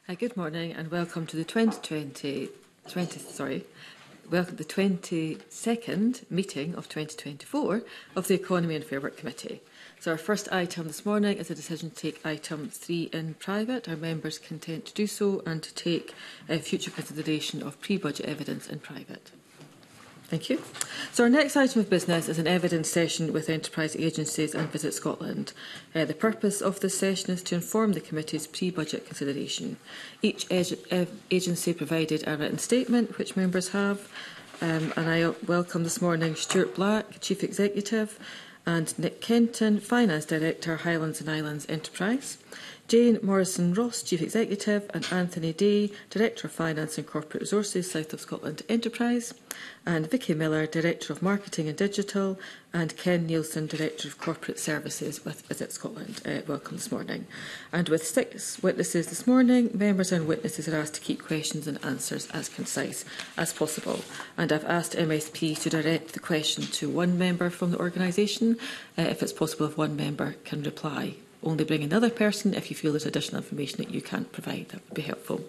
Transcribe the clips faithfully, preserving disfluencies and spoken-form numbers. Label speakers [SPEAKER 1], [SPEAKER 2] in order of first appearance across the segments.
[SPEAKER 1] Uh, good morning and welcome to the twenty twenty, twenty, sorry, welcome the twenty-second meeting of twenty twenty-four of the Economy and Fair Work Committee. So our first item this morning is a decision to take item three in private. Our members content to do so and to take uh, future consideration of pre-budget evidence in private. Thank you. So our next item of business is an evidence session with enterprise agencies and Visit Scotland. Uh, the purpose of this session is to inform the committee's pre-budget consideration. Each ag agency provided a written statement, which members have, um, and I welcome this morning Stuart Black, Chief Executive, and Nick Kenton, Finance Director, Highlands and Islands Enterprise, Jane Morrison-Ross, Chief Executive, and Anthony Day, Director of Finance and Corporate Resources, South of Scotland Enterprise, and Vicky Miller, Director of Marketing and Digital, and Ken Nielsen, Director of Corporate Services with Visit Scotland. Uh, welcome this morning. And with six witnesses this morning, members and witnesses are asked to keep questions and answers as concise as possible. And I've asked M S P to direct the question to one member from the organisation. Uh, if it's possible, if one member can reply. Only bring another person if you feel there's additional information that you can't provide. That would be helpful.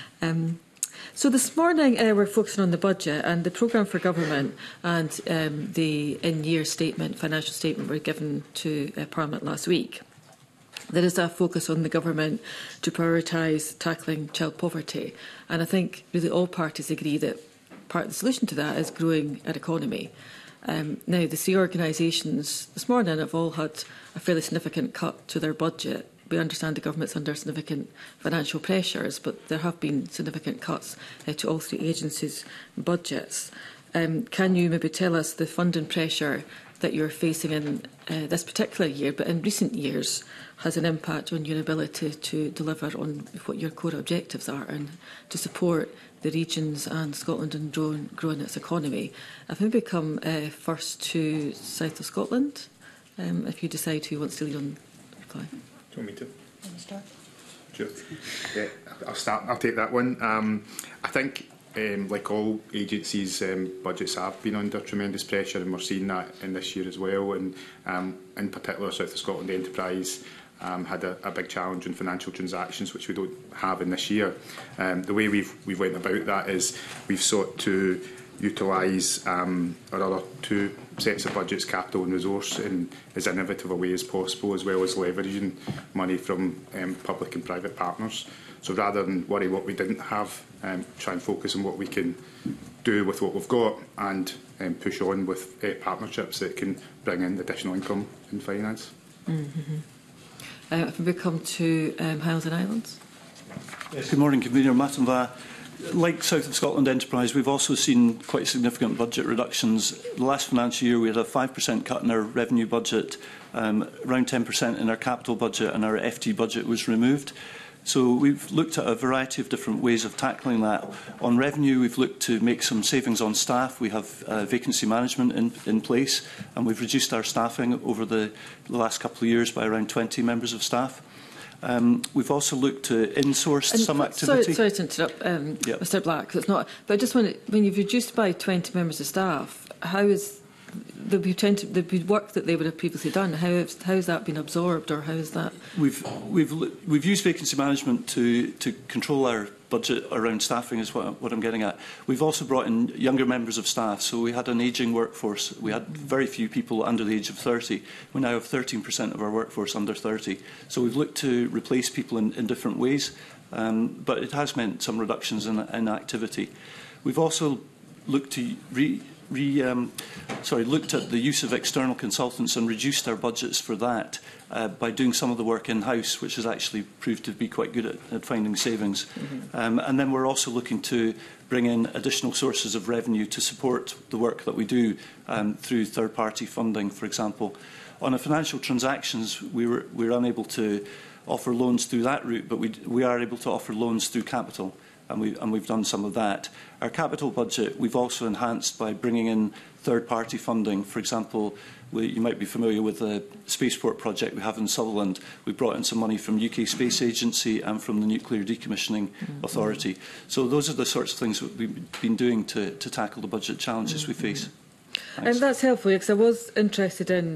[SPEAKER 1] Um, so this morning uh, we're focusing on the budget, and the programme for government and um, the in-year statement, financial statement were given to uh, Parliament last week. There is a focus on the government to prioritise tackling child poverty, and I think really all parties agree that part of the solution to that is growing our economy. Um, now, the three organisations this morning have all had a fairly significant cut to their budget. We understand the government's under significant financial pressures, but there have been significant cuts uh, to all three agencies' budgets. Um, can you maybe tell us the funding pressure that you're facing in uh, this particular year, but in recent years, has an impact on your ability to deliver on what your core objectives are and to support the regions and Scotland and growing, growing its economy? I've maybe come uh, first to South of Scotland, um, if you decide who wants to lead on the reply.
[SPEAKER 2] Do you want me to?
[SPEAKER 1] Want to start?
[SPEAKER 2] Sure. Yeah, I'll start. I'll take that one. Um, I think, um, like all agencies, um, budgets have been under tremendous pressure, and we're seeing that in this year as well. And um, in particular, South of Scotland Enterprise Um, had a, a big challenge in financial transactions, which we don't have in this year. Um, the way we've, we've went about that is we've sought to utilise um, our other two sets of budgets, capital and resource, in as innovative a way as possible, as well as leveraging money from um, public and private partners. So rather than worry what we didn't have, um, try and focus on what we can do with what we've got and um, push on with uh, partnerships that can bring in additional income in finance.
[SPEAKER 1] Mm-hmm. Uh, if we come to um, Highlands and Islands.
[SPEAKER 3] Yes, good morning, Convener Matanva. Like South of Scotland Enterprise, we've also seen quite significant budget reductions. The last financial year we had a five percent cut in our revenue budget, um, around ten percent in our capital budget, and our F T budget was removed. So we've looked at a variety of different ways of tackling that. On revenue, we've looked to make some savings on staff. We have uh, vacancy management in, in place, and we've reduced our staffing over the, the last couple of years by around twenty members of staff. Um, we've also looked to insource
[SPEAKER 1] and
[SPEAKER 3] some activity.
[SPEAKER 1] Sorry, sorry to interrupt, um, yep. Mister Black, because it's not. But I just want to, when you've reduced by twenty members of staff, how is the, the work that they would have previously done? How has, how has that been absorbed, or how is that?
[SPEAKER 3] We've we've we've used vacancy management to to control our budget around staffing, is what, what I'm getting at. We've also brought in younger members of staff, so we had an ageing workforce. We had very few people under the age of thirty. We now have thirteen percent of our workforce under thirty. So we've looked to replace people in, in different ways, um, but it has meant some reductions in, in activity. We've also looked to re Re, um, sorry, looked at the use of external consultants and reduced our budgets for that uh, by doing some of the work in-house, which has actually proved to be quite good at, at finding savings. Mm-hmm. um, and then we're also looking to bring in additional sources of revenue to support the work that we do um, through third-party funding, for example. On a financial transactions, we were, we were unable to offer loans through that route, but we, we are able to offer loans through capital. And, we, and we've done some of that. Our capital budget we've also enhanced by bringing in third-party funding. For example, we, you might be familiar with the spaceport project we have in Sutherland. We brought in some money from U K Space Agency and from the Nuclear Decommissioning mm-hmm. Authority. So those are the sorts of things that we've been doing to, to tackle the budget challenges mm-hmm. we face.
[SPEAKER 1] And um, that's helpful, because I was interested in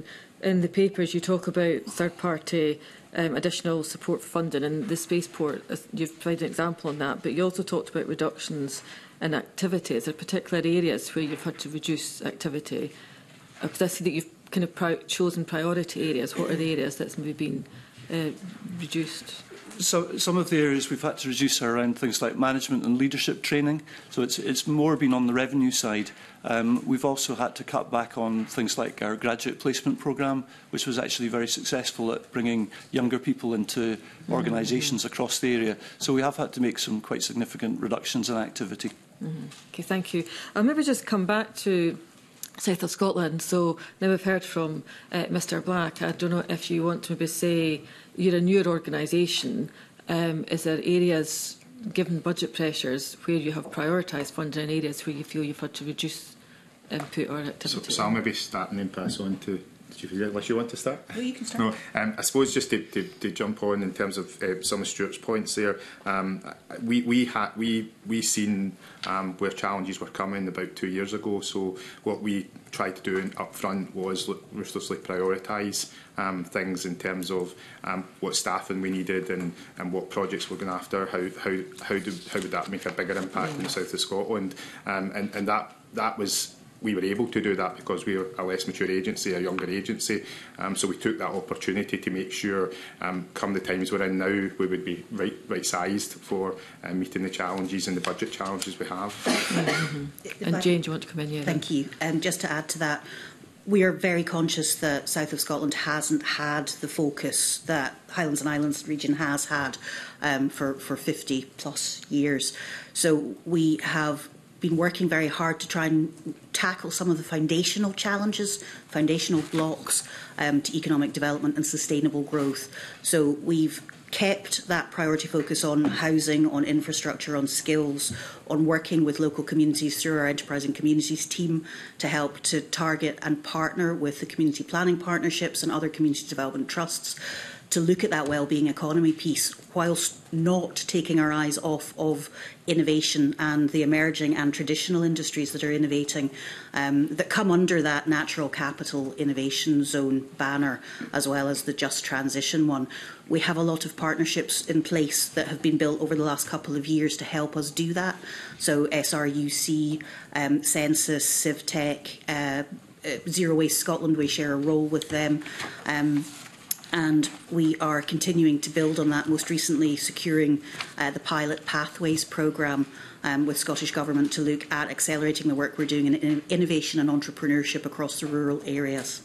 [SPEAKER 1] in the papers you talk about third-party um, additional support for funding, and the spaceport, you've provided an example on that, but you also talked about reductions in activity. Is there particular areas where you've had to reduce activity? Because I see that you've kind of pri chosen priority areas. What are the areas that's maybe been uh, reduced?
[SPEAKER 3] So, some of the areas we've had to reduce are around things like management and leadership training. So it's, it's more been on the revenue side. Um, we've also had to cut back on things like our graduate placement programme, which was actually very successful at bringing younger people into organisations mm-hmm. across the area. So we have had to make some quite significant reductions in activity.
[SPEAKER 1] Mm-hmm. Okay, thank you. I'll maybe just come back to South of Scotland. So now we've heard from uh, Mr Black. I don't know if you want to maybe say you're a newer organisation. Um, is there areas, given budget pressures, where you have prioritised funding and areas where you feel you've had to reduce input or activity?
[SPEAKER 2] So, so I'll maybe start and then pass on to Chief Executive, unless you want to start.
[SPEAKER 4] No, you can start.
[SPEAKER 2] No, um, I suppose just to, to, to jump on in terms of uh, some of Stuart's points there, um, we we had we we seen um, where challenges were coming about two years ago. So what we tried to do in, up front was look, ruthlessly prioritise um, things in terms of um, what staffing we needed and, and what projects we're going after. How how how, do, how would that make a bigger impact mm. in the south of Scotland? Um, and and that that was. We were able to do that because we were a less mature agency, a younger agency. Um, so we took that opportunity to make sure, um, come the times we're in now, we would be right, right sized for uh, meeting the challenges and the budget challenges we have.
[SPEAKER 1] Mm-hmm. And Jane, do you want to come in? Yeah,
[SPEAKER 4] Thank you. Um, just to add to that, we are very conscious that South of Scotland hasn't had the focus that Highlands and Islands region has had um, for, for fifty plus years. So we have been working very hard to try and tackle some of the foundational challenges, foundational blocks um, to economic development and sustainable growth. So we've kept that priority focus on housing, on infrastructure, on skills, on working with local communities through our Enterprising Communities team to help to target and partner with the community planning partnerships and other community development trusts to look at that wellbeing economy piece whilst not taking our eyes off of innovation and the emerging and traditional industries that are innovating um, that come under that natural capital innovation zone banner as well as the just transition one. We have a lot of partnerships in place that have been built over the last couple of years to help us do that. So S R U C, um, Census, CivTech, uh, Zero Waste Scotland, we share a role with them. Um, And we are continuing to build on that, most recently securing uh, the Pilot Pathways programme um, with Scottish Government to look at accelerating the work we're doing in, in innovation and entrepreneurship across the rural areas.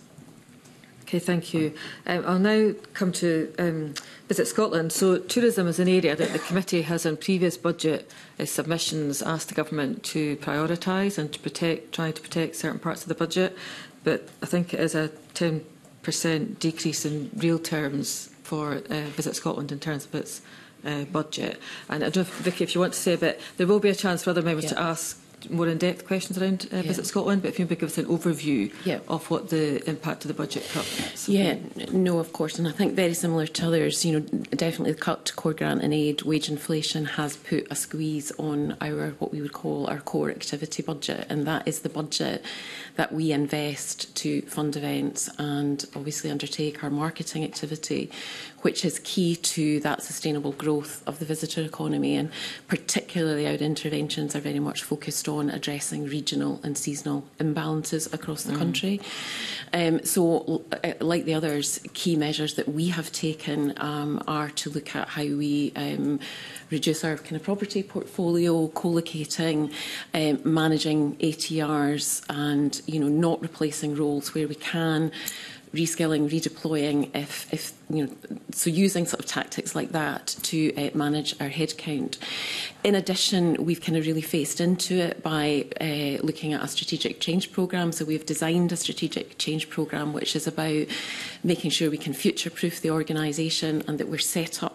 [SPEAKER 1] Okay, thank you. Um, I'll now come to um, Visit Scotland. So tourism is an area that the committee has in previous budget uh, submissions asked the government to prioritise and to protect, try to protect certain parts of the budget. But I think it is a ten percent decrease in real terms for uh, Visit Scotland in terms of its uh, budget. And I don't know, if, Vicky, if you want to say a bit, there will be a chance for other members yeah. to ask more in-depth questions around uh, yeah. Visit Scotland, but if you could give us an overview yeah. of what the impact of the budget cuts.
[SPEAKER 5] Yeah, no, of course, and I think very similar to others, you know, definitely the cut to core grant and aid, wage inflation has put a squeeze on our, what we would call our core activity budget, and that is the budget that we invest to fund events and obviously undertake our marketing activity, which is key to that sustainable growth of the visitor economy, and particularly our interventions are very much focused on addressing regional and seasonal imbalances across the mm. country. Um, so, like the others, key measures that we have taken um, are to look at how we um, reduce our kind of property portfolio, co-locating, um, managing A T Rs, and you know not replacing roles where we can, reskilling, redeploying, if, if you know, so using sort of tactics like that to uh, manage our headcount. In addition, we've kind of really faced into it by uh, looking at a strategic change programme. So we've designed a strategic change programme which is about making sure we can future-proof the organisation and that we're set up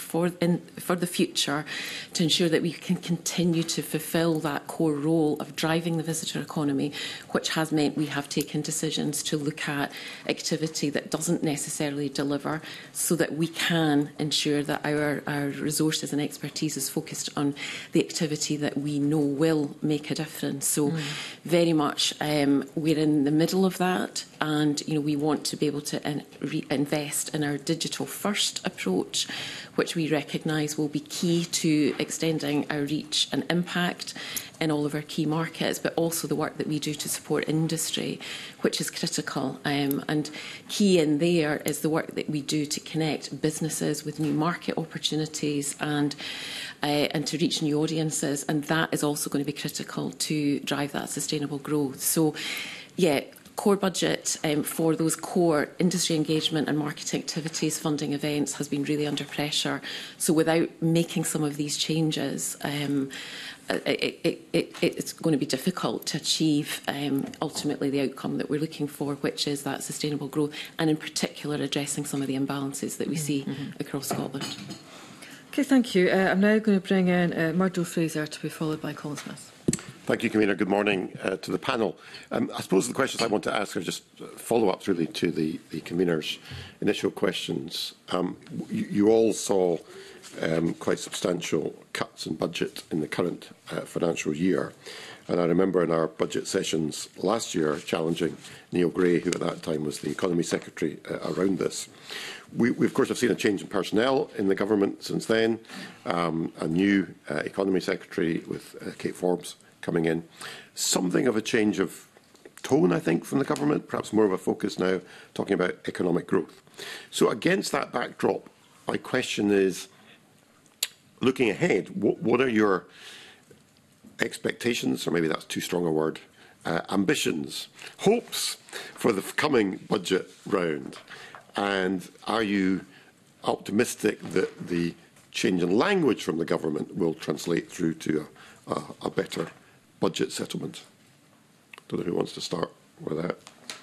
[SPEAKER 5] for, in, for the future to ensure that we can continue to fulfil that core role of driving the visitor economy, which has meant we have taken decisions to look at activity that doesn't necessarily deliver, so that we can ensure that our, our resources and expertise is focused on the activity that we know will make a difference. So mm. very much um, we're in the middle of that, and you know, we want to be able to in, re invest in our digital first approach, which we recognise will be key to extending our reach and impact in all of our key markets, but also the work that we do to support industry, which is critical. Um, and key in there is the work that we do to connect businesses with new market opportunities and uh, and to reach new audiences, and that is also going to be critical to drive that sustainable growth. So, yeah, core budget um, for those core industry engagement and marketing activities, funding events, has been really under pressure. So without making some of these changes, um, It, it, it, it's going to be difficult to achieve um, ultimately the outcome that we're looking for, which is that sustainable growth, and in particular addressing some of the imbalances that we see mm-hmm. across Scotland.
[SPEAKER 1] Okay, thank you. Uh, I'm now going to bring in uh, Murdo Fraser to be followed by Colin Smith.
[SPEAKER 6] Thank you, Convener. Good morning uh, to the panel. Um, I suppose the questions I want to ask are just follow-ups really to the, the Convener's initial questions. Um, you, you all saw Um, quite substantial cuts in budget in the current uh, financial year. And I remember in our budget sessions last year challenging Neil Gray, who at that time was the Economy Secretary, uh, around this. We, we, of course, have seen a change in personnel in the government since then, um, a new uh, Economy Secretary with uh, Kate Forbes coming in. Something of a change of tone, I think, from the government, perhaps more of a focus now talking about economic growth. So against that backdrop, my question is, looking ahead, what, what are your expectations, or maybe that's too strong a word, uh, ambitions, hopes for the coming budget round? And are you optimistic that the change in language from the government will translate through to a, a, a better budget settlement? Don't know who wants to start with that.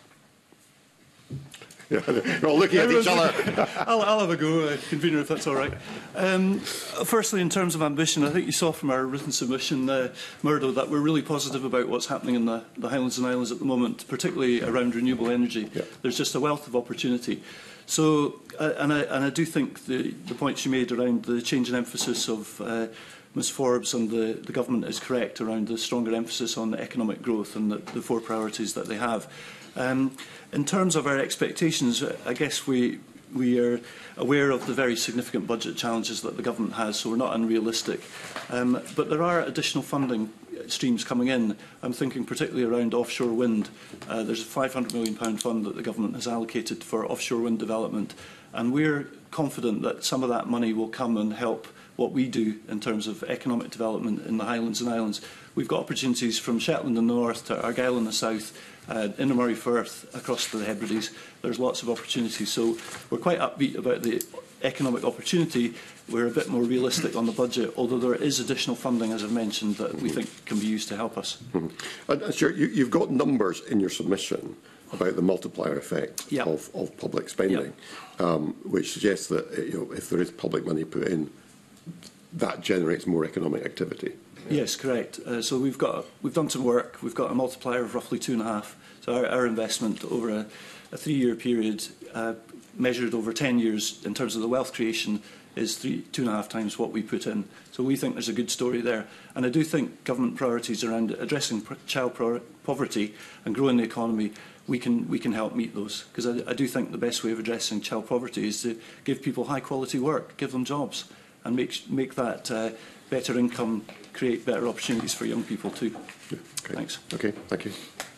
[SPEAKER 6] Yeah, we're all looking at each other.
[SPEAKER 3] I'll, I'll have a go, uh, Convener, if that's all right. Um, firstly, in terms of ambition, I think you saw from our written submission, uh, Murdo, that we're really positive about what's happening in the, the Highlands and Islands at the moment, particularly around renewable energy. Yeah. There's just a wealth of opportunity. So, uh, and, I, and I do think the, the points you made around the change in emphasis of uh, Miz Forbes and the, the government is correct around the stronger emphasis on economic growth and the, the four priorities that they have. Um, in terms of our expectations, I guess we, we are aware of the very significant budget challenges that the government has, so we're not unrealistic. Um, but there are additional funding streams coming in. I'm thinking particularly around offshore wind. Uh, there's a five hundred million pound fund that the government has allocated for offshore wind development, and we're confident that some of that money will come and help what we do in terms of economic development in the Highlands and Islands. We've got opportunities from Shetland in the north to Argyll in the south, uh, Innermurray Firth across to the Hebrides. There's lots of opportunities, so we're quite upbeat about the economic opportunity. We're a bit more realistic on the budget, although there is additional funding, as I've mentioned, that we think can be used to help us.
[SPEAKER 6] Mm-hmm. And, sure, you, you've got numbers in your submission about the multiplier effect yep. of, of public spending, yep. um, which suggests that you know, if there is public money put in, that generates more economic activity.
[SPEAKER 3] Yes, correct. Uh, so we've got we've done some work. We've got a multiplier of roughly two and a half. So our, our investment over a, a three-year period, uh, measured over ten years in terms of the wealth creation, is three, two and a half times what we put in. So we think there's a good story there. And I do think government priorities around addressing child poverty and growing the economy, we can we can help meet those. Because I, I do think the best way of addressing child poverty is to give people high-quality work, give them jobs, and make make that uh, better income, create better opportunities for young people too.
[SPEAKER 6] Yeah, okay.
[SPEAKER 3] Thanks.
[SPEAKER 6] Okay, thank you.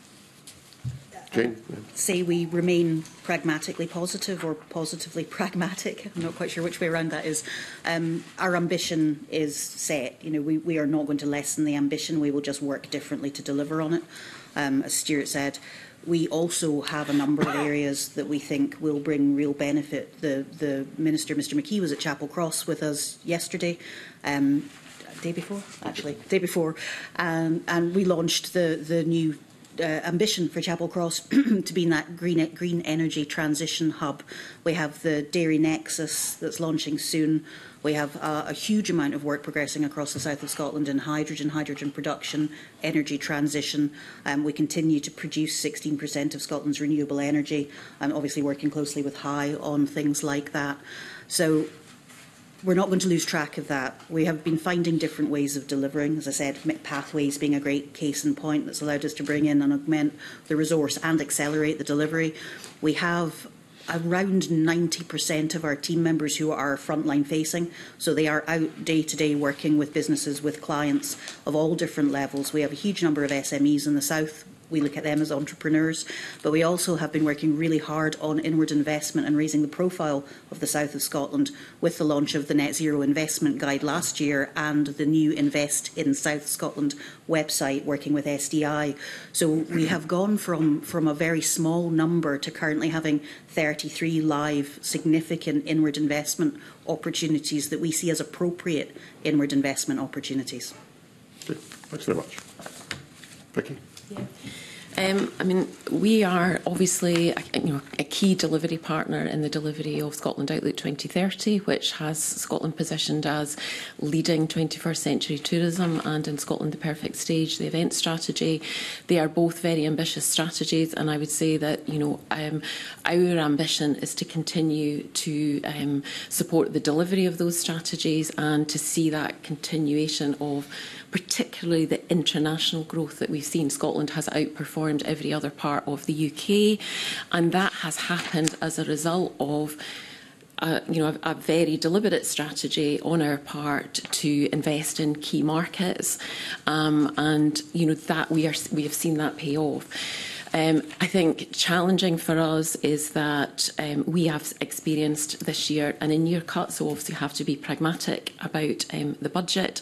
[SPEAKER 6] Jane? Yeah.
[SPEAKER 4] Say we remain pragmatically positive or positively pragmatic. I'm not quite sure which way around that is. Um, our ambition is set. You know, we, we are not going to lessen the ambition. We will just work differently to deliver on it. Um, as Stuart said, we also have a number of areas that we think will bring real benefit. The, the Minister, Mr McKee, was at Chapel Cross with us yesterday, um, day before, actually, day before, um, and we launched the, the new uh, ambition for Chapel Cross to be in that green, green energy transition hub. We have the Dairy Nexus that's launching soon. We have uh, a huge amount of work progressing across the south of Scotland in hydrogen, hydrogen production, energy transition. Um, we continue to produce sixteen percent of Scotland's renewable energy, and obviously working closely with High on things like that. So we're not going to lose track of that. We have been finding different ways of delivering. As I said, Pathways being a great case in point that's allowed us to bring in and augment the resource and accelerate the delivery. We have around ninety percent of our team members who are frontline facing, so they are out day to day working with businesses, with clients of all different levels. We have a huge number of S M Es in the south. We look at them as entrepreneurs, but we also have been working really hard on inward investment and raising the profile of the south of Scotland with the launch of the Net Zero Investment Guide last year and the new Invest in South Scotland website working with S D I. So we have gone from, from a very small number to currently having thirty-three live significant inward investment opportunities that we see as appropriate inward investment opportunities.
[SPEAKER 6] Okay. Thanks very much. Vicky?
[SPEAKER 5] Yeah. Um, I mean, we are obviously a, you know, a key delivery partner in the delivery of Scotland Outlook twenty thirty, which has Scotland positioned as leading twenty-first century tourism, and in Scotland the Perfect Stage, the event strategy. They are both very ambitious strategies, and I would say that, you know, um, our ambition is to continue to um, support the delivery of those strategies and to see that continuation of particularly the international growth that we've seen. Scotland has outperformed every other part of the U K, and that has happened as a result of Uh, you know, a, a very deliberate strategy on our part to invest in key markets, um, and you know that we are we have seen that pay off. Um, I think challenging for us is that um, we have experienced this year an in-year cut, so obviously have to be pragmatic about um, the budget.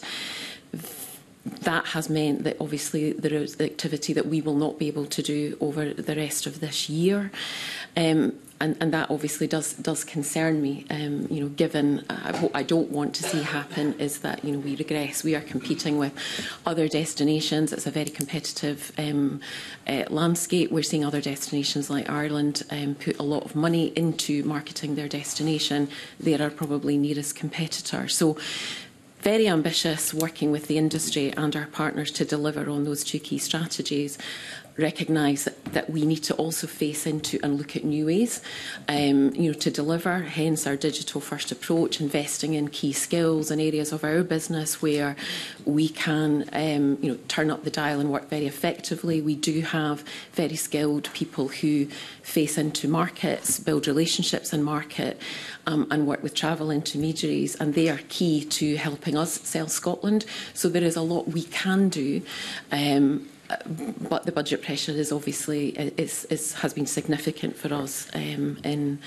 [SPEAKER 5] That has meant that obviously there is activity that we will not be able to do over the rest of this year. Um, And, and that obviously does does concern me. Um, you know, given uh, what I don't want to see happen is that you know we regress. We are competing with other destinations. It's a very competitive um, uh, landscape. We're seeing other destinations like Ireland um, put a lot of money into marketing their destination. They are probably nearest competitor. So, very ambitious, working with the industry and our partners to deliver on those two key strategies. Recognise that, that we need to also face into and look at new ways, um, you know, to deliver. Hence our digital first approach, investing in key skills and areas of our business where we can, um, you know, turn up the dial and work very effectively. We do have very skilled people who face into markets, build relationships in market, um, and work with travel intermediaries, and they are key to helping us sell Scotland. So there is a lot we can do. Um, But the budget pressure is obviously is, is, has been significant for us um, in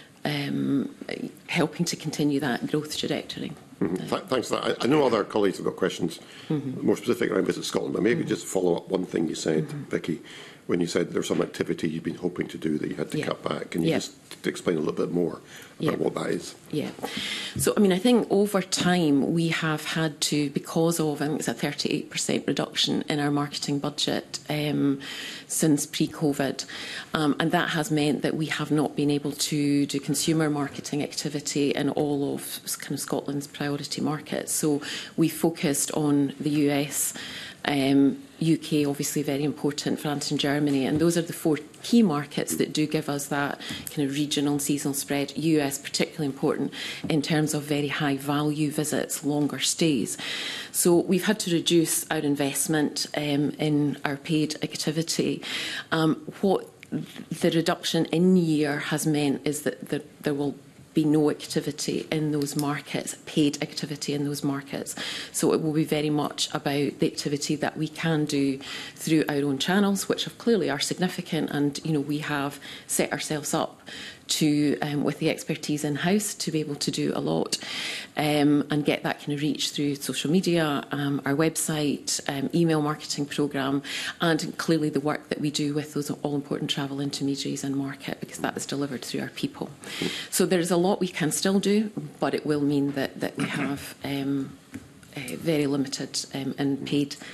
[SPEAKER 5] um, helping to continue that growth trajectory.
[SPEAKER 6] Mm-hmm. Th thanks for that. I, I know other colleagues have got questions mm-hmm. more specific around Visit Scotland, but maybe mm-hmm. just follow up one thing you said, mm-hmm. Vicky, when you said there's some activity you've been hoping to do that you had to yeah. cut back. Can you yeah. just explain a little bit more about yeah. what that is?
[SPEAKER 5] Yeah. So, I mean, I think over time we have had to, because of, I think it's a thirty-eight percent reduction in our marketing budget um, since pre-COVID, um, and that has meant that we have not been able to do consumer marketing activity in all of kind of Scotland's priority markets. So we focused on the U S, um, U K, obviously very important, France and Germany, and those are the four key markets that do give us that kind of regional seasonal spread. U S particularly important in terms of very high value visits, longer stays. So we've had to reduce our investment um, in our paid activity. Um, what the reduction in year has meant is that the, there will be no activity in those markets, paid activity in those markets. So it will be very much about the activity that we can do through our own channels, which have clearly are significant, and you know we have set ourselves up to um, with the expertise in-house to be able to do a lot um, and get that kind of reach through social media, um, our website, um, email marketing programme, and clearly the work that we do with those all-important travel intermediaries and market, because that is delivered through our people. So there's a lot we can still do, but it will mean that, that we have um, uh, very limited um, and paid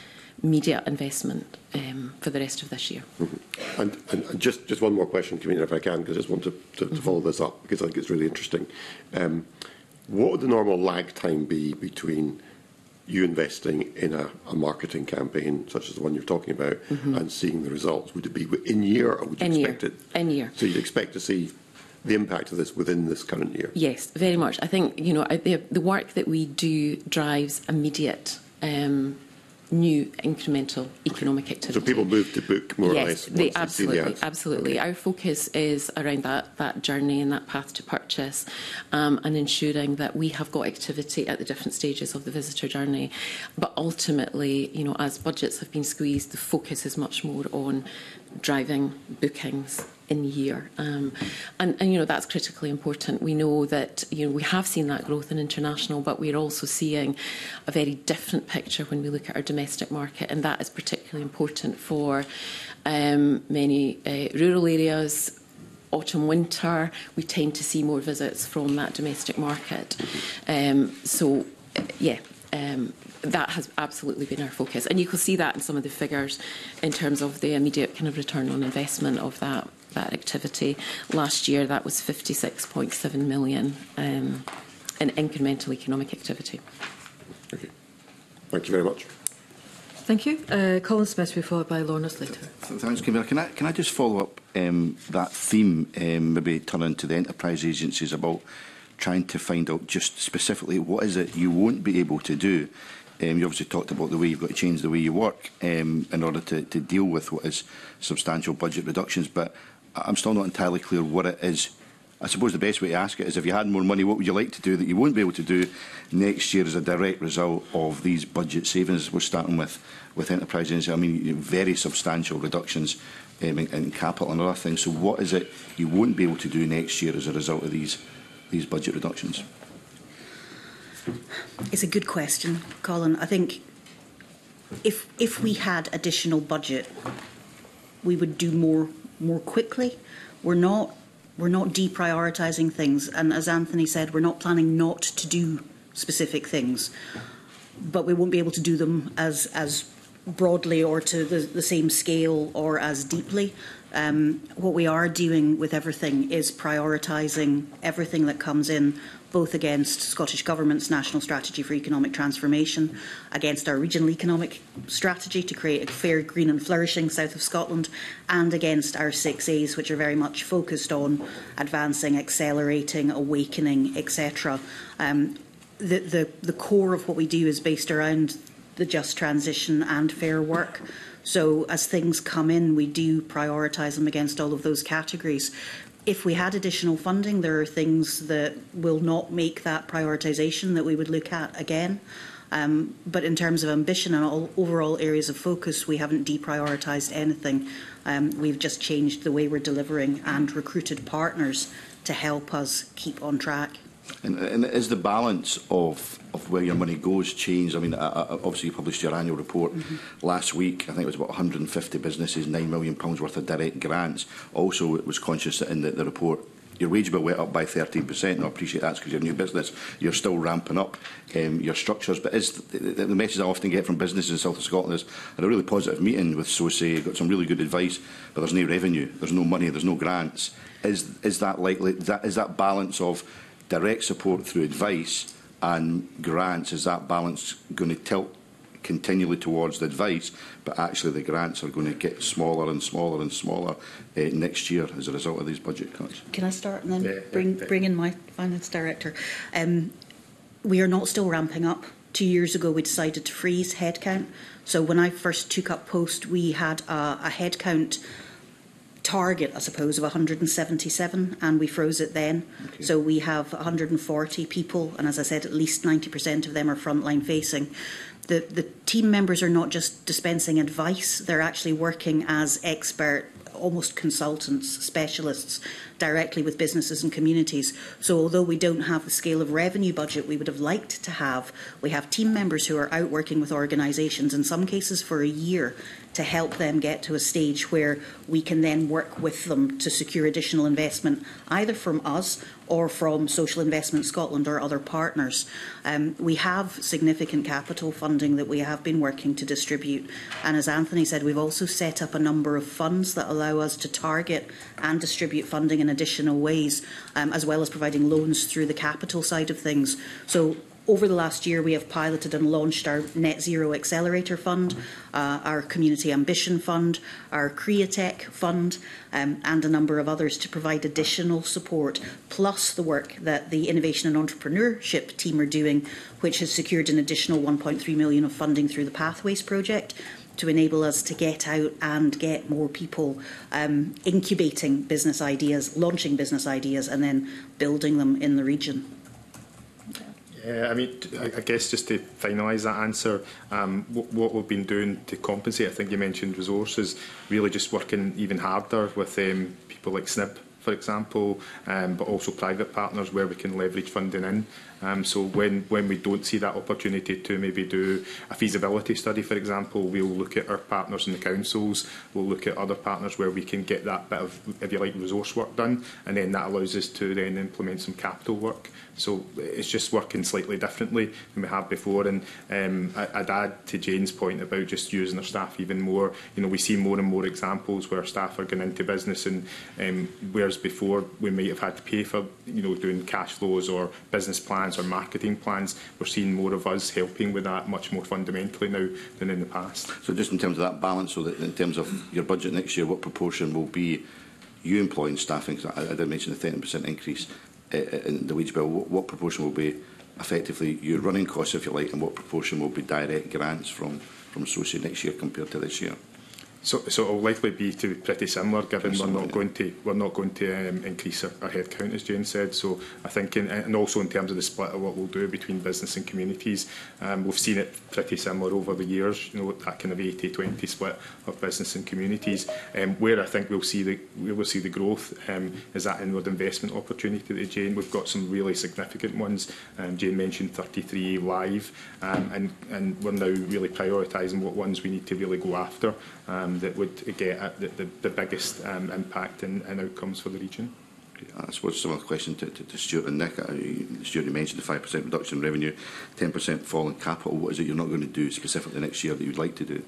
[SPEAKER 5] immediate investment um, for the rest of this year.
[SPEAKER 6] Mm-hmm. and, and, and just, just one more question, Convener, if I can, because I just want to, to, to mm-hmm. follow this up, because I think it's really interesting. Um, what would the normal lag time be between you investing in a, a marketing campaign, such as the one you're talking about, mm-hmm. and seeing the results? Would it be in year, or would you
[SPEAKER 5] in
[SPEAKER 6] expect
[SPEAKER 5] year.
[SPEAKER 6] it?
[SPEAKER 5] In year.
[SPEAKER 6] So you'd expect to see the impact of this within this current year?
[SPEAKER 5] Yes, very much. I think, you know, the, the work that we do drives immediate um, new incremental economic activity.
[SPEAKER 6] So people move to book more
[SPEAKER 5] yes,
[SPEAKER 6] or less.
[SPEAKER 5] They
[SPEAKER 6] once
[SPEAKER 5] absolutely,
[SPEAKER 6] they see the ads.
[SPEAKER 5] absolutely.
[SPEAKER 6] Okay.
[SPEAKER 5] Our focus is around that that journey and that path to purchase, um, and ensuring that we have got activity at the different stages of the visitor journey. But ultimately, you know, as budgets have been squeezed, the focus is much more on driving bookings in year, um, and, and you know that's critically important. We know that you know we have seen that growth in international, but we're also seeing a very different picture when we look at our domestic market, and that is particularly important for um, many uh, rural areas. Autumn, winter, we tend to see more visits from that domestic market. Um, so, uh, yeah. Um, that has absolutely been our focus, and you can see that in some of the figures in terms of the immediate kind of return on investment of that that activity. Last year, that was fifty-six point seven million um, in incremental economic activity.
[SPEAKER 6] Okay. Thank you very much.
[SPEAKER 1] Thank you. Uh, Colin Smith will be followed by Lorna Slater.
[SPEAKER 7] Thanks, Convener. Can I, can I just follow up um, that theme, um, maybe turn into the enterprise agencies, about trying to find out just specifically what is it you won't be able to do. Um, you obviously talked about the way you've got to change the way you work um, in order to, to deal with what is substantial budget reductions, but I'm still not entirely clear what it is. I suppose the best way to ask it is, if you had more money, what would you like to do that you won't be able to do next year as a direct result of these budget savings? We're starting with, with enterprises. I mean, very substantial reductions um, in, in capital and other things. So what is it you won't be able to do next year as a result of these, these budget reductions?
[SPEAKER 4] It's a good question, Colin. I think if if we had additional budget, we would do more more quickly. We're not we're not deprioritising things, and as Anthony said, we're not planning not to do specific things, but we won't be able to do them as as broadly or to the, the same scale or as deeply. Um, what we are doing with everything is prioritising everything that comes in, both against Scottish Government's National Strategy for Economic Transformation, against our regional economic strategy to create a fair, green and flourishing south of Scotland, and against our six A's, which are very much focused on advancing, accelerating, awakening, et cetera. Um, the, the, the core of what we do is based around the just transition and fair work. So as things come in, we do prioritise them against all of those categories. If we had additional funding, there are things that will not make that prioritisation that we would look at again. Um, but in terms of ambition and all overall areas of focus, we haven't deprioritised anything. Um, we've just changed the way we're delivering and recruited partners to help us keep on track.
[SPEAKER 7] And, and is the balance of, of where your money goes changed? I mean, uh, obviously you published your annual report mm-hmm. last week. I think it was about one hundred and fifty businesses, nine million pounds worth of direct grants. Also, it was conscious that in the, the report, your wage bill went up by thirteen percent. And I appreciate that's because you're a new business. You're still ramping up um, your structures. But is the, the, the message I often get from businesses in South of Scotland is, I had a really positive meeting with S O C E, got some really good advice, but there's no revenue, there's no money, there's no grants. Is, is that likely, is that, is that balance of direct support through advice and grants, is that balance going to tilt continually towards the advice, but actually the grants are going to get smaller and smaller and smaller uh, next year as a result of these budget cuts?
[SPEAKER 4] Can I start and then
[SPEAKER 2] yeah,
[SPEAKER 4] bring,
[SPEAKER 2] yeah.
[SPEAKER 4] bring in my finance director? Um, we are not still ramping up. Two years ago, we decided to freeze headcount. So when I first took up post, we had a, a headcount target, I suppose, of one hundred and seventy-seven, and we froze it then. Okay. So we have one hundred and forty people, and as I said, at least ninety percent of them are frontline facing. The, the team members are not just dispensing advice, they're actually working as expert, almost consultants, specialists, directly with businesses and communities. So although we don't have the scale of revenue budget we would have liked to have, we have team members who are out working with organisations, in some cases for a year, to help them get to a stage where we can then work with them to secure additional investment, either from us or from Social Investment Scotland or other partners. Um, we have significant capital funding that we have been working to distribute. And as Anthony said, we've also set up a number of funds that allow us to target and distribute funding in additional ways, um, as well as providing loans through the capital side of things. So over the last year, we have piloted and launched our Net Zero Accelerator Fund, uh, our Community Ambition Fund, our Createch Fund, um, and a number of others to provide additional support, plus the work that the Innovation and Entrepreneurship team are doing, which has secured an additional one point three million of funding through the Pathways project to enable us to get out and get more people um, incubating business ideas, launching business ideas, and then building them in the region.
[SPEAKER 2] Yeah, I mean, I guess just to finalise that answer, um, what, what we've been doing to compensate, I think you mentioned resources, really just working even harder with um, people like S N I B, for example, um, but also private partners where we can leverage funding in. Um, so when, when we don't see that opportunity to maybe do a feasibility study, for example, we'll look at our partners in the councils, we'll look at other partners where we can get that bit of, if you like, resource work done, and then that allows us to then implement some capital work. So it's just working slightly differently than we have before. And um, I, I'd add to Jane's point about just using our staff even more. You know, we see more and more examples where staff are going into business, and um, whereas before we might have had to pay for, you know, doing cash flows or business plans or marketing plans, we're seeing more of us helping with that much more fundamentally now than in the past.
[SPEAKER 7] So just in terms of that balance, so that in terms of your budget next year, what proportion will be you employing staffing? Cause I, I did mention the thirty percent increase in the wage bill. What, what proportion will be effectively your running costs, if you like, and what proportion will be direct grants from from SOCI next year compared to this year?
[SPEAKER 2] So, so it will likely be to be pretty similar, given
[SPEAKER 7] Pretty
[SPEAKER 2] we're
[SPEAKER 7] similar,
[SPEAKER 2] not
[SPEAKER 7] yeah.
[SPEAKER 2] going to we're not going to um, increase our, our headcount, as Jane said. So I think, in, and also in terms of the split of what we'll do between business and communities, um, we've seen it pretty similar over the years. You know, that kind of eighty twenty split of business and communities. Um, where I think we'll see the we will see the growth um, is that inward investment opportunity that Jane. We've got some really significant ones. Um, Jane mentioned thirty-three live, um, and and we're now really prioritising what ones we need to really go after. Um, that would get at the, the, the biggest um, impact and, and outcomes for the region.
[SPEAKER 7] I suppose a similar question to, to, to Stuart and Nick. Uh, Stuart, you mentioned the five percent reduction in revenue, ten percent fall in capital. What is it you're not going to do specifically next year that you'd like to do?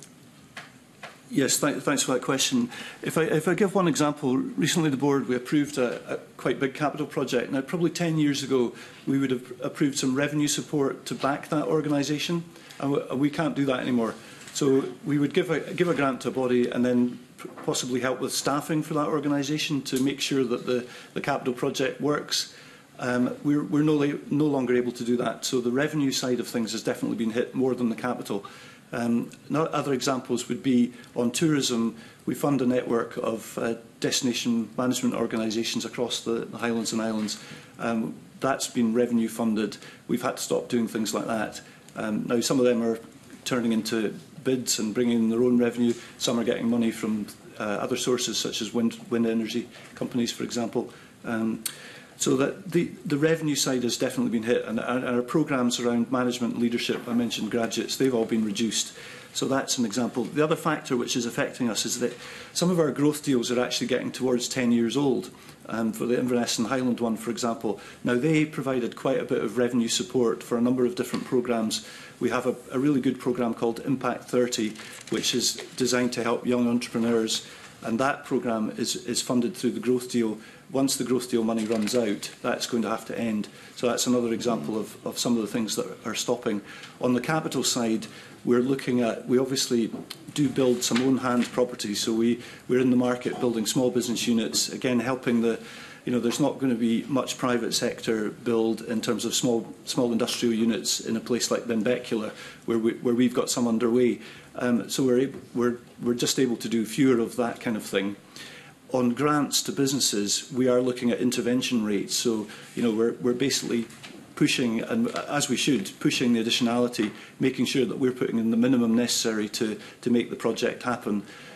[SPEAKER 3] Yes, th thanks for that question. If I, if I give one example, recently the board, we approved a, a quite big capital project. Now, probably ten years ago, we would have approved some revenue support to back that organisation, and we, we can't do that anymore. So we would give a, give a grant to a body and then possibly help with staffing for that organisation to make sure that the, the capital project works. Um, we're we're no, no longer able to do that. So the revenue side of things has definitely been hit more than the capital. Um, other examples would be on tourism. We fund a network of uh, destination management organisations across the, the Highlands and Islands. Um, that's been revenue funded. We've had to stop doing things like that. Um, now some of them are turning into bids and bringing in their own revenue. Some are getting money from uh, other sources, such as wind, wind energy companies, for example. Um, so that the, the revenue side has definitely been hit, and our, our programmes around management and leadership, I mentioned graduates, they've all been reduced. So that's an example. The other factor which is affecting us is that some of our growth deals are actually getting towards ten years old. Um, for the Inverness and Highland one, for example. Now, they provided quite a bit of revenue support for a number of different programmes. We have a, a really good programme called Impact thirty, which is designed to help young entrepreneurs, and that programme is, is funded through the growth deal. Once the growth deal money runs out, that's going to have to end. So that's another example of, of some of the things that are stopping. On the capital side, we're looking at, we obviously do build some own-hand property, so we, we're in the market building small business units, again helping the, you know, there's not going to be much private sector build in terms of small small industrial units in a place like Benbecula, where, we, where we've got some underway. Um, so we're, able, we're, we're just able to do fewer of that kind of thing. On grants to businesses, we are looking at intervention rates, so you know, we're, we're basically pushing, and as we should, pushing the additionality, making sure that we're putting in the minimum necessary to, to make the project happen.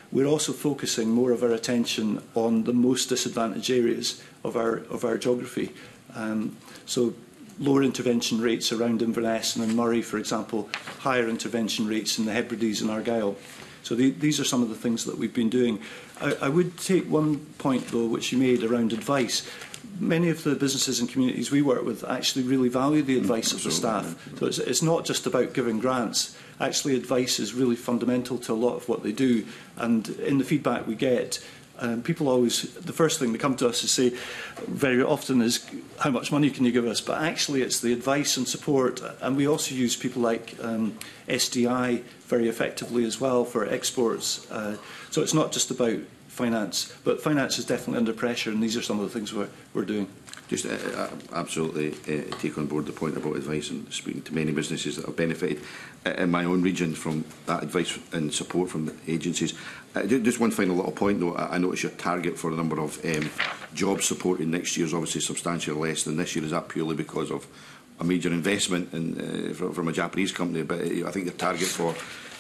[SPEAKER 3] we're also focusing more of our attention on the most disadvantaged areas of our, of our geography. Um, so lower intervention rates around Inverness and in Murray, for example, higher intervention rates in the Hebrides and Argyll. So the, these are some of the things that we've been doing. I, I would take one point, though, which you made around advice. Many of the businesses and communities we work with actually really value the advice of the staff. So it's, it's not just about giving grants. Actually, advice is really fundamental to a lot of what they do. And in the feedback we get, um, people always, the first thing they come to us to say very often is, how much money can you give us? But actually, it's the advice and support. And we also use people like um, S D I very effectively as well for exports. Uh, so it's not just about finance, but finance is definitely under pressure, and these are some of the things we're, we're doing.
[SPEAKER 7] Just uh, uh, absolutely uh, take on board the point about advice, and speaking to many businesses that have benefited uh, in my own region from that advice and support from the agencies. Uh, just one final little point, though. I notice your target for the number of um, jobs supported next year is obviously substantially less than this year. Is that purely because of a major investment in, uh, from, from a Japanese company? But I think the target for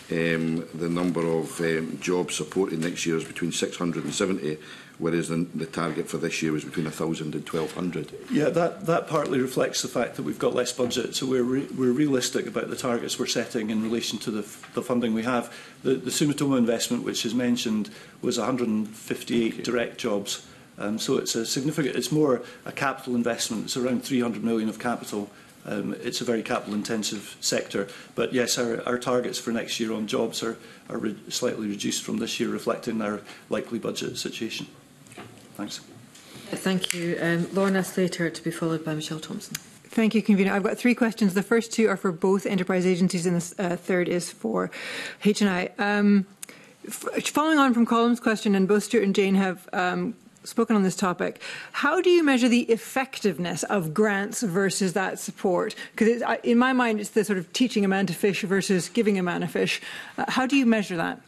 [SPEAKER 7] Um, the number of um, jobs supported next year is between six hundred and seventy, whereas the, the target for this year was between one thousand and twelve hundred.
[SPEAKER 3] Yeah, that, that partly reflects the fact that we've got less budget, so we're, re we're realistic about the targets we're setting in relation to the, the funding we have. The, the Sumitomo investment, which is mentioned, was one hundred and fifty-eight okay. direct jobs. Um, so it's a significant, it's more a capital investment. It's around three hundred million of capital. Um, it's a very capital-intensive sector. But yes, our, our targets for next year on jobs are, are re slightly reduced from this year, reflecting our likely budget situation. Thanks.
[SPEAKER 1] Thank you. Um, Lorna Slater, to be followed by Michelle Thompson.
[SPEAKER 8] Thank you, Convener. I've got three questions. The first two are for both enterprise agencies, and the uh, third is for H and I. Um, following on from Colm's question, and both Stuart and Jane have um, spoken on this topic, how do you measure the effectiveness of grants versus that support? Because in my mind, it's the sort of teaching a man to fish versus giving a man a fish. Uh, how do you measure that?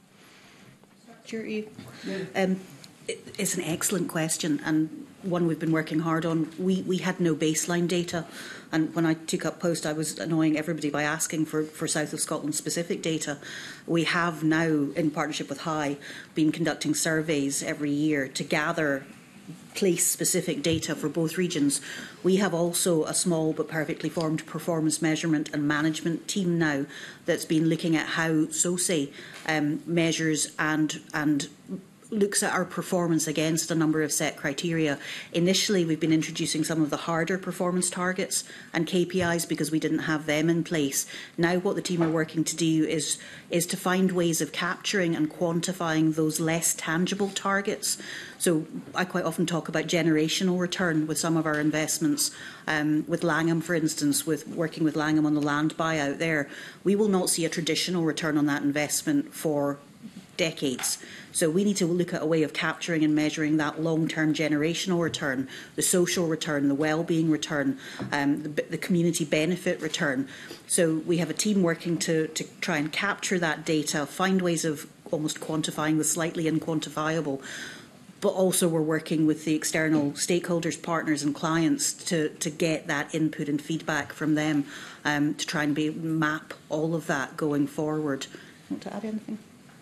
[SPEAKER 4] Sure, you. Um, it, it's an excellent question, and one we've been working hard on. We, we had no baseline data, and when I took up post, I was annoying everybody by asking for, for South of Scotland specific data. We have now, in partnership with H I, been conducting surveys every year to gather place-specific data for both regions. We have also a small but perfectly formed performance measurement and management team now that's been looking at how S O S E um, measures and and looks at our performance against a number of set criteria. Initially, we've been introducing some of the harder performance targets and K P Is because we didn't have them in place. Now what the team are working to do is, is to find ways of capturing and quantifying those less tangible targets. So I quite often talk about generational return with some of our investments. Um, with Langham, for instance, with working with Langham on the land buyout there, we will not see a traditional return on that investment for decades. So we need to look at a way of capturing and measuring that long-term generational return, the social return, the well-being return, um, the, the community benefit return. So we have a team working to, to try and capture that data, find ways of almost quantifying the slightly unquantifiable. But also we're working with the external stakeholders, partners and clients to, to get that input and feedback from them um, to try and be, map all of that going forward. Want to add anything?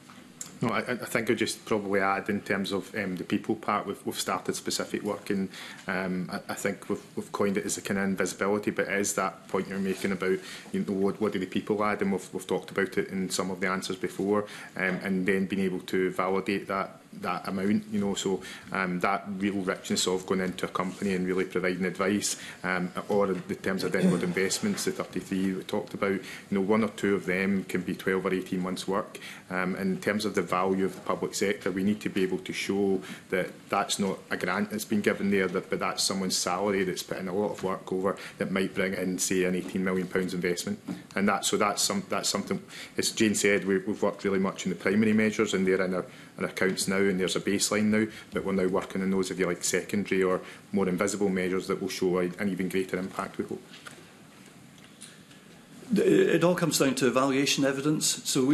[SPEAKER 2] No, I, I think I'd just probably add in terms of um, the people part, we've, we've started specific work, and um, I, I think we've, we've coined it as a kind of invisibility, but it is that point you're making about, you know, what, what do the people add, and we've, we've talked about it in some of the answers before, um, and then being able to validate that that amount, you know, so um, that real richness of going into a company and really providing advice, um, or in terms of downward investments, the thirty-three we talked about, you know, one or two of them can be twelve or eighteen months work. Um, in terms of the value of the public sector, we need to be able to show that that's not a grant that's been given there, that, but that's someone's salary that's put in a lot of work over that might bring in, say, an eighteen million pounds investment. And that, so that's, some, that's something, as Jane said, we, we've worked really much in the primary measures, and they're in our, our accounts now, and there's a baseline now, but we're now working on those, if you like, secondary or more invisible measures that will show an even greater impact, we hope.
[SPEAKER 3] It all comes down to evaluation evidence. So we've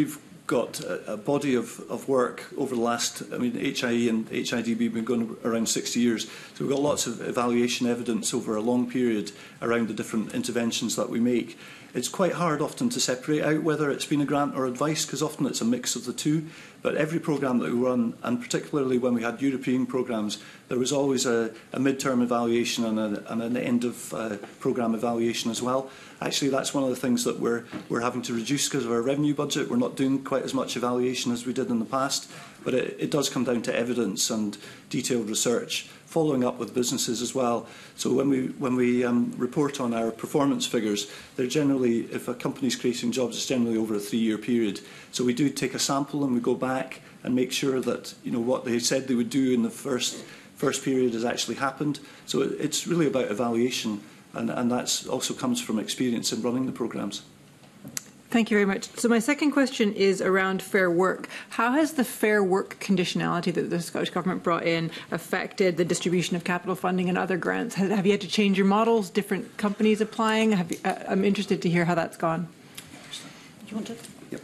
[SPEAKER 3] got a, a body of, of work over the last, I mean, H I E and H I D B have been going around sixty years. So we've got lots of evaluation evidence over a long period around the different interventions that we make. It's quite hard often to separate out whether it's been a grant or advice, because often it's a mix of the two. But every programme that we run, and particularly when we had European programmes, there was always a, a mid-term evaluation and, a, and an end of uh, programme evaluation as well. Actually, that's one of the things that we're, we're having to reduce because of our revenue budget. We're not doing quite as much evaluation as we did in the past, but it, it does come down to evidence and detailed research, following up with businesses as well. So when we, when we um, report on our performance figures, they're generally, if a company's creating jobs, it's generally over a three-year period. So we do take a sample and we go back and make sure that, you know, what they said they would do in the first, first period has actually happened. So it, it's really about evaluation, and, and that also comes from experience in running the programmes.
[SPEAKER 8] Thank you very much. So my second question is around Fair Work. How has the Fair Work conditionality that the Scottish Government brought in affected the distribution of capital funding and other grants? Have, have you had to change your models, different companies applying? Have you, uh, I'm interested to hear how that's gone.
[SPEAKER 4] Do you want to?
[SPEAKER 3] Yep.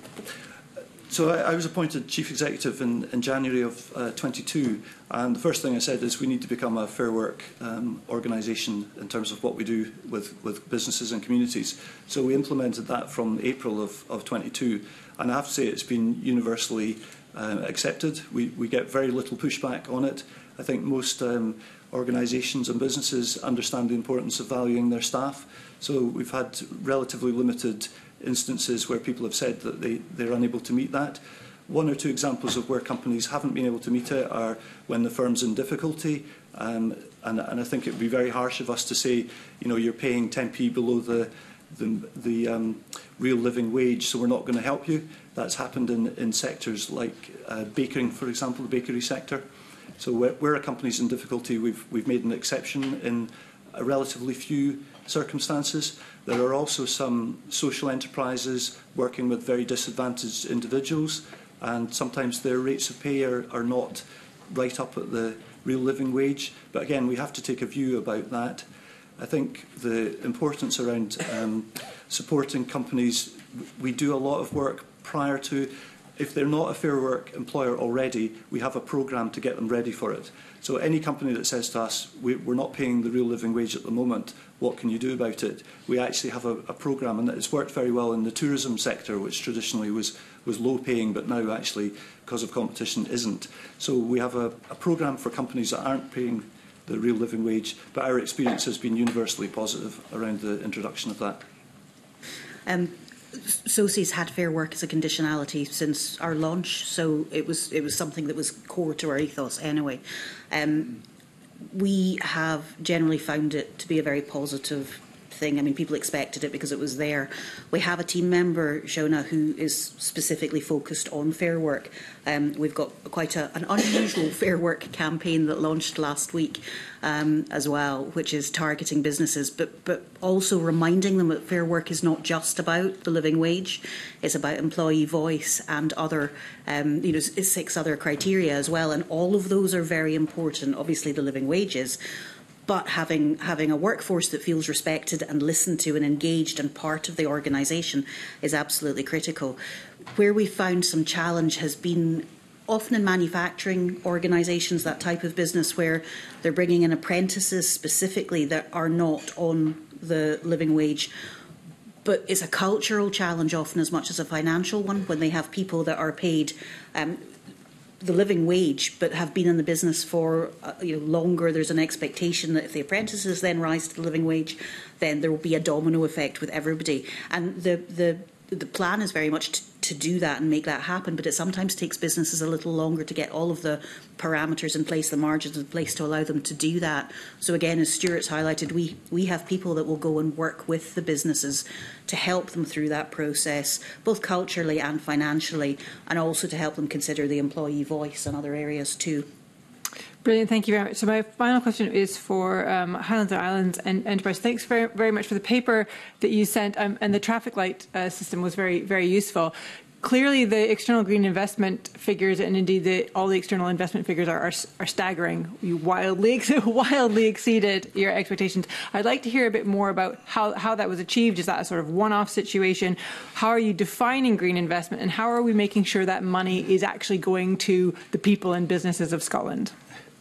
[SPEAKER 3] So I, I was appointed Chief Executive in, in January of uh, twenty-two, and the first thing I said is we need to become a Fair Work um, organisation in terms of what we do with, with businesses and communities. So we implemented that from April of, of twenty-two, and I have to say it's been universally uh, accepted. We, we get very little pushback on it. I think most um, organisations and businesses understand the importance of valuing their staff, so we've had relatively limited instances where people have said that they, they're unable to meet that. One or two examples of where companies haven't been able to meet it are when the firm's in difficulty, um, and, and I think it would be very harsh of us to say, you know, you're paying ten p below the, the, the um, real living wage, so we're not going to help you. That's happened in, in sectors like uh, baking, for example, the bakery sector. So where, where a company's in difficulty, we've, we've made an exception in a relatively few circumstances. There are also some social enterprises working with very disadvantaged individuals, and sometimes their rates of pay are, are not right up at the real living wage. But again, we have to take a view about that. I think the importance around um, supporting companies, we do a lot of work prior to, if they're not a Fair Work employer already, we have a programme to get them ready for it. So any company that says to us, we, we're not paying the real living wage at the moment, what can you do about it? We actually have a, a programme, and it's worked very well in the tourism sector, which traditionally was, was low paying, but now actually, because of competition, isn't. So we have a, a programme for companies that aren't paying the real living wage, but our experience has been universally positive around the introduction of that.
[SPEAKER 4] Um, S O C E's had Fair Work as a conditionality since our launch, so it was it was something that was core to our ethos anyway. Um, we have generally found it to be a very positive thing. I mean, people expected it because it was there. We have a team member, Shona, who is specifically focused on Fair Work. Um, we've got quite a, an unusual Fair Work campaign that launched last week um, as well, which is targeting businesses, but, but also reminding them that Fair Work is not just about the living wage. It's about employee voice and other, um, you know, six other criteria as well, and all of those are very important. Obviously, the living wages, but having having a workforce that feels respected and listened to and engaged and part of the organisation is absolutely critical. Where we found some challenge has been often in manufacturing organisations, that type of business where they're bringing in apprentices specifically that are not on the living wage. But it's a cultural challenge often as much as a financial one when they have people that are paid um, the living wage but have been in the business for uh, you know, longer. There's an expectation that if the apprentices then rise to the living wage, then there will be a domino effect with everybody. And the the the plan is very much to, to do that and make that happen, but it sometimes takes businesses a little longer to get all of the parameters in place, the margins in place to allow them to do that. So again, as Stuart's highlighted, we, we have people that will go and work with the businesses to help them through that process, both culturally and financially, and also to help them consider the employee voice and other areas too.
[SPEAKER 8] Brilliant, thank you very much. So my final question is for um, Highlands and Islands and Enterprise. Thanks very, very much for the paper that you sent, um, and the traffic light uh, system was very, very useful. clearly the external green investment figures and indeed the, all the external investment figures are, are, are staggering. You wildly, wildly exceeded your expectations. I'd like to hear a bit more about how, how that was achieved. Is that a sort of one-off situation? How are you defining green investment, and how are we making sure that money is actually going to the people and businesses of Scotland?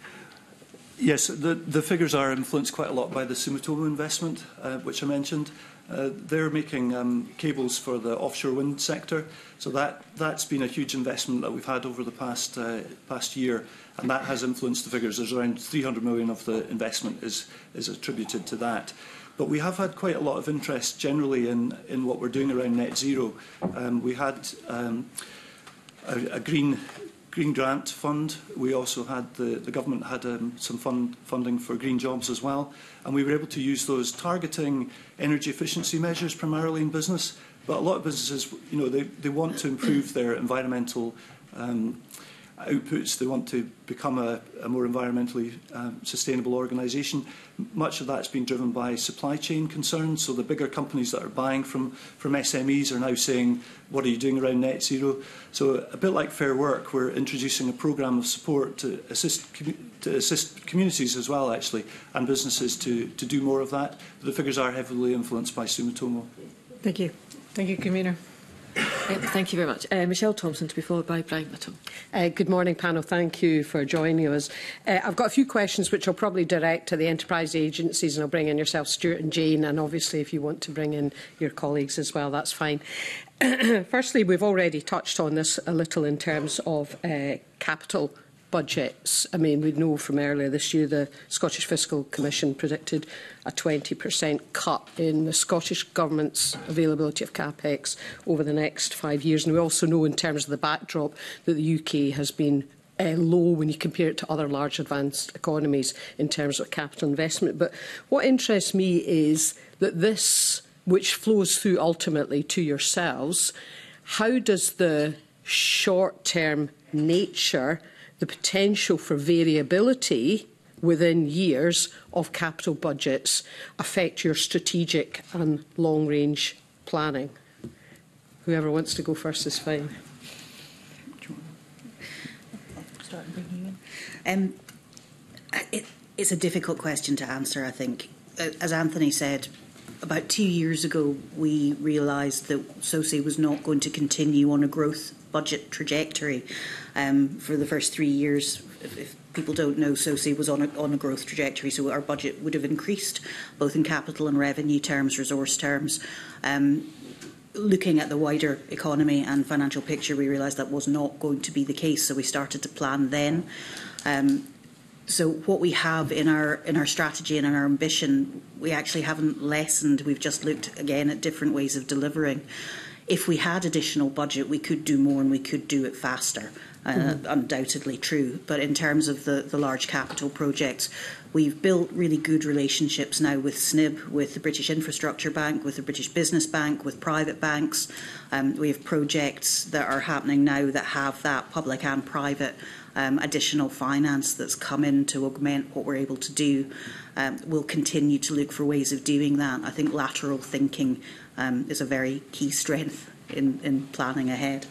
[SPEAKER 3] Yes, the, the figures are influenced quite a lot by the Sumitomo investment, uh, which I mentioned. Uh, they're making um, cables for the offshore wind sector, so that, that's been a huge investment that we've had over the past, uh, past year, and that has influenced the figures. There's around three hundred million of the investment is, is attributed to that. But we have had quite a lot of interest generally in, in what we're doing around net zero. Um, we had um, a, a green Green Grant Fund. We also had, the, the government had um, some fund, funding for green jobs as well. And we were able to use those targeting energy efficiency measures primarily in business. But a lot of businesses, you know, they, they want to improve their environmental um, outputs. They want to become a, a more environmentally um, sustainable organisation. Much of that's been driven by supply chain concerns. So the bigger companies that are buying from, from S M Es are now saying, what are you doing around net zero? So a bit like Fair Work, we're introducing a programme of support to assist, to assist communities as well, actually, and businesses to, to do more of that. The figures are heavily influenced by Sumitomo.
[SPEAKER 8] Thank you. Thank you, Convener.
[SPEAKER 1] Uh, thank you very much. Uh, Michelle Thompson to be followed by Brian Little.
[SPEAKER 9] Uh, good morning, panel. Thank you for joining us. Uh, I've got a few questions which I'll probably direct to the enterprise agencies, and I'll bring in yourself, Stuart and Jane, and obviously if you want to bring in your colleagues as well, that's fine. Firstly, we've already touched on this a little in terms of uh, capital budgets. I mean, we know from earlier this year the Scottish Fiscal Commission predicted a twenty percent cut in the Scottish Government's availability of capex over the next five years. And we also know in terms of the backdrop that the U K has been uh, low when you compare it to other large advanced economies in terms of capital investment. But what interests me is that this, which flows through ultimately to yourselves, how does the short-term nature, the potential for variability within years of capital budgets affect your strategic and long-range planning? Whoever wants to go first is fine.
[SPEAKER 4] Um, it, it's a difficult question to answer, I think. As Anthony said, about two years ago, we realised that S O C E was not going to continue on a growth budget trajectory um, for the first three years. If, if people don't know, S O C E was on a, on a growth trajectory, so our budget would have increased, both in capital and revenue terms, resource terms. Um, looking at the wider economy and financial picture, we realised that was not going to be the case, so we started to plan then. Um, So what we have in our in our strategy and in our ambition, we actually haven't lessened. We've just looked again at different ways of delivering. If we had additional budget, we could do more and we could do it faster. Uh, mm-hmm. Undoubtedly true. But in terms of the, the large capital projects, we've built really good relationships now with S N I B, with the British Infrastructure Bank, with the British Business Bank, with private banks. Um, we have projects that are happening now that have that public and private um, additional finance that's come in to augment what we're able to do. Um, we'll continue to look for ways of doing that. I think lateral thinking um, is a very key strength in, in planning ahead.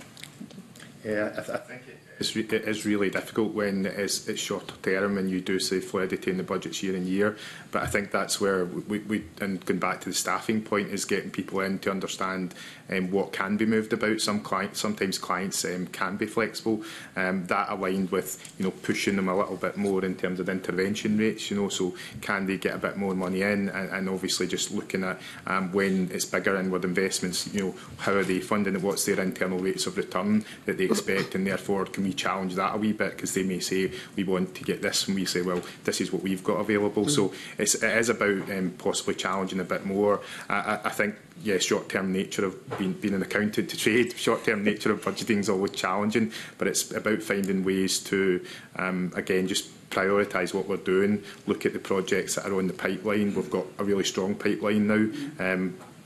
[SPEAKER 2] Yeah, I, th I think it's re it is really difficult when it is, it's shorter term and you do say fluidity in the budgets year in year. But I think that's where we, we and going back to the staffing point, is getting people in to understand um, what can be moved about. Some clients, sometimes clients um, can be flexible. Um, that aligned with, you know, pushing them a little bit more in terms of intervention rates. You know, so can they get a bit more money in, and, and obviously just looking at um, when it's bigger inward investments. You know, how are they funding it? What's their internal rates of return that they expect, and therefore can we challenge that a wee bit, because they may say we want to get this, and we say, well, this is what we've got available. Mm. So it's, it is about um, possibly challenging a bit more. I, I, I think, yeah, short-term nature of being, being an accountant to trade, short-term nature of budgeting is always challenging, but it's about finding ways to, um, again, just prioritise what we're doing, look at the projects that are on the pipeline. We've got a really strong pipeline now. Um,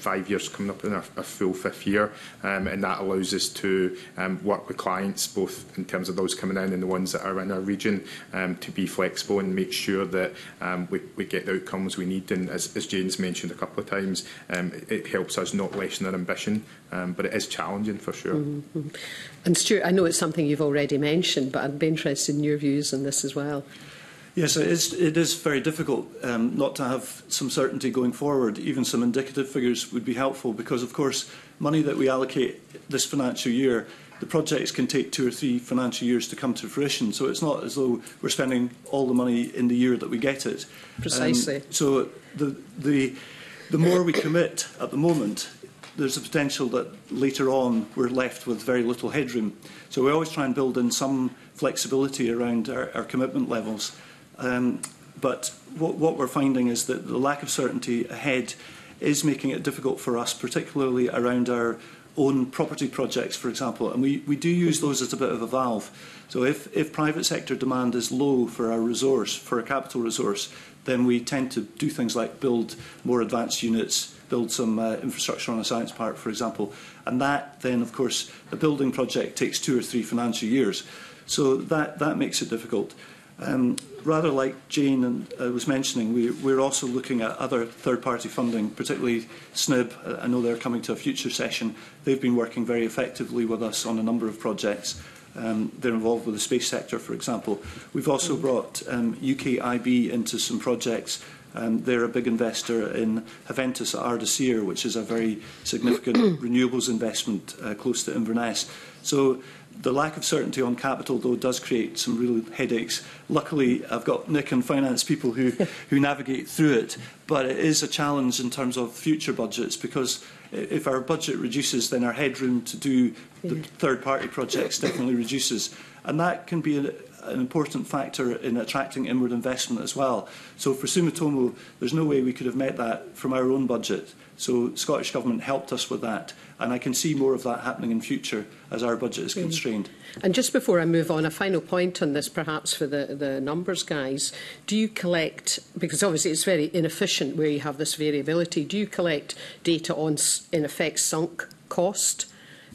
[SPEAKER 2] five years coming up in our, our full fifth year, um, and that allows us to um, work with clients, both in terms of those coming in and the ones that are in our region, um, to be flexible and make sure that um, we, we get the outcomes we need. And as, as Jane's mentioned a couple of times, um, it, it helps us not lessen our ambition, um, but it is challenging for sure.
[SPEAKER 9] Mm-hmm. And Stuart, I know it's something you've already mentioned, but I'd be interested in your views on this as well.
[SPEAKER 3] Yes, it is, it is very difficult um, not to have some certainty going forward. Even some indicative figures would be helpful because, of course, money that we allocate this financial year, the projects can take two or three financial years to come to fruition. So it's not as though we're spending all the money in the year that we get it.
[SPEAKER 9] Precisely.
[SPEAKER 3] Um, so the, the, the more we commit at the moment, there's a potential that later on we're left with very little headroom. So we always try and build in some flexibility around our, our commitment levels. Um, but what, what we're finding is that the lack of certainty ahead is making it difficult for us, particularly around our own property projects, for example. And we, we do use those as a bit of a valve. So if, if private sector demand is low for our resource, for a capital resource, then we tend to do things like build more advanced units, build some uh, infrastructure on a science park, for example. And that then, of course, a building project takes two or three financial years. So that, that makes it difficult. Um, rather like Jane and, uh, was mentioning, we, we're also looking at other third-party funding, particularly S N I B. I know they're coming to a future session. They've been working very effectively with us on a number of projects. Um, they're involved with the space sector, for example. We've also brought um, U K I B into some projects. Um, they're a big investor in Haventus at Ardasir, which is a very significant renewables investment uh, close to Inverness. So the lack of certainty on capital, though, does create some real headaches. Luckily, I've got Nick and finance people who, who navigate through it, but it is a challenge in terms of future budgets, because if our budget reduces, then our headroom to do the third-party projects definitely reduces. And that can be a, an important factor in attracting inward investment as well. So for Sumitomo, there's no way we could have met that from our own budget. So Scottish Government helped us with that, and I can see more of that happening in future as our budget is constrained.
[SPEAKER 9] And just before I move on, a final point on this perhaps for the, the numbers guys. Do you collect, because obviously it's very inefficient where you have this variability, do you collect data on, in effect, sunk cost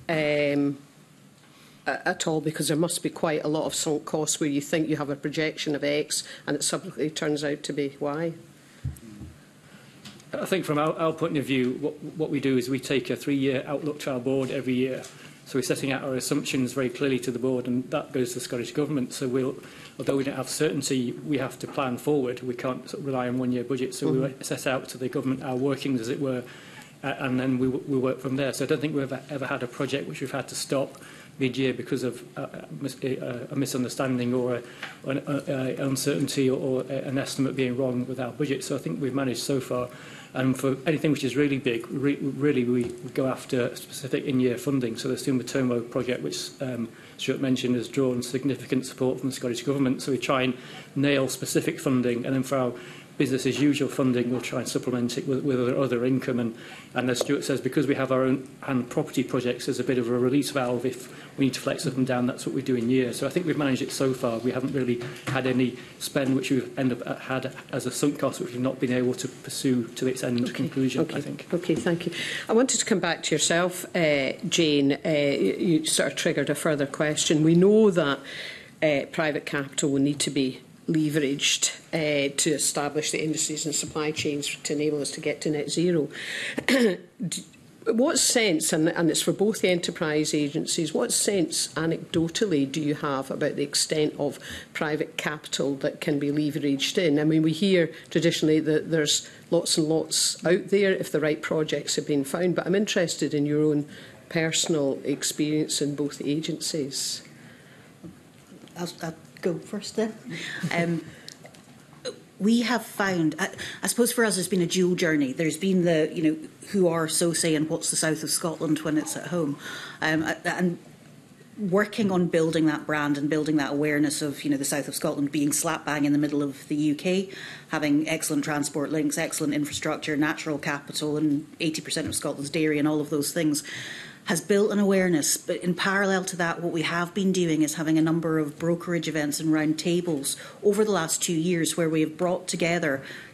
[SPEAKER 9] um, at all? Because there must be quite a lot of sunk costs where you think you have a projection of X and it subsequently turns out to be Y.
[SPEAKER 10] I think from our, our point of view, what, what we do is we take a three-year outlook to our board every year. So we're setting out our assumptions very clearly to the board, and that goes to the Scottish Government. So we'll, although we don't have certainty, we have to plan forward. We can't sort of rely on one-year budgets. So mm-hmm. we set out to the Government our workings, as it were, uh, and then we, we work from there. So I don't think we've ever, ever had a project which we've had to stop mid-year because of uh, a misunderstanding or a, an uh, uncertainty or, or an estimate being wrong with our budget. So I think we've managed so far. And for anything which is really big, re really we go after specific in-year funding. So the Sumitomo project, which um, Stuart mentioned, has drawn significant support from the Scottish Government. So we try and nail specific funding, and then for our business as usual funding, we'll try and supplement it with, with other income. And, and as Stuart says, because we have our own and property projects, there's a bit of a release valve if we need to flex up and down. That's what we do in year. So I think we've managed it so far. We haven't really had any spend which we've ended up had as a sunk cost, which we've not been able to pursue to its end okay. conclusion,
[SPEAKER 9] okay.
[SPEAKER 10] I think.
[SPEAKER 9] Okay, thank you. I wanted to come back to yourself, uh, Jane. Uh, you sort of triggered a further question. We know that uh, private capital will need to be leveraged uh, to establish the industries and supply chains to enable us to get to net zero. What sense, and, and it's for both the enterprise agencies, what sense anecdotally do you have about the extent of private capital that can be leveraged in? I mean, we hear traditionally that there's lots and lots out there if the right projects have been found, but I'm interested in your own personal experience in both agencies.
[SPEAKER 4] I'll, I'll go first then. Um, we have found, I, I suppose for us it's been a dual journey. There's been the, you know, who are so saying what's the south of Scotland when it's at home, um, and working on building that brand and building that awareness of, you know, the south of Scotland being slap bang in the middle of the U K, having excellent transport links, excellent infrastructure, natural capital, and eighty percent of Scotland's dairy and all of those things, has built an awareness. But in parallel to that, what we have been doing is having a number of brokerage events and round tables over the last two years where we have brought together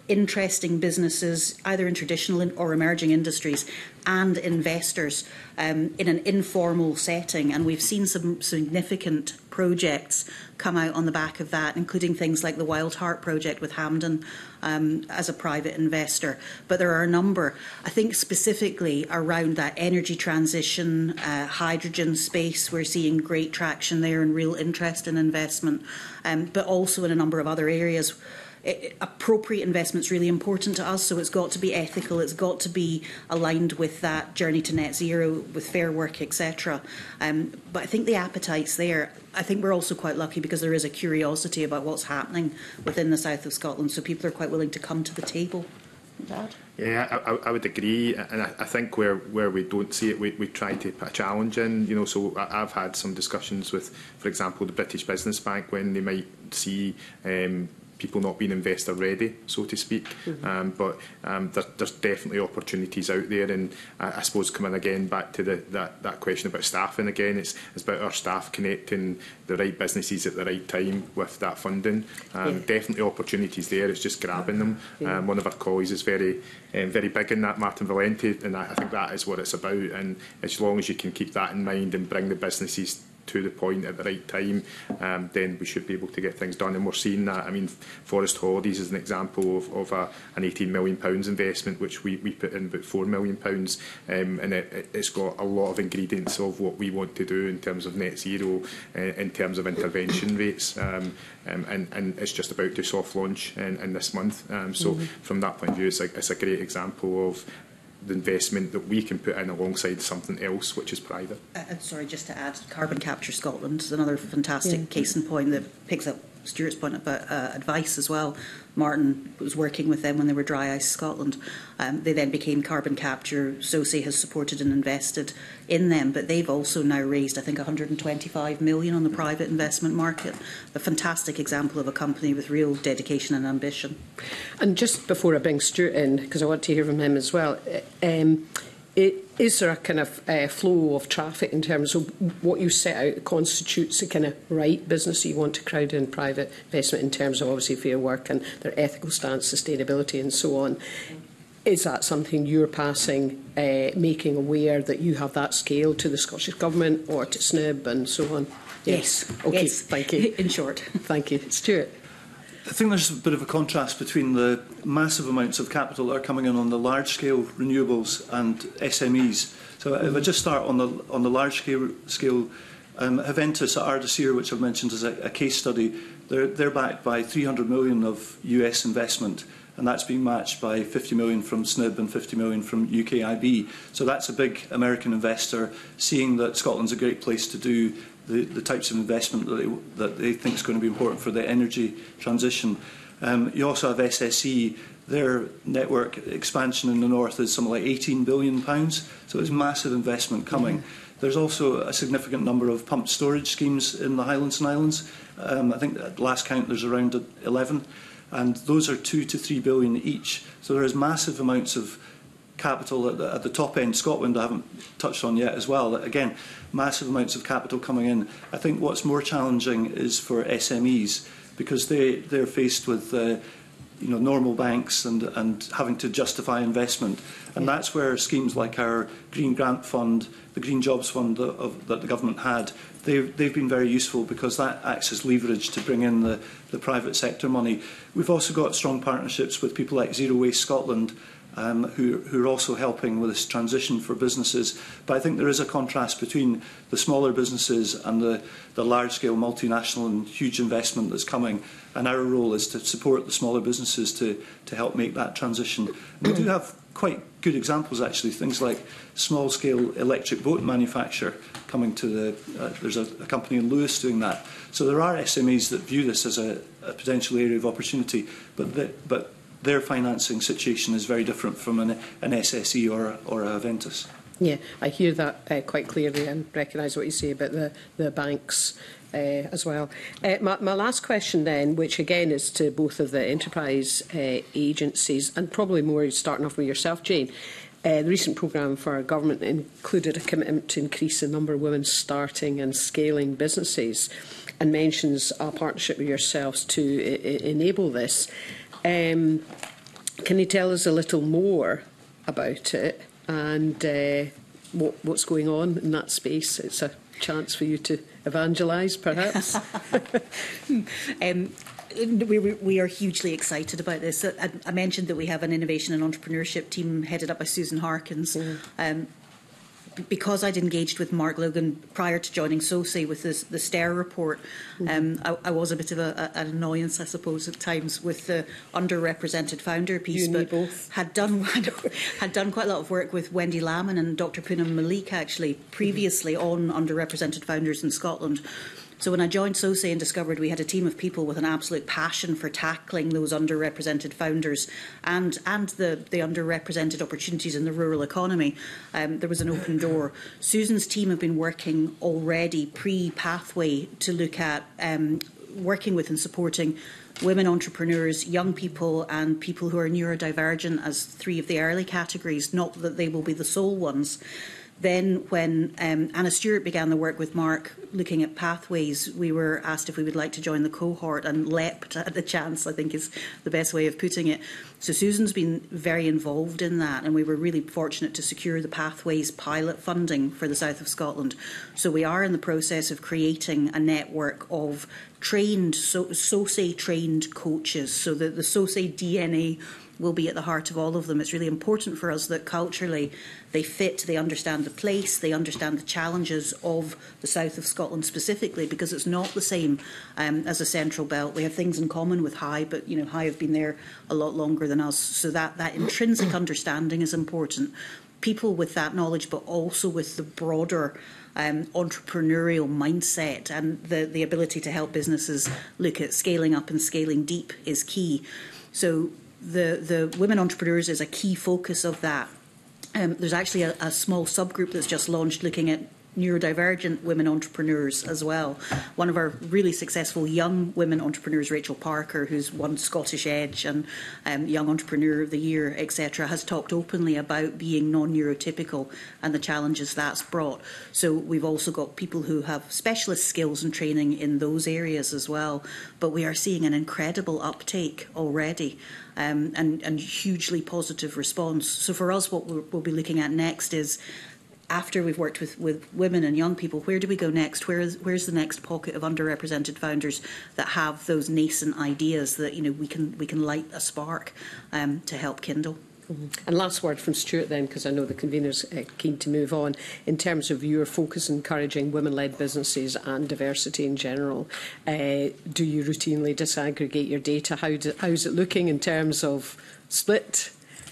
[SPEAKER 4] interesting businesses, either in traditional or emerging industries, and investors um, in an informal setting. And we've seen some significant projects come out on the back of that, including things like the Wild Heart project with Hampden um, as a private investor. But there are a number, I think specifically around that energy transition, uh, hydrogen space. We're seeing great traction there and real interest in investment, um, but also in a number of other areas. It, appropriate investment is really important to us, so it's got to be ethical, it's got to be aligned with that journey to net zero, with fair work, et cetera. Um, but I think the appetite's there. I think we're also quite lucky because there is a curiosity about what's happening within the south of Scotland, so people are quite willing to come to the table. Dad?
[SPEAKER 2] Yeah, I, I would agree, and I, I think where, where we don't see it, we, we try to put a challenge in. You know, so I, I've had some discussions with, for example, the British Business Bank when they might see Um, people not being investor ready, so to speak. Mm-hmm. um, but um, there, there's definitely opportunities out there, and I, I suppose coming again back to the, that, that question about staffing again, it's, it's about our staff connecting the right businesses at the right time with that funding. Um, yeah. Definitely opportunities there, it's just grabbing them. Yeah. Um, one of our colleagues is very um, very big in that, Martin Valenti, and I, I think that is what it's about, and as long as you can keep that in mind and bring the businesses to the point at the right time, um, then we should be able to get things done. And we're seeing that. I mean, Forest Holidays is an example of, of a, an eighteen million pounds investment, which we, we put in about four million pounds, um, and it, it's got a lot of ingredients of what we want to do in terms of net zero, uh, in terms of intervention rates, um, um, and, and it's just about to soft launch in, in this month. Um, so mm-hmm. from that point of view, it's a, it's a great example of the investment that we can put in alongside something else which is private.
[SPEAKER 4] Uh, sorry, just to add, Carbon Capture Scotland is another fantastic yeah. case in point that picks up Stuart's point about uh, advice as well. Martin was working with them when they were Dry Ice Scotland. Um, they then became Carbon Capture. S O C E has supported and invested in them, but they've also now raised, I think, one hundred and twenty-five million on the private investment market. A fantastic example of a company with real dedication and ambition.
[SPEAKER 9] And just before I bring Stuart in, because I want to hear from him as well, um, it, is there a kind of uh, flow of traffic in terms of what you set out constitutes the kind of right business you want to crowd in private investment in terms of obviously fair work and their ethical stance, sustainability and so on? Is that something you're passing, uh, making aware that you have that scale to the Scottish Government or to S N I B and so on?
[SPEAKER 4] Yes.
[SPEAKER 9] yes. Okay,
[SPEAKER 4] yes.
[SPEAKER 9] Thank you.
[SPEAKER 4] In short.
[SPEAKER 9] Thank you. Stuart?
[SPEAKER 3] I think there's a bit of a contrast between the massive amounts of capital that are coming in on the large-scale renewables and S M Es. So if I just start on the on the large-scale scale, um, Haventus at Ardasir, which I've mentioned as a, a case study, they're they're backed by three hundred million of U S investment, and that's being matched by fifty million from S N I B and fifty million from U K I B. So that's a big American investor seeing that Scotland's a great place to do The, the types of investment that they, that they think is going to be important for the energy transition. Um, you also have S S E. Their network expansion in the north is something like eighteen billion pounds, so it's massive investment coming. Mm-hmm. There's also a significant number of pumped storage schemes in the Highlands and Islands. Um, I think at last count there's around eleven, and those are two to three billion each. So there is massive amounts of capital at the, at the top end. Scotland I haven't touched on yet as well. Again, massive amounts of capital coming in. I think what's more challenging is for S M Es, because they, they're faced with uh, you know, normal banks and, and having to justify investment. And that's where schemes like our Green Grant Fund, the Green Jobs Fund that, of, that the government had, they've, they've been very useful because that acts as leverage to bring in the, the private sector money. We've also got strong partnerships with people like Zero Waste Scotland, Um, who, who are also helping with this transition for businesses. But I think there is a contrast between the smaller businesses and the, the large-scale multinational and huge investment that's coming. And our role is to support the smaller businesses to, to help make that transition. And we do have quite good examples, actually, things like small-scale electric boat manufacture coming to the... Uh, there's a, a company in Lewis doing that. So there are S M Es that view this as a, a potential area of opportunity, but the, but their financing situation is very different from an, an S S E or, or a Haventus.
[SPEAKER 9] Yeah, I hear that uh, quite clearly and recognise what you say about the, the banks uh, as well. Uh, my, my last question then, which again is to both of the enterprise uh, agencies, and probably more starting off with yourself, Jane. Uh, the recent programme for our government included a commitment to increase the number of women starting and scaling businesses, and mentions a partnership with yourselves to I I enable this. Um, can you tell us a little more about it and uh, what, what's going on in that space? It's a chance for you to evangelise, perhaps.
[SPEAKER 4] um, We, we are hugely excited about this. I, I mentioned that we have an innovation and entrepreneurship team headed up by Susan Harkins. Mm. Um, because I'd engaged with Mark Logan prior to joining S O S A with this, the STARE report, mm. um, I, I was a bit of a, a, an annoyance, I suppose, at times with the underrepresented founder piece.
[SPEAKER 9] You
[SPEAKER 4] but
[SPEAKER 9] both.
[SPEAKER 4] had done had done quite a lot of work with Wendy Lamon and Doctor Poonam Malik actually previously mm. on underrepresented founders in Scotland. So when I joined S O S A and discovered we had a team of people with an absolute passion for tackling those underrepresented founders and, and the, the underrepresented opportunities in the rural economy, um, there was an open door. Susan's team have been working already pre-pathway to look at um, working with and supporting women entrepreneurs, young people and people who are neurodivergent as three of the early categories, not that they will be the sole ones. Then when um, Anna Stewart began the work with Mark looking at pathways, we were asked if we would like to join the cohort and leapt at the chance, I think is the best way of putting it. So Susan's been very involved in that, and we were really fortunate to secure the Pathways pilot funding for the south of Scotland. So we are in the process of creating a network of trained, so, S O S A trained coaches, so that the S O S A D N A will be at the heart of all of them. It's really important for us that culturally they fit, they understand the place, they understand the challenges of the south of Scotland specifically, because it's not the same um, as a central belt. We have things in common with High, but you know High have been there a lot longer than us, so that, that intrinsic understanding is important. People with that knowledge, but also with the broader Um, entrepreneurial mindset and the, the ability to help businesses look at scaling up and scaling deep is key. So the, the women entrepreneurs is a key focus of that. Um, there's actually a, a small subgroup that's just launched looking at neurodivergent women entrepreneurs as well. One of our really successful young women entrepreneurs, Rachel Parker, who's won Scottish Edge and um, Young Entrepreneur of the Year, et cetera, has talked openly about being non-neurotypical and the challenges that's brought. So we've also got people who have specialist skills and training in those areas as well. But we are seeing an incredible uptake already. Um, and, and hugely positive response. So for us, what we'll, we'll be looking at next is, after we've worked with, with women and young people, where do we go next? Where is, where's the next pocket of underrepresented founders that have those nascent ideas that you know we can we can light a spark um, to help kindle?
[SPEAKER 9] Mm-hmm. And last word from Stuart then, because I know the convener's uh, keen to move on. In terms of your focus on encouraging women-led businesses and diversity in general, uh, do you routinely disaggregate your data? How do, how's it looking in terms of split?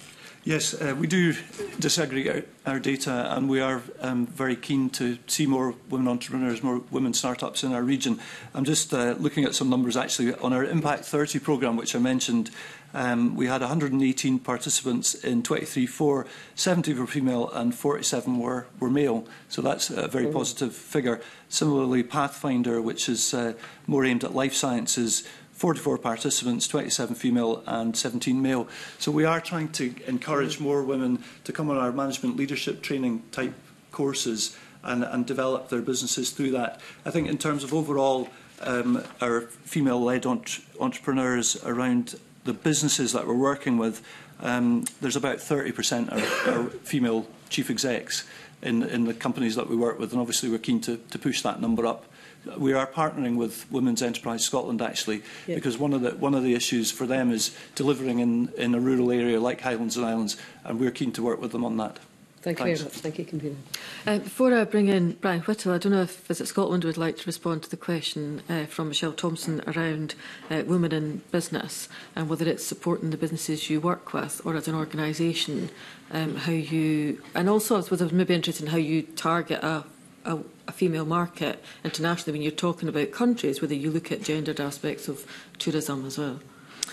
[SPEAKER 3] Yes, uh, we do disaggregate our data, and we are um, very keen to see more women entrepreneurs, more women startups in our region. I'm just uh, looking at some numbers actually on our Impact thirty programme, which I mentioned. Um, we had one hundred eighteen participants in twenty-three four, seventy were female and forty-seven were, were male. So that's a very positive figure. Similarly, Pathfinder, which is uh, more aimed at life sciences, forty-four participants, twenty-seven female and seventeen male. So we are trying to encourage more women to come on our management leadership training type courses and, and develop their businesses through that. I think in terms of overall um, our female-led entre entrepreneurs around the businesses that we're working with, um, there's about thirty percent are, are female chief execs in, in the companies that we work with, and obviously we're keen to, to push that number up. We are partnering with Women's Enterprise Scotland actually, yep. because one of the one of the issues for them is delivering in, in a rural area like Highlands and Islands, and we're keen to work with them on that.
[SPEAKER 9] Thank you
[SPEAKER 3] Thanks.
[SPEAKER 9] very much. Thank you, Convener.
[SPEAKER 1] Uh, before I bring in Brian Whittle, I don't know if Visit Scotland would like to respond to the question uh, from Michelle Thompson around uh, women in business and whether it's supporting the businesses you work with or as an organisation, um, how you, and also I was maybe interested in how you target a A, a female market internationally when you're talking about countries, whether you look at gendered aspects of tourism as well.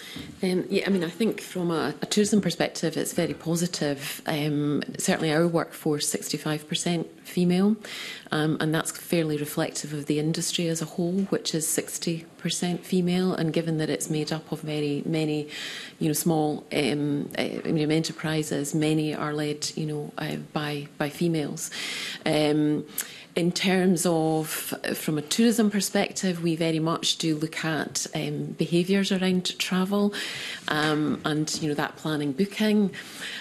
[SPEAKER 5] Um, yeah, I mean, I think from a, a tourism perspective, it's very positive. Um, certainly our workforce, sixty-five percent female, um, and that's fairly reflective of the industry as a whole, which is sixty percent female. And given that it's made up of very many, you know, small um, uh, you know, enterprises, many are led, you know, uh, by by females. Um, in terms of, from a tourism perspective, we very much do look at um, behaviours around travel um, and, you know, that planning booking.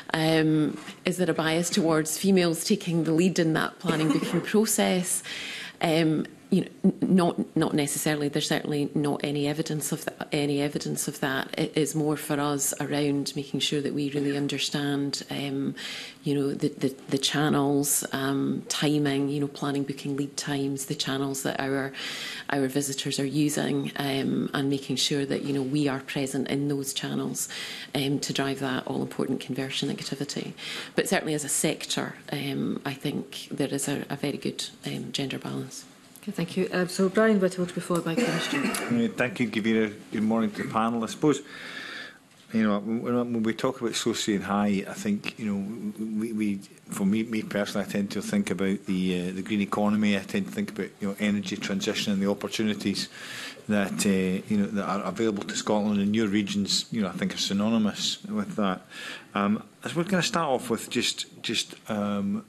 [SPEAKER 5] Um, is there a bias towards females taking the lead in that planning booking process? Um, You know, not not necessarily. There's certainly not any evidence of that. Any evidence of that. It is more for us around making sure that we really understand, um, you know, the the, the channels, um, timing, you know, planning, booking, lead times, the channels that our our visitors are using, um, and making sure that, you know, we are present in those channels um, to drive that all important conversion activity. But certainly as a sector, um, I think there is a, a very good um, gender balance.
[SPEAKER 1] Thank you. Uh, so Brian Whittle to be followed by Commissioner.
[SPEAKER 11] Uh, thank you, Gavira. Good morning to the panel. I suppose, you know, when, when we talk about Soci and High, I think, you know, we, we for me, me personally, I tend to think about the uh, the green economy. I tend to think about, you know, energy transition and the opportunities that uh, you know that are available to Scotland, and your regions, you know, I think are synonymous with that. Um, as we're going to start off with just just um,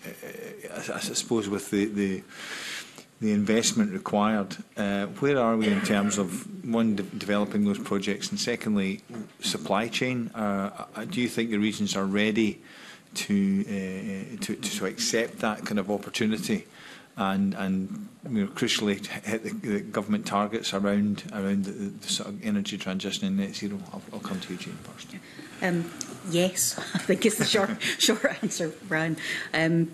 [SPEAKER 11] I, I suppose with the the the investment required. Uh, where are we in terms of, one, de developing those projects, and secondly, supply chain? Uh, do you think the regions are ready to, uh, to, to accept that kind of opportunity and, and you know, crucially, hit the, the government targets around, around the, the sort of energy transition and net zero? I'll, I'll come to you, Jane, first.
[SPEAKER 4] Um, yes, I think is the short, short answer, Brian. Um,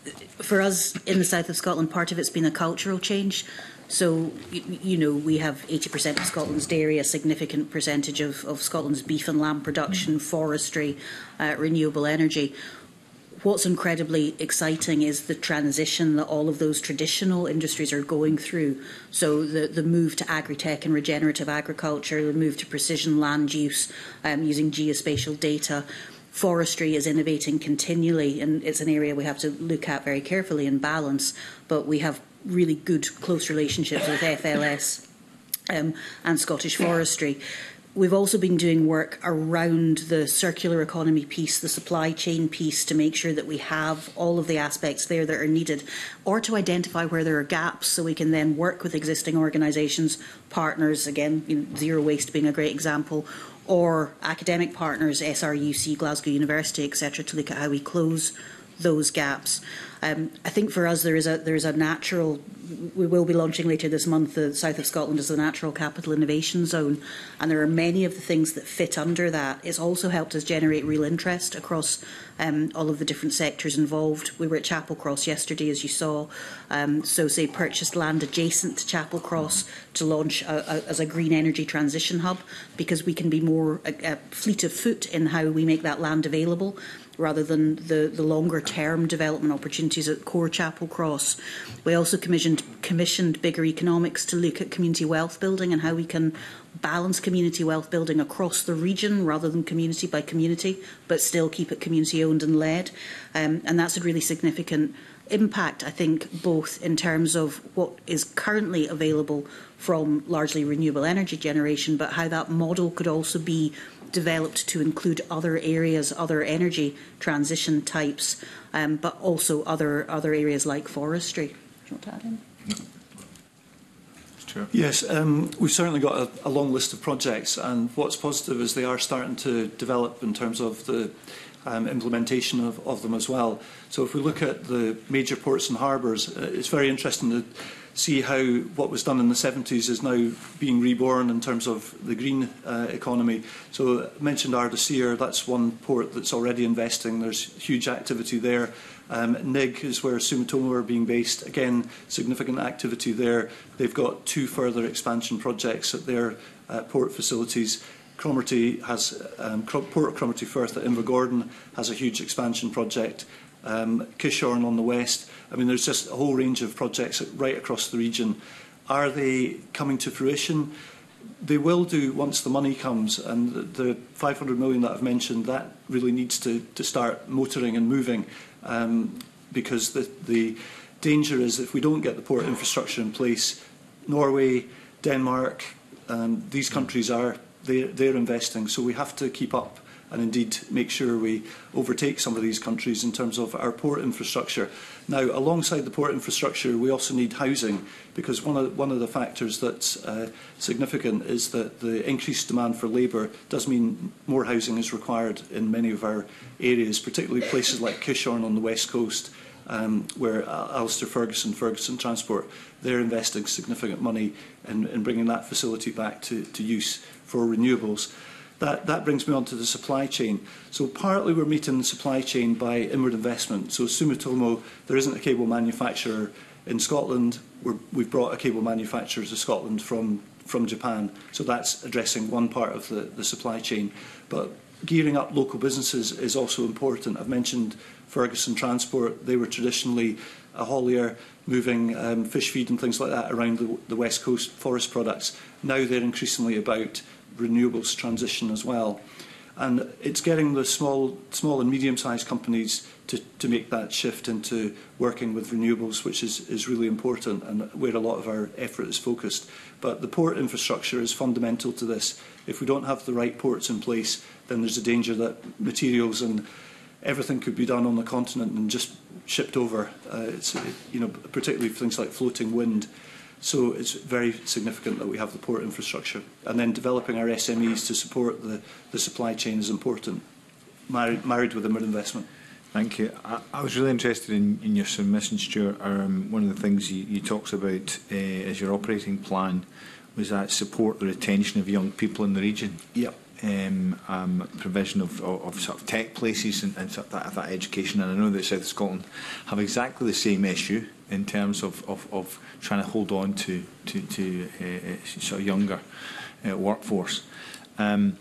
[SPEAKER 4] For us in the south of Scotland, part of it's been a cultural change. So, you, you know, we have eighty percent of Scotland's dairy, a significant percentage of, of Scotland's beef and lamb production, forestry, uh, renewable energy. What's incredibly exciting is the transition that all of those traditional industries are going through. So the, the move to agri-tech and regenerative agriculture, the move to precision land use, um, using geospatial data. Forestry is innovating continually, and it's an area we have to look at very carefully and balance, but we have really good, close relationships with F L S um, and Scottish Forestry. We've also been doing work around the circular economy piece, the supply chain piece, to make sure that we have all of the aspects there that are needed, or to identify where there are gaps so we can then work with existing organisations, partners, again, you know, Zero Waste being a great example, or academic partners, S R U C, Glasgow University, et cetera, to look at how we close those gaps. Um, I think for us there is a there is a natural. We will be launching later this month the South of Scotland as a natural capital innovation zone, and there are many of the things that fit under that. It's also helped us generate real interest across um, all of the different sectors involved. We were at Chapel Cross yesterday, as you saw. Um, so, say, purchased land adjacent to Chapel Cross to launch a, a, as a green energy transition hub, because we can be more a, a fleet of foot in how we make that land available, rather than the, the longer-term development opportunities at core Chapel Cross. We also commissioned, commissioned Bigger Economics to look at community wealth building and how we can balance community wealth building across the region rather than community by community, but still keep it community-owned and led. Um, and that's a really significant impact, I think, both in terms of what is currently available from largely renewable energy generation, but how that model could also be developed to include other areas, other energy transition types, um, but also other other areas like forestry. Do you want to add in?
[SPEAKER 11] No. Sure.
[SPEAKER 3] Yes, um, we've certainly got a, a long list of projects, and what's positive is they are starting to develop in terms of the um, implementation of, of them as well. So if we look at the major ports and harbours, uh, it's very interesting to see how what was done in the seventies is now being reborn in terms of the green uh, economy. So I mentioned Ardasir, that's one port that's already investing. There's huge activity there. Um, N I G is where Sumitomo are being based. Again, significant activity there. They've got two further expansion projects at their uh, port facilities. Cromarty has, um, Port of Cromarty Firth at Invergordon has a huge expansion project. Um, Kishorn on the west. I mean, there's just a whole range of projects right across the region. Are they coming to fruition? They will do once the money comes, and the, the five hundred million that I've mentioned, that really needs to, to start motoring and moving, um, because the, the danger is if we don't get the port infrastructure in place, Norway, Denmark, um, these countries are they're, they're investing, so we have to keep up and indeed make sure we overtake some of these countries in terms of our port infrastructure. Now, alongside the port infrastructure, we also need housing, because one of, one of the factors that's uh, significant is that the increased demand for labour does mean more housing is required in many of our areas, particularly places like Kishorn on the west coast, um, where Alistair Ferguson, Ferguson Transport, they're investing significant money in, in bringing that facility back to, to use for renewables. That, that brings me on to the supply chain. So partly we're meeting the supply chain by inward investment. So Sumitomo, there isn't a cable manufacturer in Scotland. We're, we've brought a cable manufacturer to Scotland from, from Japan. So that's addressing one part of the, the supply chain. But gearing up local businesses is also important. I've mentioned Ferguson Transport. They were traditionally a haulier moving um, fish feed and things like that around the, the west coast forest products. Now they're increasingly about renewables transition as well. And it's getting the small, small and medium-sized companies to, to make that shift into working with renewables, which is, is really important and where a lot of our effort is focused. But the port infrastructure is fundamental to this. If we don't have the right ports in place, then there's a danger that materials and everything could be done on the continent and just shipped over. Uh, it's, you know, particularly for things like floating wind. So it's very significant that we have the port infrastructure. And then developing our S M Es to support the, the supply chain is important, married, married with inward investment.
[SPEAKER 11] Thank you. I, I was really interested in, in your submission, Stuart. Um, one of the things you, you talked about uh, as your operating plan was that support the retention of young people in the region.
[SPEAKER 3] Yep.
[SPEAKER 11] Um, um, provision of, of, of sort of tech places and, and sort of that, that education. And I know that South Scotland have exactly the same issue in terms of, of, of trying to hold on to, to, to uh, sort of younger uh, workforce. Um,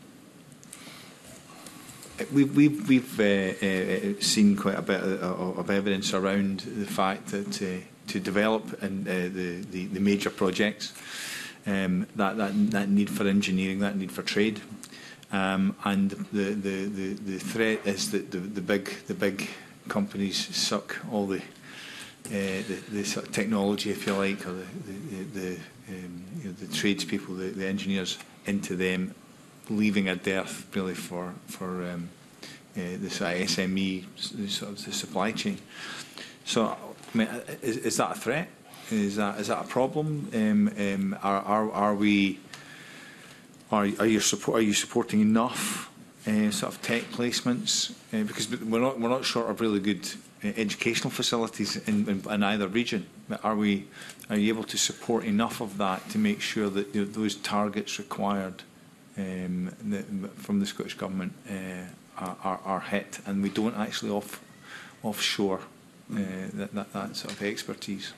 [SPEAKER 11] we've we've, we've uh, uh, seen quite a bit of, of evidence around the fact that uh, to develop in, uh, the, the, the major projects, um, that, that, that need for engineering, that need for trade, Um, and the, the, the, the threat is that the, the big the big companies suck all the uh, the, the sort of technology, if you like, or the the, the, um, you know, the tradespeople, the, the engineers into them, leaving a dearth really for for um, uh, the sort of S M E, the sort of the supply chain. So, I mean, is, is that a threat? Is that is that a problem? Um, um, are, are are we Are, are, you support, are you supporting enough uh, sort of tech placements? Uh, because we're not we're not short of really good uh, educational facilities in, in, in either region. But are we are you able to support enough of that to make sure that you know, those targets required um, the, from the Scottish Government uh, are, are, are hit, and we don't actually off offshore uh, that, that that sort of expertise?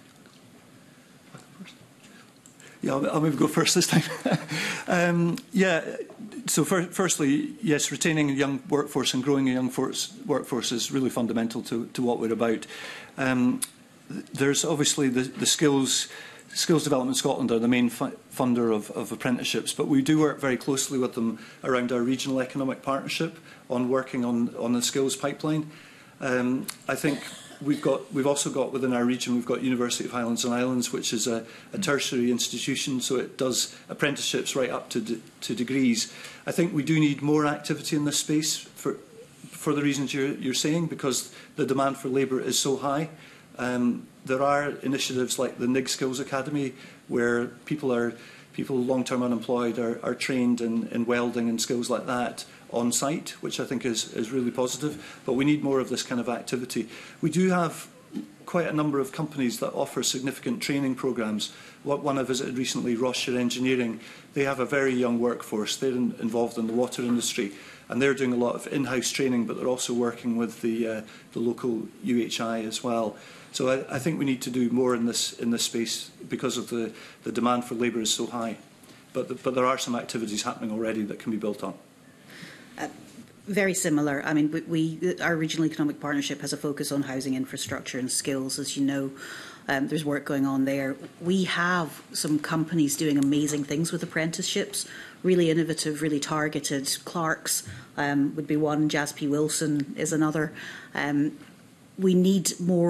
[SPEAKER 3] Yeah, I'll, I'll maybe go first this time. um, yeah, so for, firstly, yes, retaining a young workforce and growing a young force, workforce is really fundamental to, to what we're about. Um, there's obviously the, the skills, Skills Development Scotland are the main fu funder of, of apprenticeships, but we do work very closely with them around our regional economic partnership on working on, on the skills pipeline. Um, I think We've got. We've also got within our region. We've got University of Highlands and Islands, which is a, a tertiary institution, so it does apprenticeships right up to de, to degrees. I think we do need more activity in this space for for the reasons you're, you're saying, because the demand for labour is so high. Um, there are initiatives like the N I G Skills Academy, where people are people long-term unemployed are, are trained in, in welding and skills like that on site, which I think is, is really positive, but we need more of this kind of activity. We do have quite a number of companies that offer significant training programmes. One I visited recently, Rossshire Engineering, they have a very young workforce. They're in, involved in the water industry, and they're doing a lot of in-house training, but they're also working with the, uh, the local U H I as well. So I, I think we need to do more in this, in this space because of the, the demand for labour is so high. But, the, but there are some activities happening already that can be built on.
[SPEAKER 4] Uh, very similar. I mean, we, we, our regional economic partnership has a focus on housing infrastructure and skills, as you know. Um, there's work going on there. We have some companies doing amazing things with apprenticeships, really innovative, really targeted. Clark's um, would be one, Jas P. Wilson is another. Um, we need more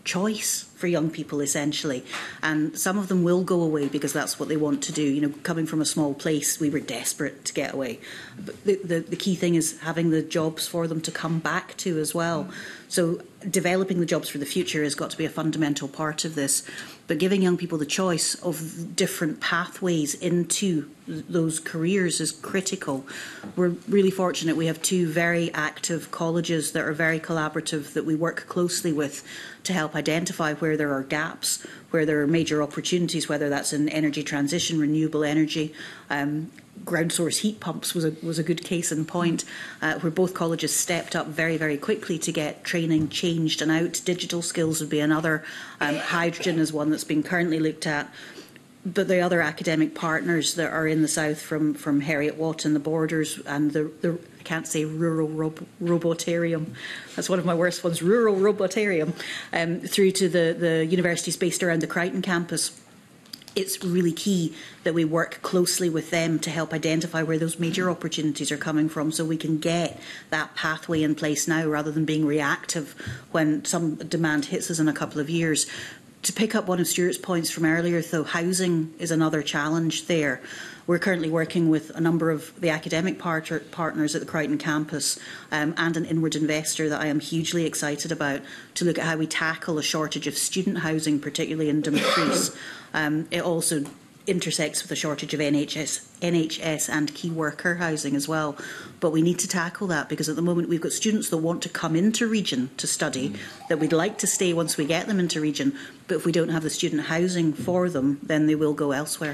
[SPEAKER 4] choice for young people, essentially. And some of them will go away because that's what they want to do. You know, coming from a small place, we were desperate to get away. But the, the, the key thing is having the jobs for them to come back to as well. So developing the jobs for the future has got to be a fundamental part of this. But giving young people the choice of different pathways into those careers is critical. We're really fortunate we have two very active colleges that are very collaborative, that we work closely with to help identify where there are gaps, where there are major opportunities, whether that's in energy transition, renewable energy. Um, ground source heat pumps was a, was a good case in point, uh, where both colleges stepped up very, very quickly to get training changed and out. Digital skills would be another. Um, hydrogen is one that's being currently looked at. But the other academic partners that are in the south, from, from Heriot Watt and the Borders and the, the I can't say rural rob robotarium, that's one of my worst ones, rural robotarium, um, through to the, the universities based around the Crichton campus. It's really key that we work closely with them to help identify where those major opportunities are coming from, so we can get that pathway in place now rather than being reactive when some demand hits us in a couple of years. To pick up one of Stuart's points from earlier, though, housing is another challenge there. We're currently working with a number of the academic part partners at the Crichton campus um, and an inward investor that I am hugely excited about, to look at how we tackle a shortage of student housing, particularly in Dumfries. Um, it also intersects with a shortage of N H S, N H S and key worker housing as well. But we need to tackle that, because at the moment we've got students that want to come into Region to study, mm. that we'd like to stay once we get them into Region, but if we don't have the student housing for them, then they will go elsewhere.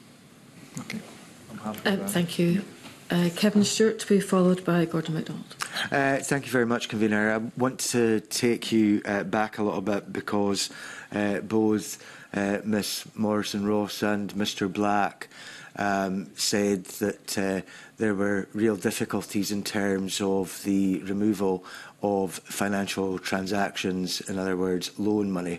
[SPEAKER 11] Okay. I'm happy with
[SPEAKER 1] Uh,
[SPEAKER 11] that.
[SPEAKER 1] thank you. Uh, Kevin Stewart, to be followed by Gordon MacDonald.
[SPEAKER 12] Uh, thank you very much, Convener. I want to take you uh, back a little bit, because uh, both uh, Miss Morrison-Ross and Mr Black um, said that uh, there were real difficulties in terms of the removal of financial transactions, in other words, loan money.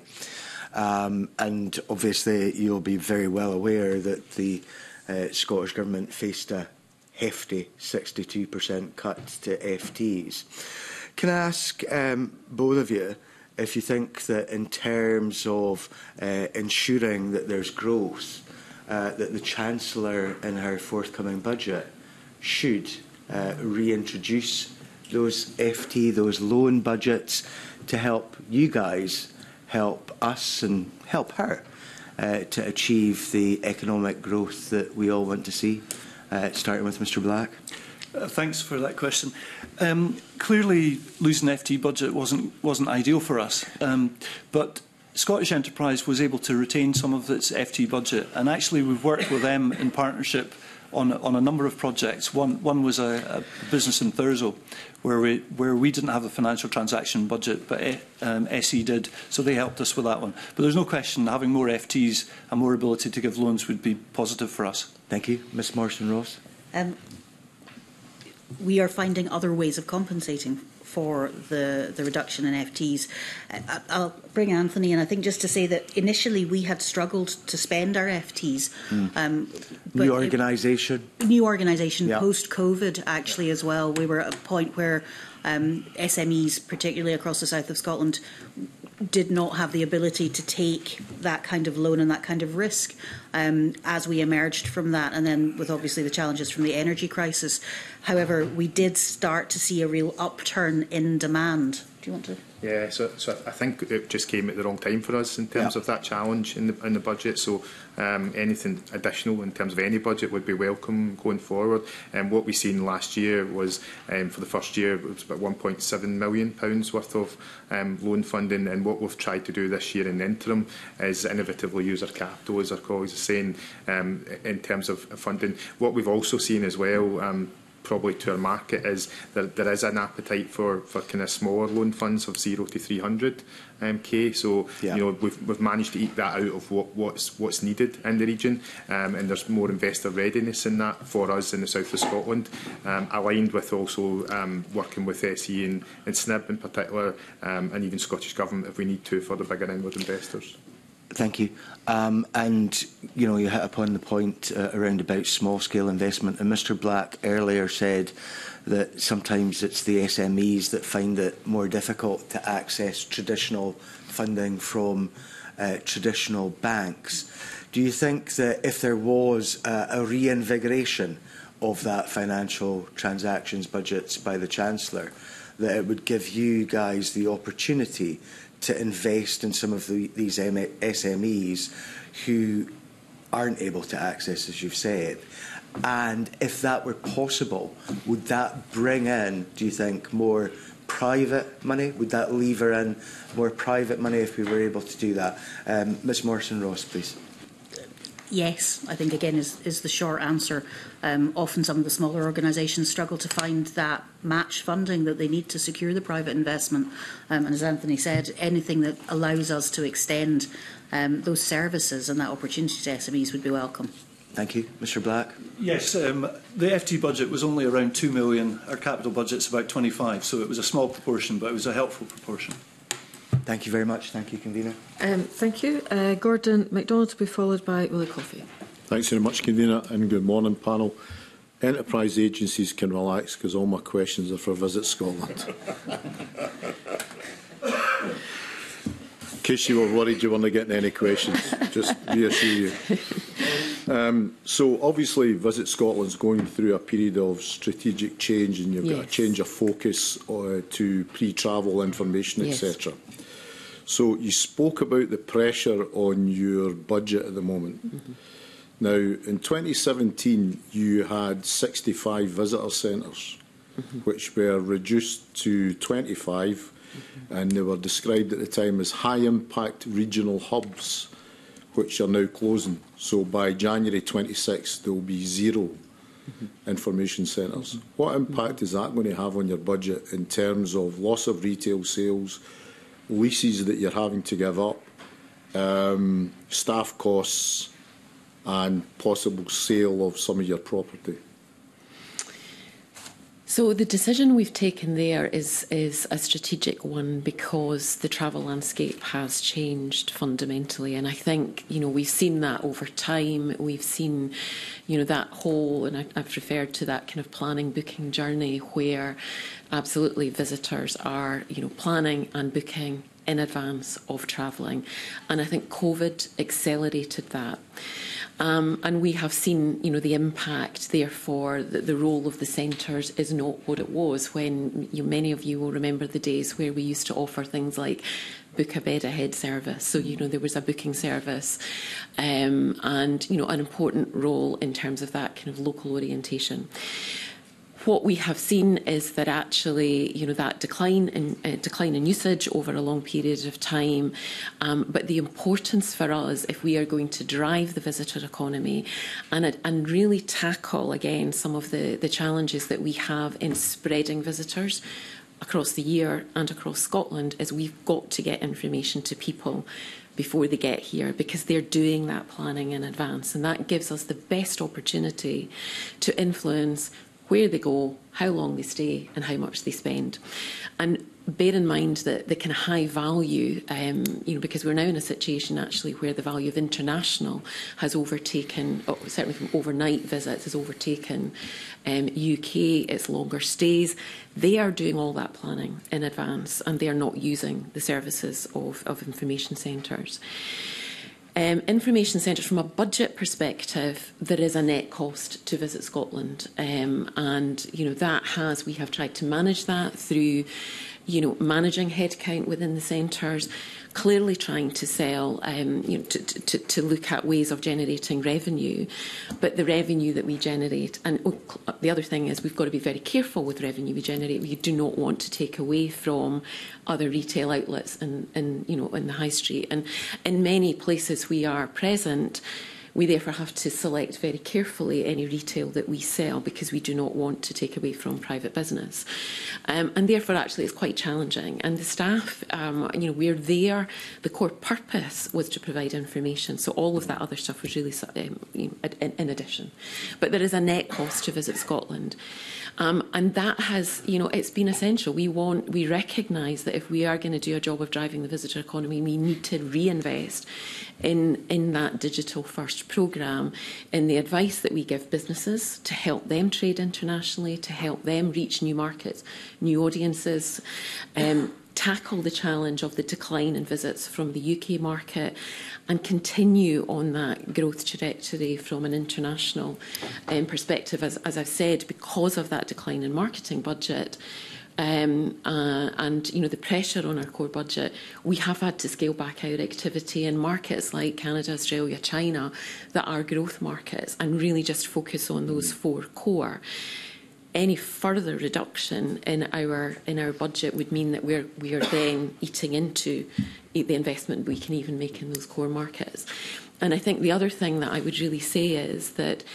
[SPEAKER 12] Um, and obviously you'll be very well aware that the uh, Scottish Government faced a hefty sixty-two percent cut to F Ts. Can I ask um, both of you if you think that in terms of uh, ensuring that there's growth, uh, that the Chancellor in her forthcoming budget should uh, reintroduce those F T, those loan budgets, to help you guys, help us and help her uh, to achieve the economic growth that we all want to see? Uh, starting with Mr Black.
[SPEAKER 3] Uh, thanks for that question. Um, clearly, losing F T budget wasn't wasn't ideal for us, um, but Scottish Enterprise was able to retain some of its F T budget, and actually we've worked with them in partnership on on a number of projects. One one was a, a business in Thurso, where we where we didn't have a financial transaction budget, but um, S E did, so they helped us with that one. But there's no question having more F Ts and more ability to give loans would be positive for us.
[SPEAKER 12] Thank you, Miss Morrison-Ross.
[SPEAKER 4] Um, we are finding other ways of compensating for the, the reduction in F Ts. Uh, I'll bring Anthony in, I think, just to say that initially we had struggled to spend our F Ts. Mm. Um,
[SPEAKER 12] new organisation.
[SPEAKER 4] New organisation,
[SPEAKER 12] yeah.
[SPEAKER 4] post-COVID, actually, as well. We were at a point where um, S M Es, particularly across the south of Scotland, did not have the ability to take that kind of loan and that kind of risk um, as we emerged from that, and then with obviously the challenges from the energy crisis. However, we did start to see a real upturn in demand. Do you want to?
[SPEAKER 2] Yeah, so, so I think it just came at the wrong time for us in terms yeah. of that challenge in the, in the budget. So um, anything additional in terms of any budget would be welcome going forward. And what we seen last year was, um, for the first year, it was about one point seven million pounds worth of um, loan funding. And what we've tried to do this year in the interim is innovatively use our capital, as our colleagues are saying, um, in terms of funding. What we've also seen as well, um, probably to our market, is that there is an appetite for, for kind of smaller loan funds of zero to three hundred um, K. So yeah. you know we've, we've managed to eke that out of what, what's what's needed in the region, um, and there's more investor readiness in that for us in the south of Scotland, um, aligned with also um, working with S E and, and S N I B in particular, um, and even Scottish Government if we need to for the bigger inward investors.
[SPEAKER 12] Thank you. Um, and, you know, you hit upon the point uh, around about small-scale investment. And Mr Black earlier said that sometimes it's the S M Es that find it more difficult to access traditional funding from uh, traditional banks. Do you think that if there was uh, a reinvigoration of that financial transactions budgets by the Chancellor, that it would give you guys the opportunity to invest in some of the, these S M Es who aren't able to access, as you've said? And if that were possible, would that bring in, do you think, more private money? Would that lever in more private money if we were able to do that? Um, Miz Morrison-Ross, please.
[SPEAKER 4] Yes, I think, again, is, is the short answer. Um, often some of the smaller organisations struggle to find that match funding that they need to secure the private investment. Um, and as Anthony said, anything that allows us to extend um, those services and that opportunity to S M Es would be welcome.
[SPEAKER 12] Thank you. Mister Black?
[SPEAKER 3] Yes, um, the F T budget was only around two million. Our capital budget's about twenty-five, so it was a small proportion, but it was a helpful proportion.
[SPEAKER 12] Thank you very much. Thank you, Convener.
[SPEAKER 1] Um, thank you. Uh, Gordon MacDonald will be followed by Willie Coffey.
[SPEAKER 13] Thanks very much, Convener, and good morning, panel. Enterprise agencies can relax because all my questions are for Visit Scotland. In case you were worried you weren't getting any questions, just reassure you. Um, so obviously Visit Scotland's going through a period of strategic change, and you've yes. got a change of focus uh, to pre-travel information, yes. et cetera. So you spoke about the pressure on your budget at the moment. Mm-hmm. Now, in twenty seventeen, you had sixty-five visitor centres, mm-hmm. which were reduced to twenty-five, mm-hmm. and they were described at the time as high-impact regional hubs, which are now closing. So by January twenty-sixth, there will be zero mm-hmm. information centres. Mm-hmm. What impact is that going to have on your budget in terms of loss of retail sales, leases that you're having to give up, um, staff costs, and possible sale of some of your property?
[SPEAKER 5] So the decision we've taken there is, is a strategic one because the travel landscape has changed fundamentally. And I think, you know, we've seen that over time. We've seen, you know, that whole, and I, I've referred to that kind of planning, booking journey where absolutely visitors are, you know, planning and booking in advance of travelling. And I think COVID accelerated that. Um, and we have seen, you know, the impact, therefore, that the role of the centres is not what it was when, you know, many of you will remember the days where we used to offer things like book a bed ahead service. So, you know, there was a booking service um, and, you know, an important role in terms of that kind of local orientation. What we have seen is that actually, you know, that decline in uh, decline in usage over a long period of time. Um, but the importance for us, if we are going to drive the visitor economy and and really tackle again some of the the challenges that we have in spreading visitors across the year and across Scotland, is we've got to get information to people before they get here, because they're doing that planning in advance, and that gives us the best opportunity to influence where they go, how long they stay, and how much they spend. And bear in mind that the kind of high value, um, you know, because we're now in a situation actually where the value of international has overtaken, oh, certainly from overnight visits, has overtaken um, U K, its longer stays. They are doing all that planning in advance, and they are not using the services of, of information centres. Um, information centres, from a budget perspective, there is a net cost to Visit Scotland, um, and you know that has we have tried to manage that through, you know, managing headcount within the centres, clearly trying to sell, um, you know, to, to, to look at ways of generating revenue, but the revenue that we generate, and oh, the other thing is we've got to be very careful with revenue we generate. We do not want to take away from other retail outlets in, in, you know, in the high street, and in many places we are present, We therefore have to select very carefully any retail that we sell because we do not want to take away from private business. Um, and therefore, actually, it's quite challenging. And the staff, um, you know, we're there. The core purpose was to provide information. So all of that other stuff was really um, you know, in, in addition. But there is a net cost to Visit Scotland. Um, and that has, you know, it's been essential. We want, we recognise that if we are going to do a job of driving the visitor economy, we need to reinvest in, in that digital first programme, in the advice that we give businesses to help them trade internationally, to help them reach new markets, new audiences, um, tackle the challenge of the decline in visits from the U K market, and continue on that growth trajectory from an international um, perspective. As, as I've said, because of that decline in marketing budget um, uh, and you know the pressure on our core budget, we have had to scale back our activity in markets like Canada, Australia, China, that are growth markets, and really just focus on those four core. Any further reduction in our in our budget would mean that we're we are then eating into the investment we can even make in those core markets. And I think the other thing that I would really say is that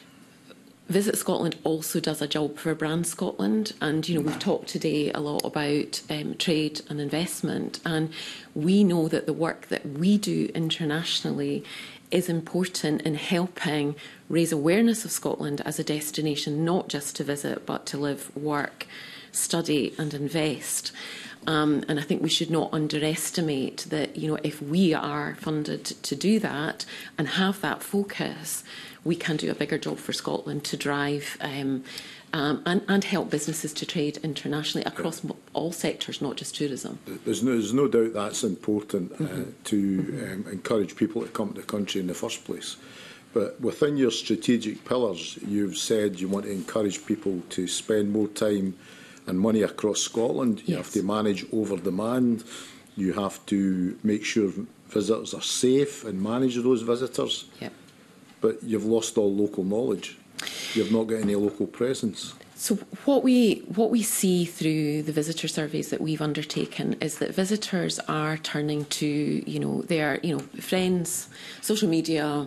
[SPEAKER 5] Visit Scotland also does a job for Brand Scotland, and you know we've talked today a lot about um, trade and investment, and we know that the work that we do internationally is important in helping raise awareness of Scotland as a destination, not just to visit, but to live, work, study and invest. Um, and I think we should not underestimate that, you know, if we are funded to do that and have that focus, we can do a bigger job for Scotland to drive um, um, and, and help businesses to trade internationally across all sectors, not just tourism.
[SPEAKER 13] There's no, there's no doubt that's important uh,
[SPEAKER 5] Mm-hmm.
[SPEAKER 13] to um, encourage people to come to the country in the first place. But within your strategic pillars, you've said you want to encourage people to spend more time and money across Scotland. You
[SPEAKER 5] Yes.
[SPEAKER 13] have to manage over demand. You have to make sure visitors are safe and manage those visitors.
[SPEAKER 5] Yep.
[SPEAKER 13] But you've lost all local knowledge. You've not got any local presence.
[SPEAKER 5] So what we what we see through the visitor surveys that we've undertaken is that visitors are turning to, you know, their, you know, friends, social media,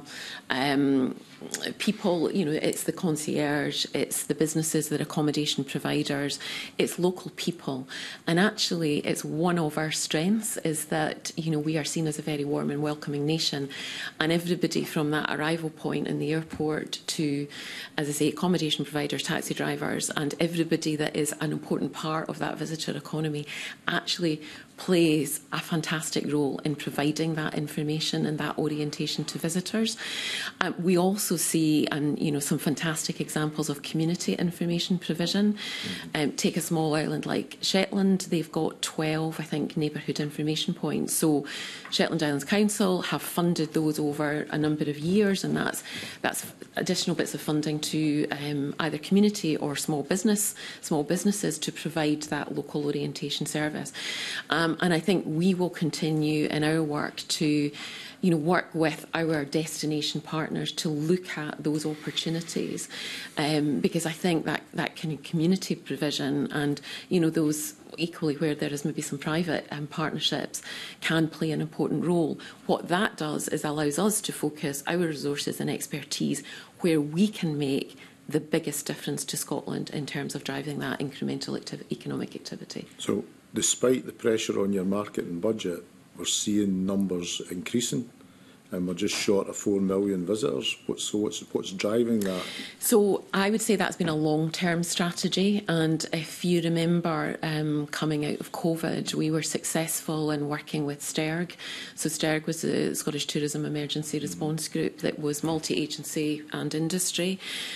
[SPEAKER 5] um, people, you know, it's the concierge, it's the businesses, the accommodation providers, it's local people. And actually, it's one of our strengths is that, you know, we are seen as a very warm and welcoming nation. And everybody from that arrival point in the airport to, as I say, accommodation providers, taxi drivers, and everybody that is an important part of that visitor economy actually plays a fantastic role in providing that information and that orientation to visitors. Um, we also see, and you know, some fantastic examples of community information provision. Mm-hmm. Um, take a small island like Shetland; they've got twelve, I think, neighbourhood information points. So, Shetland Islands Council have funded those over a number of years, and that's that's additional bits of funding to um, either community or small business, small businesses to provide that local orientation service. Um, and I think we will continue in our work to, you know, work with our destination partners to look at those opportunities, um, because I think that that kind of community provision and, you know, those equally where there is maybe some private um, partnerships can play an important role. What that does is allows us to focus our resources and expertise where we can make the biggest difference to Scotland in terms of driving that incremental activ- economic activity.
[SPEAKER 13] So, despite the pressure on your marketing budget, we're seeing numbers increasing, and we're just short of four million visitors. What's, so what's, what's driving that?
[SPEAKER 5] So I would say that's been a long-term strategy, and if you remember um, coming out of COVID, we were successful in working with STERG. So STERG was the Scottish Tourism Emergency Response Group that was multi-agency and industry,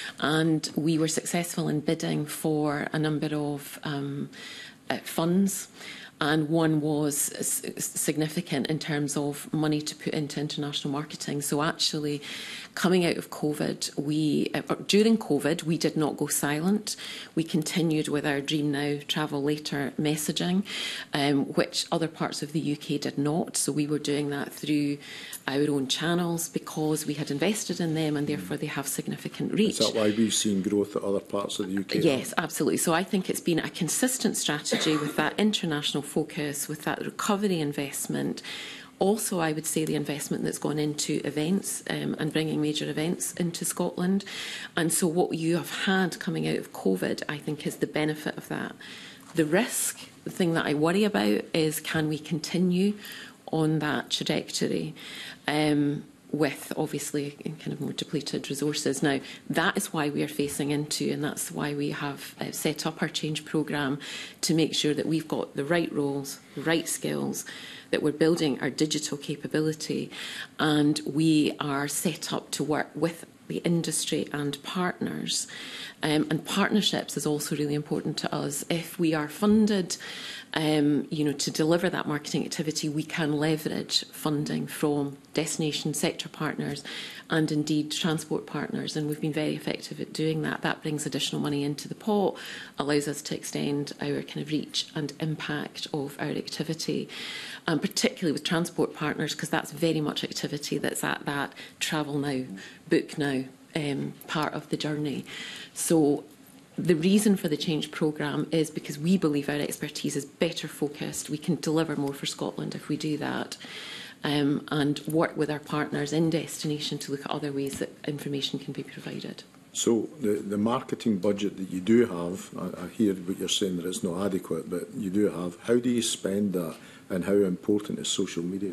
[SPEAKER 5] and we were successful in bidding for a number of um, uh, funds. And one was significant in terms of money to put into international marketing. So actually, coming out of COVID, we uh, during COVID, we did not go silent. We continued with our Dream Now, Travel Later messaging, um, which other parts of the U K did not. So we were doing that through our own channels because we had invested in them and therefore they have significant reach.
[SPEAKER 13] Is that why we've seen growth at other parts of the U K?
[SPEAKER 5] Yes, absolutely. So I think it's been a consistent strategy with that international focus, with that recovery investment, Also, I would say the investment that's gone into events um, and bringing major events into Scotland. And so what you have had coming out of COVID, I think, is the benefit of that. The risk, the thing that I worry about is, can we continue on that trajectory um, with obviously kind of more depleted resources? Now, that is why we are facing into, and that's why we have uh, set up our change programme to make sure that we've got the right roles, the right skills, that we're building our digital capability, and we are set up to work with the industry and partners. Um, and partnerships is also really important to us. If we are funded um, you know, to deliver that marketing activity, we can leverage funding from destination sector partners and indeed transport partners, and we've been very effective at doing that. That brings additional money into the pot, allows us to extend our kind of reach and impact of our activity, and particularly with transport partners, because that's very much activity that's at that travel now, book now um, part of the journey. So the reason for the change programme is because we believe our expertise is better focused. We can deliver more for Scotland if we do that, um, and work with our partners in destination to look at other ways that information can be provided.
[SPEAKER 13] So the, the marketing budget that you do have, I, I hear what you're saying that it's not adequate, but you do have. How do you spend that, and how important is social media?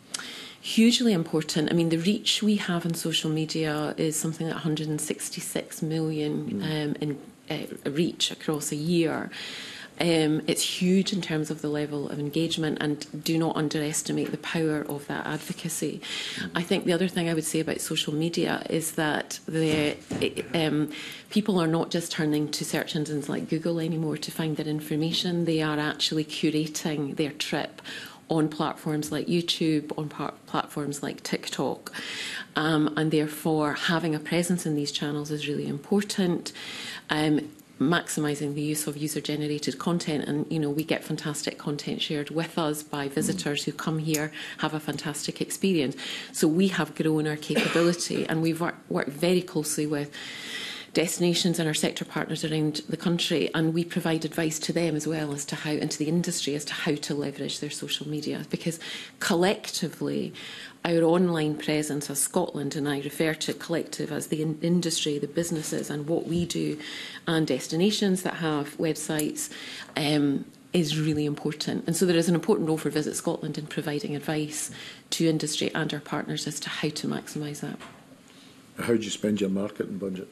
[SPEAKER 5] Hugely important. I mean, the reach we have on social media is something like one hundred sixty-six million mm. um, in uh, reach across a year. Um, it's huge in terms of the level of engagement, and do not underestimate the power of that advocacy. Mm. I think the other thing I would say about social media is that the, um, people are not just turning to search engines like Google anymore to find their information. They are actually curating their trip on platforms like YouTube, on platforms like TikTok. Um, and therefore, having a presence in these channels is really important. Um, maximising the use of user-generated content, and you know, we get fantastic content shared with us by visitors who come here, have a fantastic experience. So we have grown our capability, and we've worked, worked very closely with destinations and our sector partners around the country, and we provide advice to them as well as to how, and to the industry as to how to leverage their social media, because collectively our online presence as Scotland, and I refer to collective as the in industry, the businesses and what we do, and destinations that have websites, um, is really important. And so there is an important role for Visit Scotland in providing advice to industry and our partners as to how to maximise that.
[SPEAKER 13] How do you spend your marketing budget?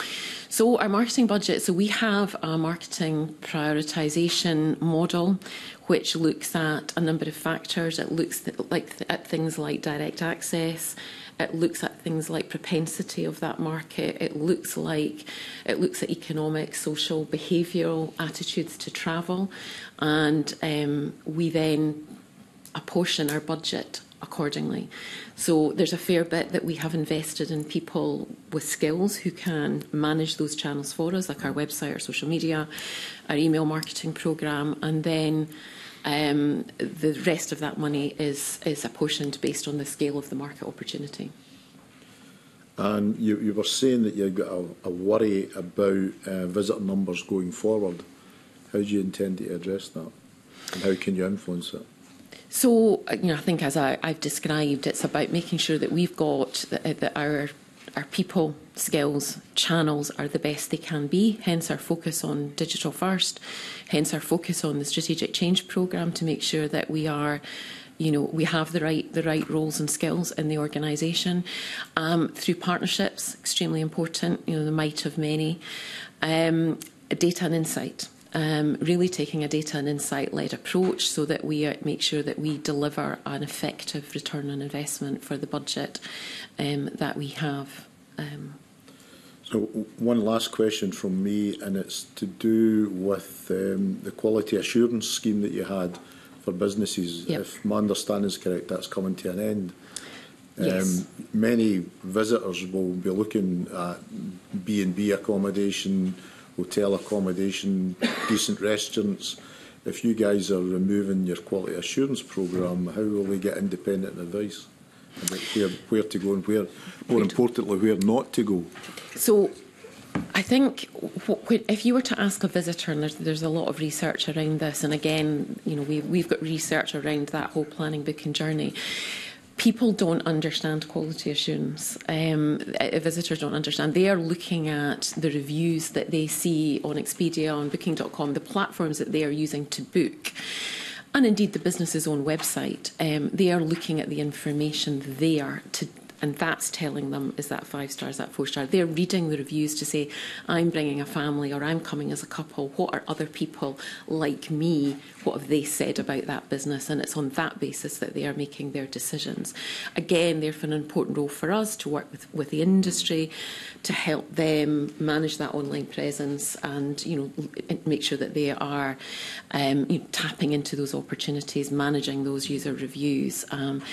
[SPEAKER 5] So our marketing budget, so we have a marketing prioritisation model which looks at a number of factors. It looks th like th at things like direct access. It looks at things like propensity of that market. It looks like it looks at economic, social, behavioural attitudes to travel, and um, we then apportion our budget accordingly. So there's a fair bit that we have invested in people with skills who can manage those channels for us, like our website, our social media, our email marketing programme, and then um, the rest of that money is, is apportioned based on the scale of the market opportunity.
[SPEAKER 13] And you, you were saying that you've got a, a worry about uh, visitor numbers going forward. How do you intend to address that, and how can you influence it?
[SPEAKER 5] So, you know, I think as I, I've described, it's about making sure that we've got that, that our our people, skills, channels are the best they can be. Hence our focus on digital first. Hence our focus on the strategic change programme to make sure that we are, you know, we have the right the right roles and skills in the organisation. Um, through partnerships, extremely important. You know, the might of many. Um, data and insight. Um, really taking a data and insight-led approach so that we uh, make sure that we deliver an effective return on investment for the budget um, that we have. Um,
[SPEAKER 13] so one last question from me, and it's to do with um, the quality assurance scheme that you had for businesses.
[SPEAKER 5] Yep.
[SPEAKER 13] If my understanding is correct, that's coming to an end.
[SPEAKER 5] Yes.
[SPEAKER 13] Um, many visitors will be looking at B and B accommodation, hotel accommodation, decent restaurants. If you guys are removing your quality assurance programme, how will they get independent advice about where, where to go and where, more importantly, where not to go?
[SPEAKER 5] So I think if you were to ask a visitor, and there's, there's a lot of research around this, and again, you know, we've, we've got research around that whole planning, booking journey. People don't understand quality assurance. Um, visitors don't understand. They are looking at the reviews that they see on Expedia, on booking dot com, the platforms that they are using to book, and indeed the business's own website. Um, they are looking at the information there to and that's telling them, is that five stars, that four star? They're reading the reviews to say, I'm bringing a family or I'm coming as a couple. What are other people like me? What have they said about that business? And it's on that basis that they are making their decisions. Again, therefore, an important role for us to work with, with the industry to help them manage that online presence and, you know, make sure that they are um, you know, tapping into those opportunities, managing those user reviews. Um,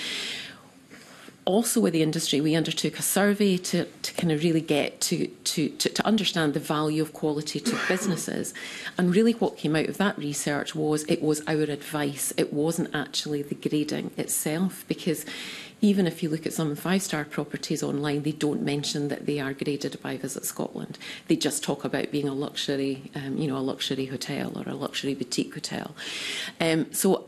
[SPEAKER 5] Also with the industry, we undertook a survey to, to kind of really get to, to, to, to understand the value of quality to businesses. And really what came out of that research was it was our advice. It wasn't actually the grading itself, because even if you look at some five-star properties online, they don't mention that they are graded by Visit Scotland. They just talk about being a luxury, um, you know, a luxury hotel or a luxury boutique hotel. Um, so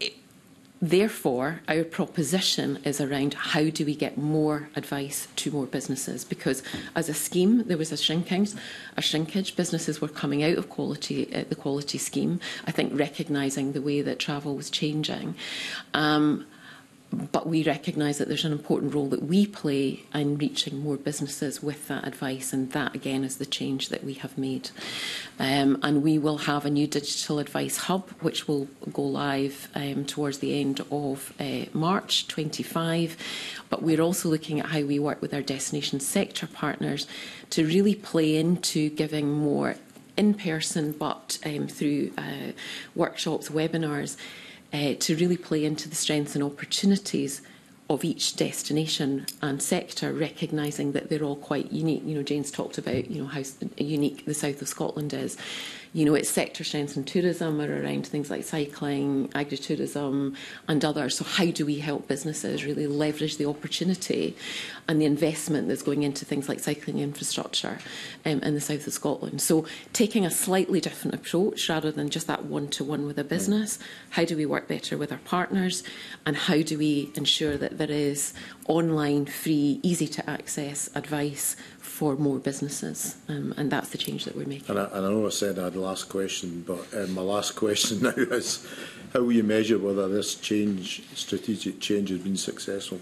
[SPEAKER 5] Therefore, our proposition is around how do we get more advice to more businesses, because as a scheme there was a shrinkage, a shrinkage. Businesses were coming out of quality, uh, the quality scheme. I think recognising the way that travel was changing. Um, But we recognise that there's an important role that we play in reaching more businesses with that advice, and that again is the change that we have made. Um, and we will have a new digital advice hub which will go live um, towards the end of uh, March twenty-five. But we're also looking at how we work with our destination sector partners to really play into giving more in-person, but um, through uh, workshops, webinars, Uh, to really play into the strengths and opportunities of each destination and sector, recognising that they're all quite unique. You know, Jane's talked about, you know, how unique the south of Scotland is. You know, its sector strengths in tourism are around things like cycling, agritourism and others. So how do we help businesses really leverage the opportunity and the investment that's going into things like cycling infrastructure um, in the south of Scotland? So taking a slightly different approach rather than just that one-to-one with a business, how do we work better with our partners, and how do we ensure that there is online, free, easy-to-access advice for more businesses, um, and that's the change that we're making.
[SPEAKER 13] And I, and I know I said I had the last question, but uh, my last question now is, how will you measure whether this change, strategic change, has been successful?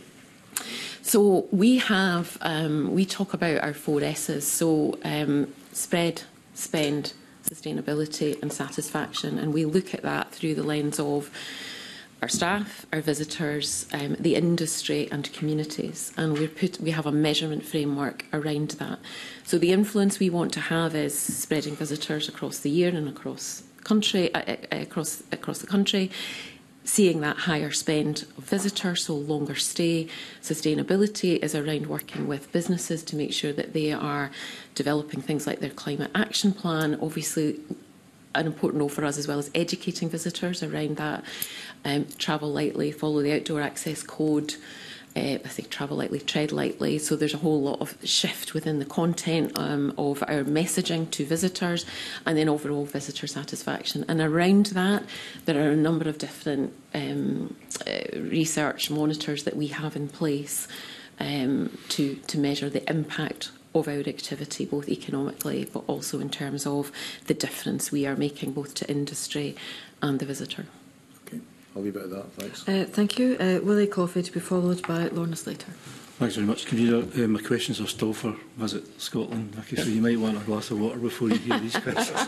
[SPEAKER 5] So we have, um, we talk about our four S's, so um, spread, spend, sustainability and satisfaction, and we look at that through the lens of our staff, our visitors, um, the industry and communities, and we're put, we have a measurement framework around that. So the influence we want to have is spreading visitors across the year and across country, uh, across across the country, seeing that higher spend of visitors, so longer stay. Sustainability is around working with businesses to make sure that they are developing things like their climate action plan. Obviously, an important role for us as well as educating visitors around that. Um, travel lightly, follow the outdoor access code. Uh, I think travel lightly, tread lightly. So there's a whole lot of shift within the content um, of our messaging to visitors, and then overall visitor satisfaction. And around that, there are a number of different um, uh, research monitors that we have in place um, to, to measure the impact of our activity, both economically but also in terms of the difference we are making both to industry and the visitor.
[SPEAKER 13] Okay, I'll leave it at that. Thanks.
[SPEAKER 1] Uh, thank you. Uh, Willie Coffey to be followed by Lorna Slater.
[SPEAKER 3] Thanks very much, Convener. Uh, my questions are still for Visit Scotland, Vicky, so you might want a glass of water before you hear these questions.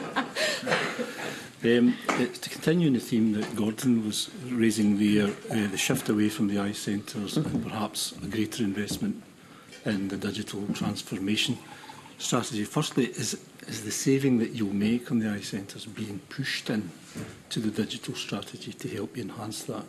[SPEAKER 3] Um, it's to continue in the theme that Gordon was raising there, uh, the shift away from the eye centres and perhaps a greater investment in the digital transformation strategy. Firstly, is, is the saving that you'll make on the eye centres being pushed in to the digital strategy to help you enhance that?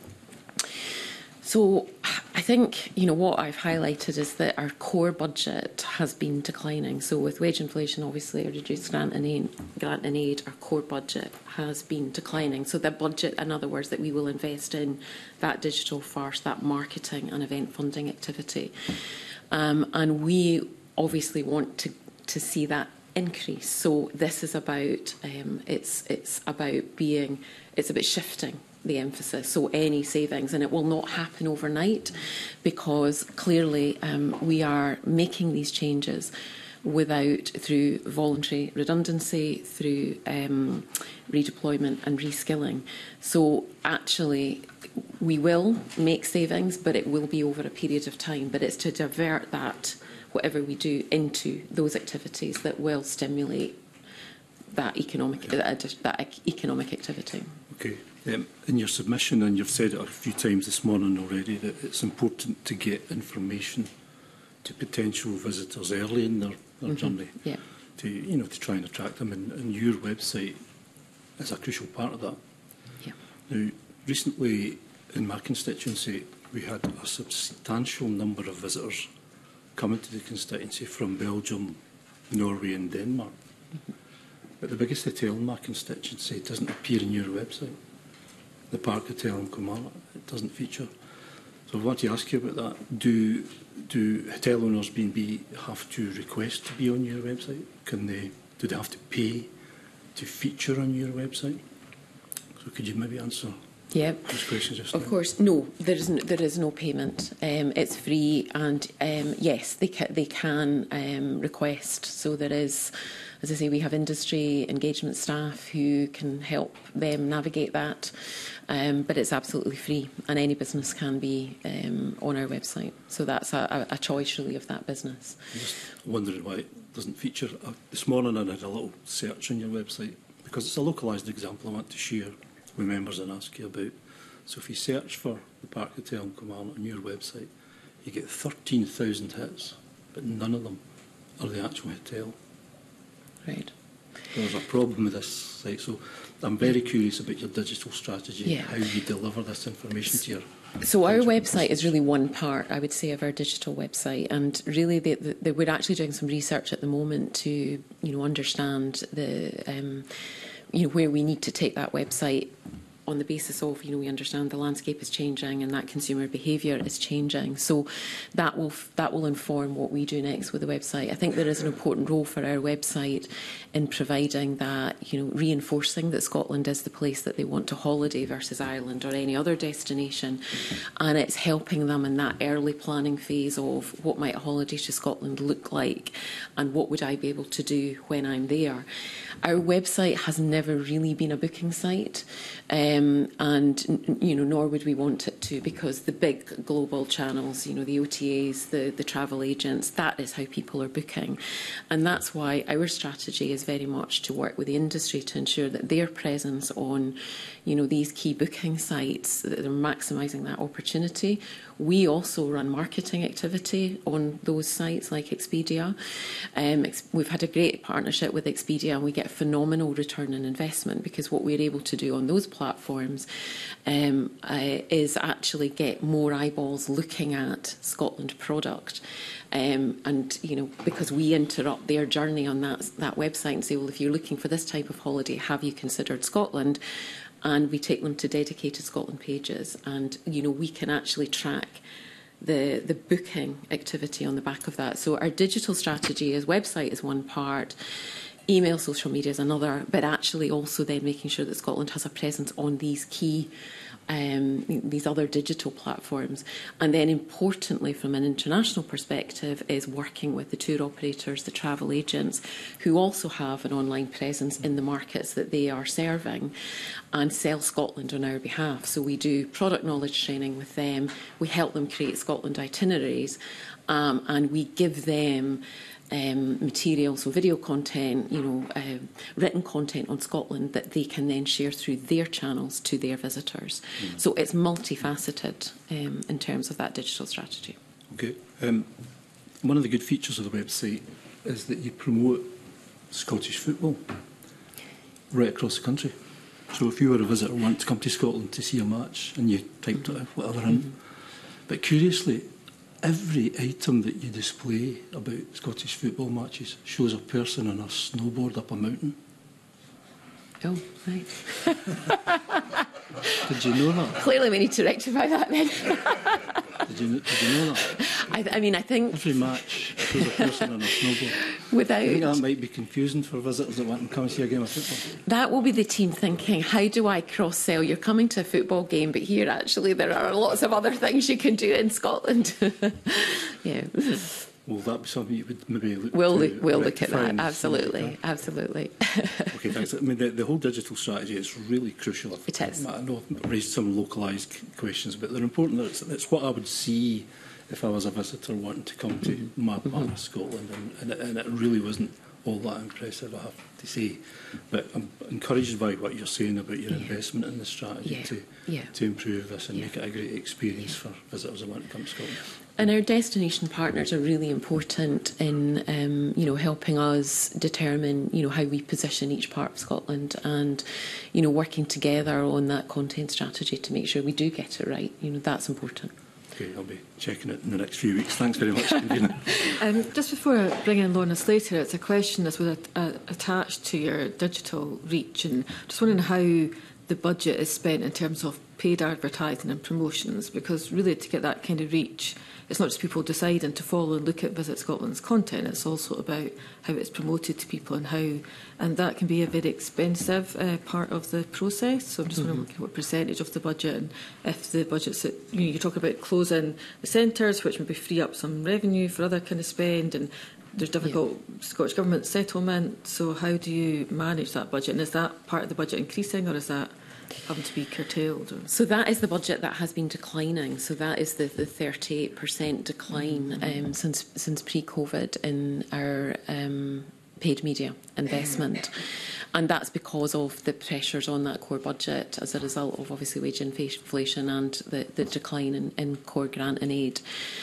[SPEAKER 5] So I think, you know, what I've highlighted is that our core budget has been declining. So with wage inflation, obviously, a reduced grant and aid, grant and aid, our core budget has been declining. So the budget, in other words, that we will invest in that digital first, that marketing and event funding activity. Um, and we obviously want to to see that increase. So this is about um, it's it's about being it's about shifting the emphasis. So any savings, and it will not happen overnight, because clearly um, we are making these changes without through voluntary redundancy, through um, redeployment and reskilling. So actually we will make savings, but it will be over a period of time. But it's to divert that, whatever we do, into those activities that will stimulate that economic that, that economic activity.
[SPEAKER 14] Okay. Um, in your submission, and you've said it a few times this morning already, that it's important to get information to potential visitors early in their, their mm-hmm. journey,
[SPEAKER 5] yeah.
[SPEAKER 14] to you know to try and attract them. And, and your website is a crucial part of that.
[SPEAKER 5] Yeah.
[SPEAKER 14] Now, recently in my constituency, we had a substantial number of visitors coming to the constituency from Belgium, Norway, and Denmark. Mm-hmm. But the biggest hotel in my constituency doesn't appear in your website. The Park Hotel in Comala, it doesn't feature. So I want to ask you about that. Do do hotel owners B and B have to request to be on your website? Can they? Do they have to pay to feature on your website? So could you maybe answer
[SPEAKER 5] yeah.
[SPEAKER 14] those questions just
[SPEAKER 5] Of
[SPEAKER 14] now?
[SPEAKER 5] course, no. There is no, there is no payment. Um, it's free, and um, yes, they ca they can um, request. So there is. As I say, we have industry engagement staff who can help them navigate that, um, but it's absolutely free, and any business can be um, on our website. So that's a, a choice, really, of that business.
[SPEAKER 14] I'm just wondering why it doesn't feature. Uh, this morning I did a little search on your website, because it's a localised example I want to share with members and ask you about. So if you search for the Park Hotel in Comala on your website, you get thirteen thousand hits, but none of them are the actual hotel.
[SPEAKER 5] Right.
[SPEAKER 14] There's a problem with this site, so I'm very curious about your digital strategy,
[SPEAKER 5] yeah.
[SPEAKER 14] how you deliver this information to your...
[SPEAKER 5] So our website is really one part, I would say, of our digital website, and really they, they, we're actually doing some research at the moment to, you know, understand the, um, you know, where we need to take that website, on the basis of, you know, we understand the landscape is changing and that consumer behaviour is changing. So that will that will inform what we do next with the website. I think there is an important role for our website in providing that, you know, reinforcing that Scotland is the place that they want to holiday versus Ireland or any other destination, and it's helping them in that early planning phase of what might a holiday to Scotland look like and what would I be able to do when I'm there. Our website has never really been a booking site. Um, Um, and, you know, nor would we want it to, because the big global channels, you know, the O T As, the, the travel agents, that is how people are booking. And that's why our strategy is very much to work with the industry to ensure that their presence on, you know, these key booking sites, that they're maximising that opportunity. We also run marketing activity on those sites like Expedia. Um, we've had a great partnership with Expedia, and we get phenomenal return on investment, because what we're able to do on those platforms um, uh, is actually get more eyeballs looking at Scotland product. Um, and, you know, because we interrupt their journey on that, that website and say, well, if you're looking for this type of holiday, have you considered Scotland? And we take them to dedicated Scotland pages, and, you know, we can actually track the the booking activity on the back of that. So our digital strategy is website is one part, email, social media is another, but actually also then making sure that Scotland has a presence on these key Um, these other digital platforms. And then importantly, from an international perspective, is working with the tour operators, the travel agents, who also have an online presence in the markets that they are serving, and sell Scotland on our behalf. So we do product knowledge training with them, we help them create Scotland itineraries, um, and we give them Um, material, so video content, you know, uh, written content on Scotland that they can then share through their channels to their visitors. Mm. So it's multifaceted um, in terms of that digital strategy.
[SPEAKER 14] Okay. Um, one of the good features of the website is that you promote Scottish football right across the country. So if you were a visitor wanting to come to Scotland to see a match and you typed it, whatever in, mm-hmm. but curiously, every item that you display about Scottish football matches shows a person on a snowboard up a mountain.
[SPEAKER 5] Oh, right.
[SPEAKER 14] Did you know that?
[SPEAKER 5] Clearly we need to rectify that then.
[SPEAKER 14] did, you, did you know that?
[SPEAKER 5] I, I mean, I think...
[SPEAKER 14] Every match shows a person on a snowboard.
[SPEAKER 5] without...
[SPEAKER 14] I think that might be confusing for visitors that want to come and see a game of football.
[SPEAKER 5] That will be the team thinking, how do I cross-sell? You're coming to a football game, but here actually there are lots of other things you can do in Scotland. Yeah.
[SPEAKER 14] Will that be something you would maybe look
[SPEAKER 5] We'll
[SPEAKER 14] to
[SPEAKER 5] look, we'll look at that,
[SPEAKER 14] and
[SPEAKER 5] absolutely,
[SPEAKER 14] like that?
[SPEAKER 5] absolutely.
[SPEAKER 14] Okay, thanks. I mean, the, the whole digital strategy is really crucial.
[SPEAKER 5] It is.
[SPEAKER 14] I know I've raised some localised questions, but they're important. It's, it's what I would see if I was a visitor wanting to come to my part of Scotland, and, and, it, and it really wasn't all that impressive, I have to say. But I'm encouraged by what you're saying about your yeah. investment in the strategy
[SPEAKER 5] yeah.
[SPEAKER 14] to,
[SPEAKER 5] yeah.
[SPEAKER 14] to improve this and
[SPEAKER 5] yeah.
[SPEAKER 14] make it a great experience for visitors that want to come to Scotland.
[SPEAKER 5] And our destination partners are really important in, um, you know, helping us determine, you know, how we position each part of Scotland, and, you know, working together on that content strategy to make sure we do get it right. You know, that's important.
[SPEAKER 14] Okay, I'll be checking it in the next few weeks. Thanks very much,
[SPEAKER 1] um, Just before I bring in Lorna Slater, it's a question that's with a, a, attached to your digital reach, and just wondering how the budget is spent in terms of paid advertising and promotions, because really to get that kind of reach, it's not just people deciding to follow and look at Visit Scotland's content, it's also about how it's promoted to people and how, and that can be a very expensive uh, part of the process. So I'm just mm-hmm. wondering what percentage of the budget, and if the budget's, you know, you're talking about closing the centres, which maybe free up some revenue for other kind of spend, and there's difficult yeah. Scottish Government settlement. So how do you manage that budget? And is that part of the budget increasing, or is that having to be curtailed? Or?
[SPEAKER 5] So that is the budget that has been declining. So that is the, the thirty-eight percent decline mm-hmm. um, since since pre-COVID in our um, paid media investment. And that's because of the pressures on that core budget as a result of obviously wage inflation and the, the decline in, in core grant and aid.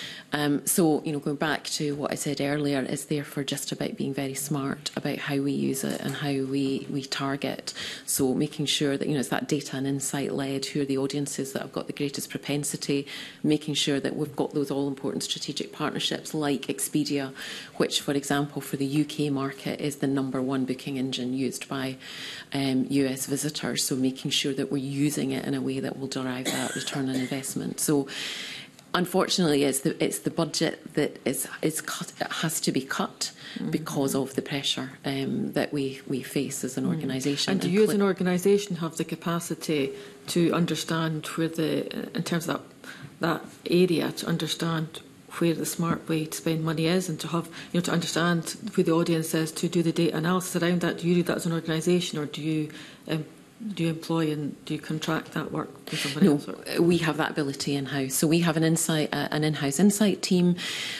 [SPEAKER 5] Um, so, you know, going back to what I said earlier, it's therefore just about being very smart about how we use it and how we, we target. So making sure that, you know, it's that data and insight led, who are the audiences that have got the greatest propensity, making sure that we've got those all-important strategic partnerships like Expedia, which, for example, for the U K market is the number one booking engine used by um, U S visitors. So making sure that we're using it in a way that will derive that return on investment. So unfortunately, it's the it's the budget that is is cut. It has to be cut mm-hmm. because of the pressure um, that we we face as an organisation.
[SPEAKER 1] And do you, as an organisation, have the capacity to understand where the, in terms of that that area, to understand where the smart way to spend money is, and to have, you know, to understand who the audience is, to do the data analysis around that? Do you do that as an organisation, or do you? Um, Do you employ and do you contract that work with somebody
[SPEAKER 5] no,
[SPEAKER 1] else?
[SPEAKER 5] No, we have that ability in-house. So we have an insight, uh, an in-house insight team.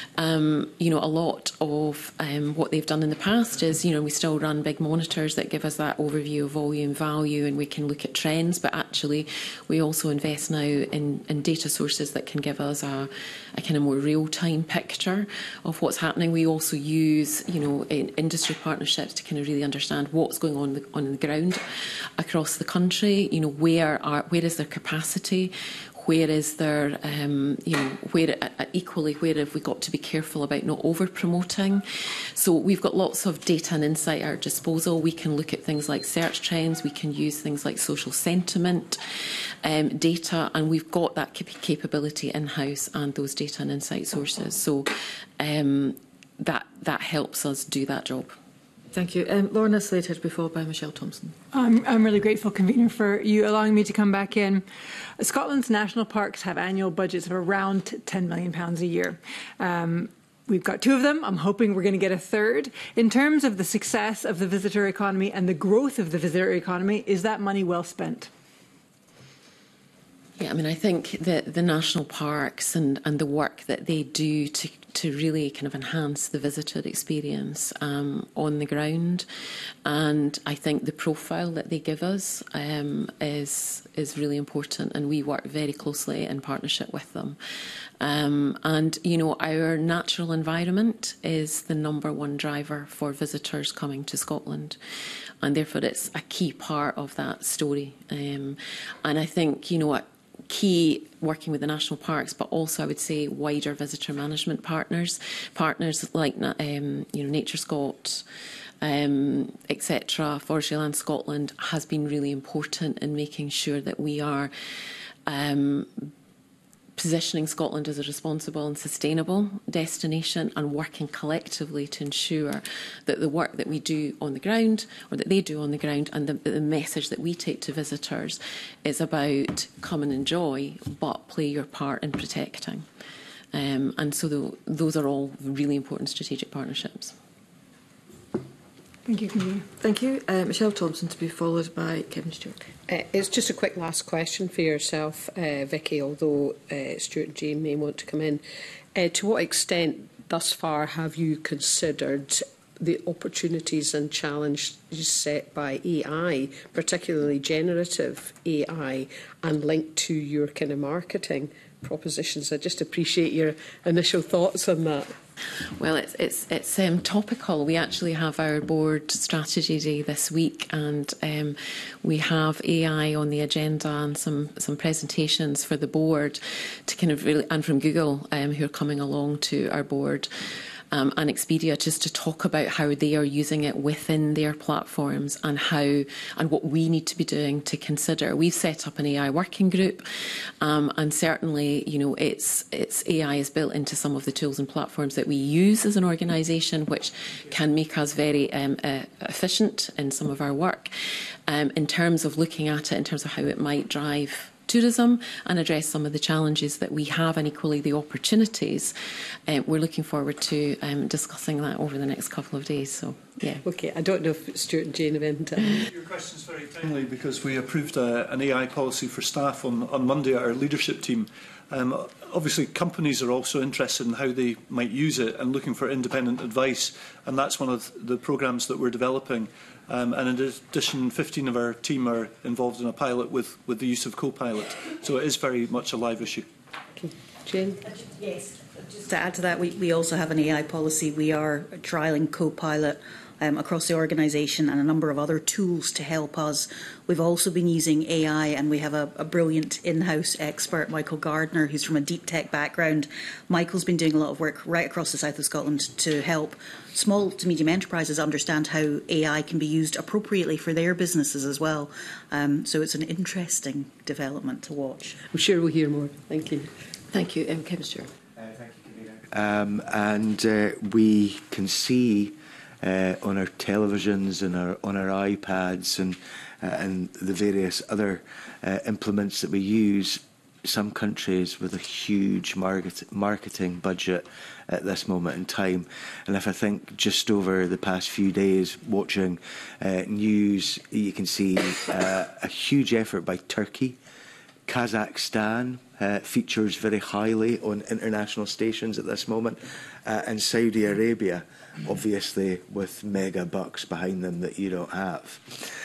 [SPEAKER 5] Um, you know, a lot of um, what they've done in the past is, you know, we still run big monitors that give us that overview of volume, value, and we can look at trends. But actually, we also invest now in, in data sources that can give us a, a kind of more real-time picture of what's happening. We also use, you know, in industry partnerships to kind of really understand what's going on the, on the ground across the country. You know, where are where is their capacity, where is there um, you know, where uh, equally where have we got to be careful about not over promoting. So we've got lots of data and insight at our disposal. We can look at things like search trends, we can use things like social sentiment um, data, and we've got that cap- capability in-house and those data and insight sources. So um, that that helps us do that job.
[SPEAKER 1] Thank you. Um, Lorna Slater to be followed by Michelle Thompson.
[SPEAKER 8] I'm, I'm really grateful, Convener, for you allowing me to come back in. Scotland's national parks have annual budgets of around ten million pounds a year. Um, We've got two of them. I'm hoping we're going to get a third. In terms of the success of the visitor economy and the growth of the visitor economy, is that money well spent?
[SPEAKER 5] Yeah, I mean, I think that the national parks and, and the work that they do to to really kind of enhance the visitor experience um, on the ground, and I think the profile that they give us um, is is really important, and we work very closely in partnership with them. Um, and you know, our natural environment is the number one driver for visitors coming to Scotland, and therefore it's a key part of that story. Um, and I think, you know what. Key working with the national parks, but also I would say wider visitor management partners, partners like um, you know Nature Scot, um, et cetera. Forestry Land Scotland has been really important in making sure that we are um, positioning Scotland as a responsible and sustainable destination, and working collectively to ensure that the work that we do on the ground, or that they do on the ground, and the, the message that we take to visitors is about come and enjoy, but play your part in protecting. Um, and so the, those are all really important strategic partnerships.
[SPEAKER 8] Thank you, Convener.
[SPEAKER 1] Thank you. Uh, Michelle Thompson, to be followed by Kevin Stewart.
[SPEAKER 9] Uh, it's just a quick last question for yourself, uh, Vicky, although uh, Stuart and Jane may want to come in. Uh, to what extent thus far have you considered the opportunities and challenges set by A I, particularly generative A I, and linked to your kind of marketing propositions? I just appreciate your initial thoughts on that.
[SPEAKER 5] Well, it's it's it's um, topical. We actually have our board strategy day this week, and um, we have A I on the agenda and some some presentations for the board to kind of really, and from Google, um, who are coming along to our board. Um, and Expedia, just to talk about how they are using it within their platforms, and how and what we need to be doing to consider. We've set up an A I working group, um, and certainly, you know, it's it's A I is built into some of the tools and platforms that we use as an organisation, which can make us very um, uh, efficient in some of our work. Um, in terms of looking at it, in terms of how it might drive tourism and address some of the challenges that we have, and equally the opportunities. Uh, we're looking forward to um, discussing that over the next couple of days. So, yeah.
[SPEAKER 9] Okay, I don't know if Stuart and Jane have anything.
[SPEAKER 3] Your question's very timely, because we approved a, an A I policy for staff on, on Monday at our leadership team. Um, obviously, companies are also interested in how they might use it and looking for independent advice, and that's one of the programmes that we're developing. Um, and in addition, fifteen of our team are involved in a pilot with, with the use of Copilot. So it is very much a live issue.
[SPEAKER 9] Okay. Jane?
[SPEAKER 4] Yes. Just to add to that, we, we also have an A I policy. We are trialling Copilot um, across the organisation, and a number of other tools to help us. We've also been using A I, and we have a, a brilliant in-house expert, Michael Gardner, who's from a deep tech background. Michael's been doing a lot of work right across the south of Scotland to help small to medium enterprises understand how A I can be used appropriately for their businesses as well. Um, so it's an interesting development to watch.
[SPEAKER 9] I'm sure we'll hear more. Thank you.
[SPEAKER 1] Thank you, um, Kevin Stewart.
[SPEAKER 12] Uh, thank you, Convener. Um, and uh, we can see uh, on our televisions and our, on our iPads and, uh, and the various other uh, implements that we use, some countries with a huge market, marketing budget at this moment in time. And if I think just over the past few days watching uh, news, you can see uh, a huge effort by Turkey. Kazakhstan uh, features very highly on international stations at this moment, uh, and Saudi Arabia, obviously with mega bucks behind them that you don't have.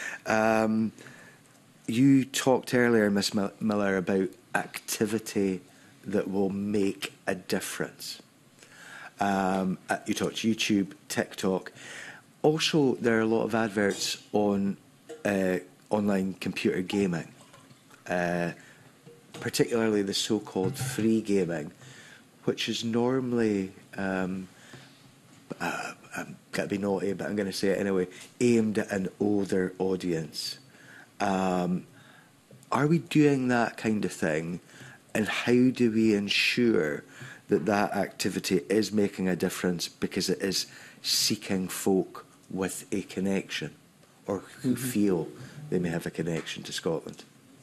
[SPEAKER 12] Um, you talked earlier, Miss Miller, about activity that will make a difference. Um, you talked YouTube, TikTok. Also, there are a lot of adverts on uh, online computer gaming, uh, particularly the so-called free gaming, which is normally, um, uh, I'm going to be naughty, but I'm going to say it anyway, aimed at an older audience. Um, are we doing that kind of thing? And how do we ensure that that activity is making a difference, because it is seeking folk with a connection, or who mm-hmm. feel they may have a connection to Scotland?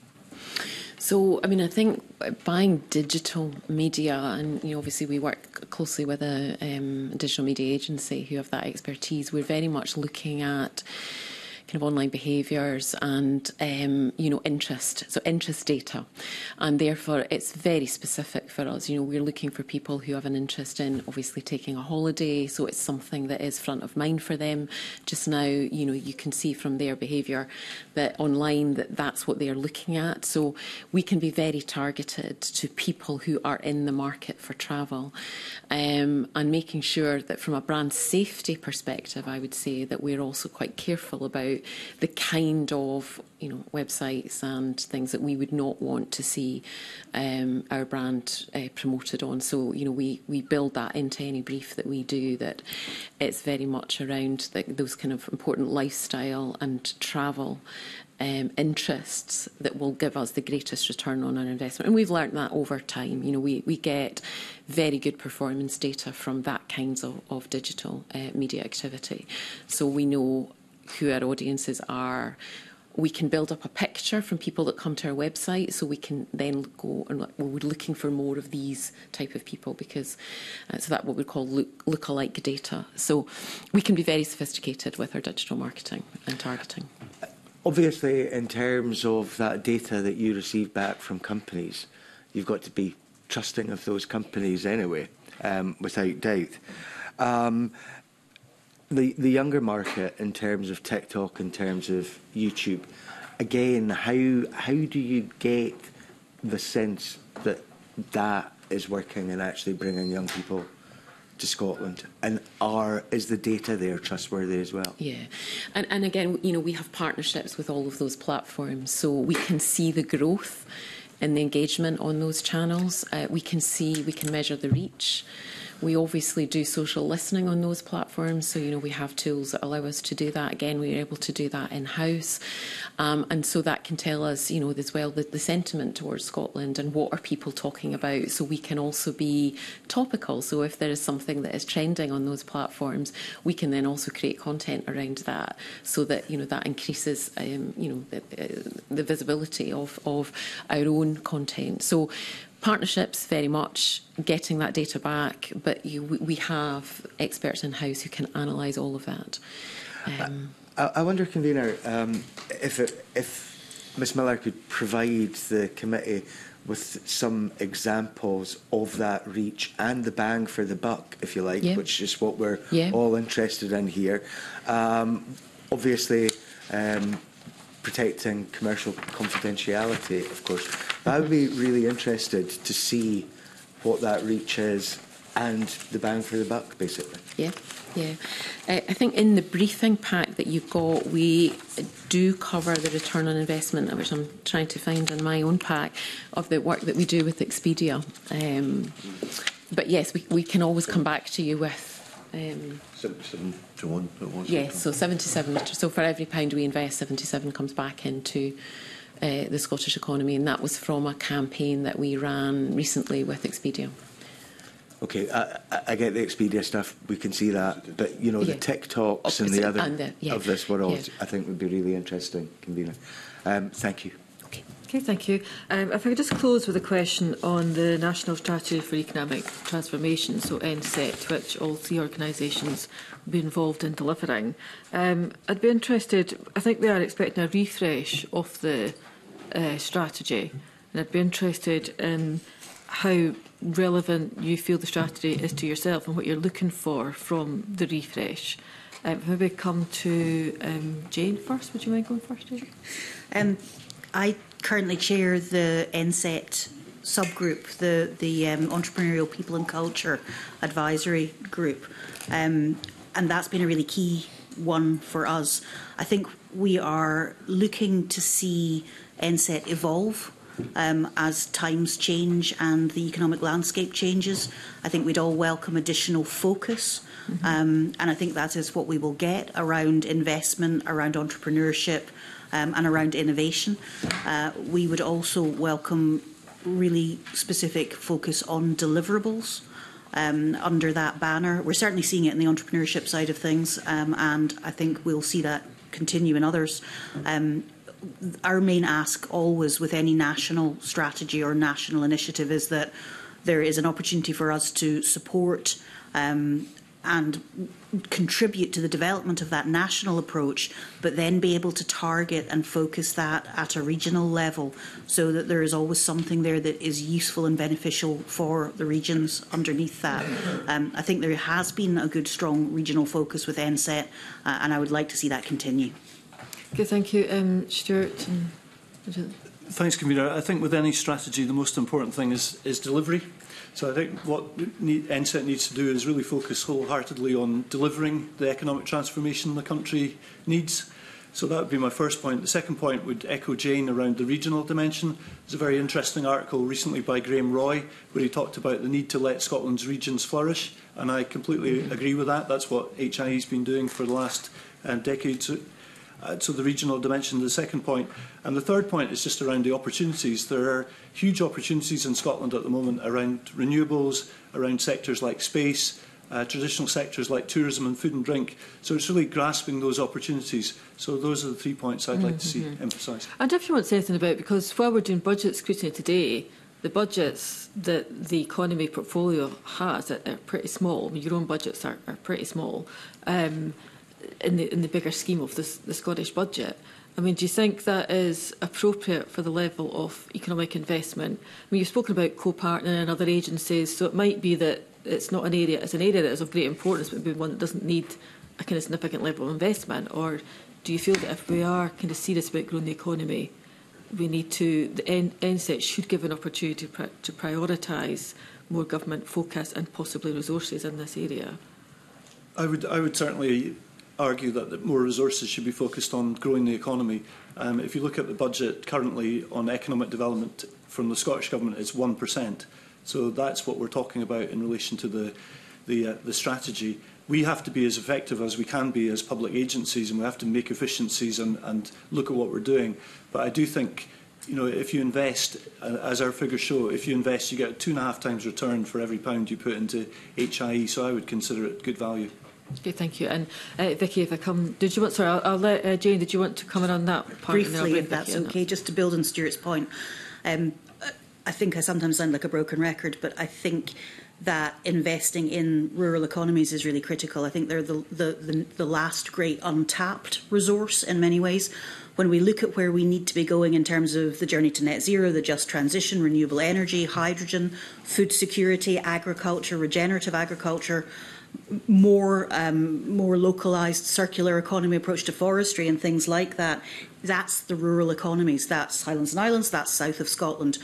[SPEAKER 5] So, I mean, I think buying digital media, and you know, obviously we work closely with a um, digital media agency who have that expertise. We're very much looking at kind of online behaviours and um, you know, interest, so interest data, and therefore it's very specific for us. You know, we're looking for people who have an interest in obviously taking a holiday, so it's something that is front of mind for them just now. You know, you can see from their behaviour that online that that's what they are looking at. So we can be very targeted to people who are in the market for travel, um, and making sure that from a brand safety perspective, I would say that we're also quite careful about the kind of you know websites and things that we would not want to see um, our brand uh, promoted on. So you know we we build that into any brief that we do, that it's very much around the, those kind of important lifestyle and travel Um, interests that will give us the greatest return on our investment. And we've learnt that over time. You know, we, we get very good performance data from that kinds of, of digital uh, media activity. So we know who our audiences are. We can build up a picture from people that come to our website, so we can then go and well, we're looking for more of these type of people, because uh, so that what we call look, look-alike data. So we can be very sophisticated with our digital marketing and targeting.
[SPEAKER 12] Obviously, in terms of that data that you receive back from companies, you've got to be trusting of those companies anyway, um, without doubt. Um, the, the younger market, in terms of TikTok, in terms of YouTube, again, how, how do you get the sense that that is working and actually bringing young people to Scotland, and are is the data there trustworthy as well?
[SPEAKER 5] Yeah, and and again, you know, we have partnerships with all of those platforms, so we can see the growth in the engagement on those channels. Uh, we can see, we can measure the reach. We obviously do social listening on those platforms, so you know we have tools that allow us to do that. Again, we're able to do that in house, um, and so that can tell us, you know, as well the, the sentiment towards Scotland and what are people talking about. So we can also be topical. So if there is something that is trending on those platforms, we can then also create content around that, so that you know that increases, um, you know, the, the visibility of of our own content. So. Partnerships, very much getting that data back, but you, we have experts in-house who can analyse all of that. Um,
[SPEAKER 12] I, I wonder, Convener, um, if, it, if Miz Miller could provide the committee with some examples of that reach and the bang for the buck, if you like, yeah. which is what we're yeah. all interested in here. Um, obviously, um, protecting commercial confidentiality, of course. I would be really interested to see what that reach is and the bang for the buck, basically.
[SPEAKER 5] Yeah, yeah. Uh, I think in the briefing pack that you've got, we do cover the return on investment, which I'm trying to find in my own pack, of the work that we do with Expedia. Um, but yes, we, we can always come back to you with Um,
[SPEAKER 6] seventy-seven to one, it was.
[SPEAKER 5] Yes, so seventy-seven. So for every pound we invest, seventy-seven comes back into uh, the Scottish economy, and that was from a campaign that we ran recently with Expedia.
[SPEAKER 12] Okay, I, I get the Expedia stuff, we can see that, but you know, yeah. the TikToks and the other
[SPEAKER 5] and the, yeah.
[SPEAKER 12] of this world,
[SPEAKER 5] yeah.
[SPEAKER 12] I think would be really interesting, Convener. Um, thank you.
[SPEAKER 1] Okay, thank you. Um, if I could just close with a question on the National Strategy for Economic Transformation, so N S E T, which all three organisations will be involved in delivering. Um, I'd be interested, I think they are expecting a refresh of the uh, strategy, and I'd be interested in how relevant you feel the strategy is to yourself and what you're looking for from the refresh. Um, maybe come to um, Jane first. Would you mind going first, Jane?
[SPEAKER 4] Um, I currently chair the N S E T subgroup, the, the um, Entrepreneurial People and Culture Advisory Group. Um, and that's been a really key one for us. I think we are looking to see N S E T evolve um, as times change and the economic landscape changes. I think we'd all welcome additional focus. Mm-hmm. um, and I think that is what we will get around investment, around entrepreneurship, Um, and around innovation. Uh, we would also welcome really specific focus on deliverables um, under that banner. We're certainly seeing it in the entrepreneurship side of things, um, and I think we'll see that continue in others. Um, our main ask always with any national strategy or national initiative is that there is an opportunity for us to support um, and contribute to the development of that national approach, but then be able to target and focus that at a regional level so that there is always something there that is useful and beneficial for the regions underneath that. Um, I think there has been a good, strong regional focus with N S E T, uh, and I would like to see that continue. Okay,
[SPEAKER 1] thank you. Um, Stuart? And...
[SPEAKER 3] Thanks, Convener. I think with any strategy, the most important thing is, is delivery. So I think what N S E T needs to do is really focus wholeheartedly on delivering the economic transformation the country needs. So that would be my first point. The second point would echo Jane around the regional dimension. There's a very interesting article recently by Graham Roy where he talked about the need to let Scotland's regions flourish, and I completely agree with that. That's what H I E has been doing for the last um, decade. So, uh, so the regional dimension, the second point. And the third point is just around the opportunities. There are huge opportunities in Scotland at the moment around renewables, around sectors like space, Uh, traditional sectors like tourism and food and drink. So it's really grasping those opportunities. So those are the three points I'd like to see
[SPEAKER 1] Mm-hmm.
[SPEAKER 3] emphasised.
[SPEAKER 1] And if you want to say anything about, because while we're doing budget scrutiny today, the budgets that the economy portfolio has are, are pretty small. I mean, your own budgets are, are pretty small um, in, the, in the bigger scheme of this, the Scottish budget. I mean, do you think that is appropriate for the level of economic investment? I mean, you've spoken about co-partnering and other agencies, so it might be that it's not an area, it's an area that is of great importance, but maybe one that doesn't need a kind of significant level of investment? Or do you feel that if we are kind of serious about growing the economy, we need to, the N S E T should give an opportunity to, to prioritise more government focus and possibly resources in this area?
[SPEAKER 3] I would, I would certainly argue that, that more resources should be focused on growing the economy. Um, if you look at the budget currently on economic development from the Scottish Government, it's one percent. So that's what we're talking about in relation to the, the, uh, the strategy. We have to be as effective as we can be as public agencies, and we have to make efficiencies and, and look at what we're doing. But I do think, you know, if you invest, uh, as our figures show, if you invest, you get two and a half times return for every pound you put into H I E. So I would consider it good value.
[SPEAKER 1] Okay, thank you. And uh, Vicky, if I come, did you want? Sorry, I'll, I'll let uh, Jane. Did you want to comment on that part?
[SPEAKER 4] Briefly, if that's okay, just to build on Stuart's point. Um, I think I sometimes sound like a broken record, but I think that investing in rural economies is really critical. I think they're the, the, the, the last great untapped resource in many ways. When we look at where we need to be going in terms of the journey to net zero, the just transition, renewable energy, hydrogen, food security, agriculture, regenerative agriculture, more um, more localised circular economy approach to forestry and things like that, that's the rural economies. That's Highlands and Islands, that's south of Scotland.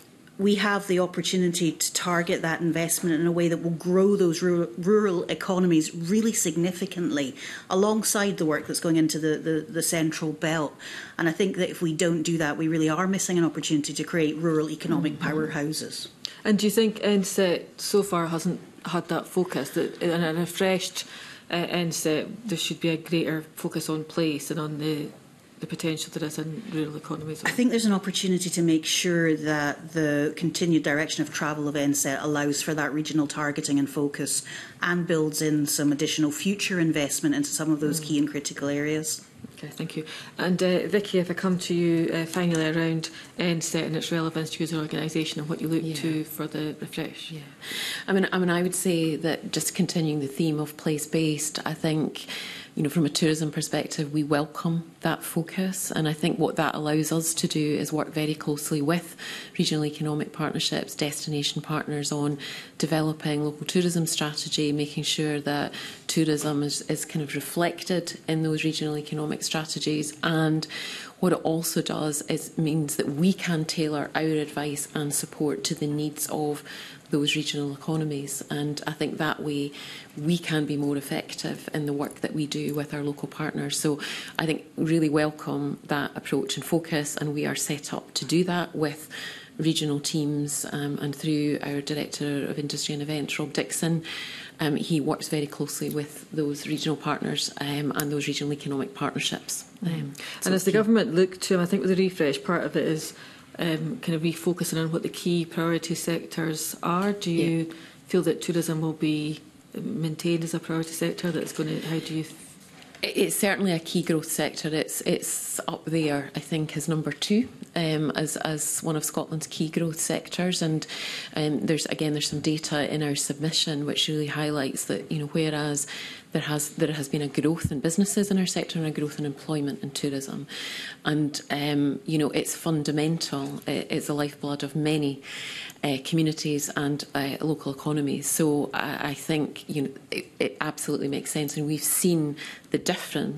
[SPEAKER 4] We have the opportunity to target that investment in a way that will grow those rural, rural economies really significantly alongside the work that's going into the, the, the central belt. And I think that if we don't do that, we really are missing an opportunity to create rural economic mm-hmm. powerhouses.
[SPEAKER 1] And do you think N S E T so far hasn't had that focus, that in a refreshed uh, N S E T there should be a greater focus on place and on the the potential there is in rural economies?
[SPEAKER 4] I think there's an opportunity to make sure that the continued direction of travel of N S E T allows for that regional targeting and focus and builds in some additional future investment into some of those mm. key and critical areas.
[SPEAKER 1] Okay, thank you. And uh, Vicky, if I come to you uh, finally around N S E T and its relevance to you as an organisation and what you look
[SPEAKER 5] yeah.
[SPEAKER 1] to for the refresh.
[SPEAKER 5] Yeah, I mean, I mean, I would say that just continuing the theme of place-based, I think, you know, from a tourism perspective, we welcome that focus, and I think what that allows us to do is work very closely with regional economic partnerships, destination partners on developing local tourism strategy, making sure that tourism is, is kind of reflected in those regional economic strategies. And what it also does is means that we can tailor our advice and support to the needs of those regional economies, and I think that way we can be more effective in the work that we do with our local partners. So I think really welcome that approach and focus, and we are set up to do that with regional teams um, and through our Director of Industry and Events, Rob Dixon. Um, he works very closely with those regional partners um, and those regional economic partnerships. Um,
[SPEAKER 1] and as the government look to, and I think with the refresh, part of it is Um, kind of refocusing on what the key priority sectors are. Do you yeah. feel that tourism will be maintained as a priority sector? That's going to, how do you?
[SPEAKER 5] It's certainly a key growth sector. It's it's up there, I think, as number two um, as as one of Scotland's key growth sectors. And um, there's again there's some data in our submission which really highlights that, you know, whereas there has there has been a growth in businesses in our sector and a growth in employment in tourism, and um, you know, it's fundamental. It's the lifeblood of many uh, communities and uh, local economies. So I, I think, you know, it, it absolutely makes sense, and we've seen the difference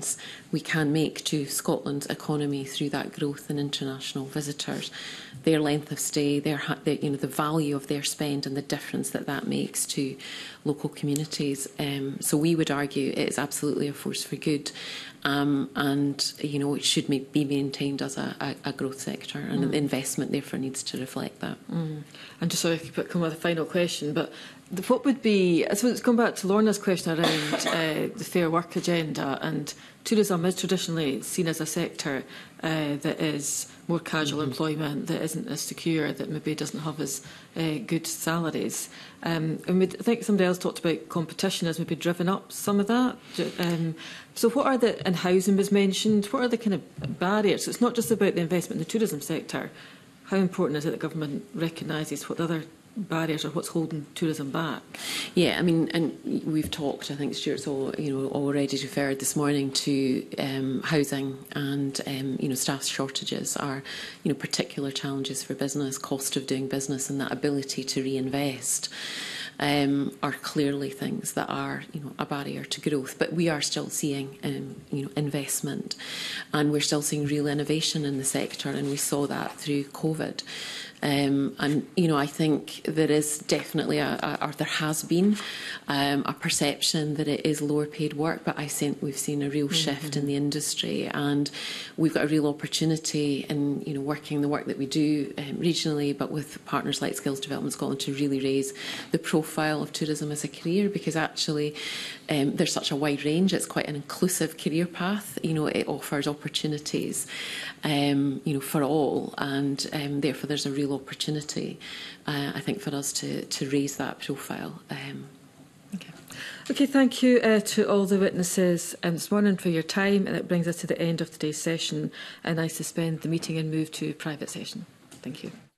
[SPEAKER 5] we can make to Scotland's economy through that growth in international visitors, their length of stay, their, their you know the value of their spend and the difference that that makes to local communities. Um, so we would argue it is absolutely a force for good. Um, and you know it should make, be maintained as a, a, a growth sector, and mm. the investment therefore needs to reflect that.
[SPEAKER 1] Mm. And just so I could come with a final question, but the, what would be? I suppose it's going back to Lorna's question around uh, the Fair Work agenda, and tourism is traditionally seen as a sector uh, that is more casual mm-hmm. employment, that isn't as secure, that maybe doesn't have as uh, good salaries. Um, and I think somebody else talked about competition has maybe driven up some of that. Um, so what are the, and housing was mentioned, what are the kind of barriers? So it's not just about the investment in the tourism sector. How important is it that government recognises what the other barriers or what's holding tourism back?
[SPEAKER 5] Yeah, I mean, and we've talked, I think Stuart's all, you know, already referred this morning to um, housing and, um, you know, staff shortages are, you know, particular challenges for business, cost of doing business and that ability to reinvest. Um, are clearly things that are, you know, a barrier to growth. But we are still seeing, um, you know, investment, and we're still seeing real innovation in the sector, and we saw that through COVID. Um, and, you know, I think there is definitely, a, a, or there has been, um, a perception that it is lower paid work, but I think we've seen a real mm-hmm. shift in the industry, and we've got a real opportunity in, you know, working the work that we do um, regionally, but with partners like Skills Development Scotland to really raise the profile of tourism as a career, because actually um, there's such a wide range. It's quite an inclusive career path. You know, it offers opportunities, um, you know, for all, and um, therefore there's a real opportunity, uh, I think, for us to, to raise that profile. Um,
[SPEAKER 1] okay. Okay, thank you uh, to all the witnesses um, this morning for your time, and it brings us to the end of today's session, and I suspend the meeting and move to private session. Thank you.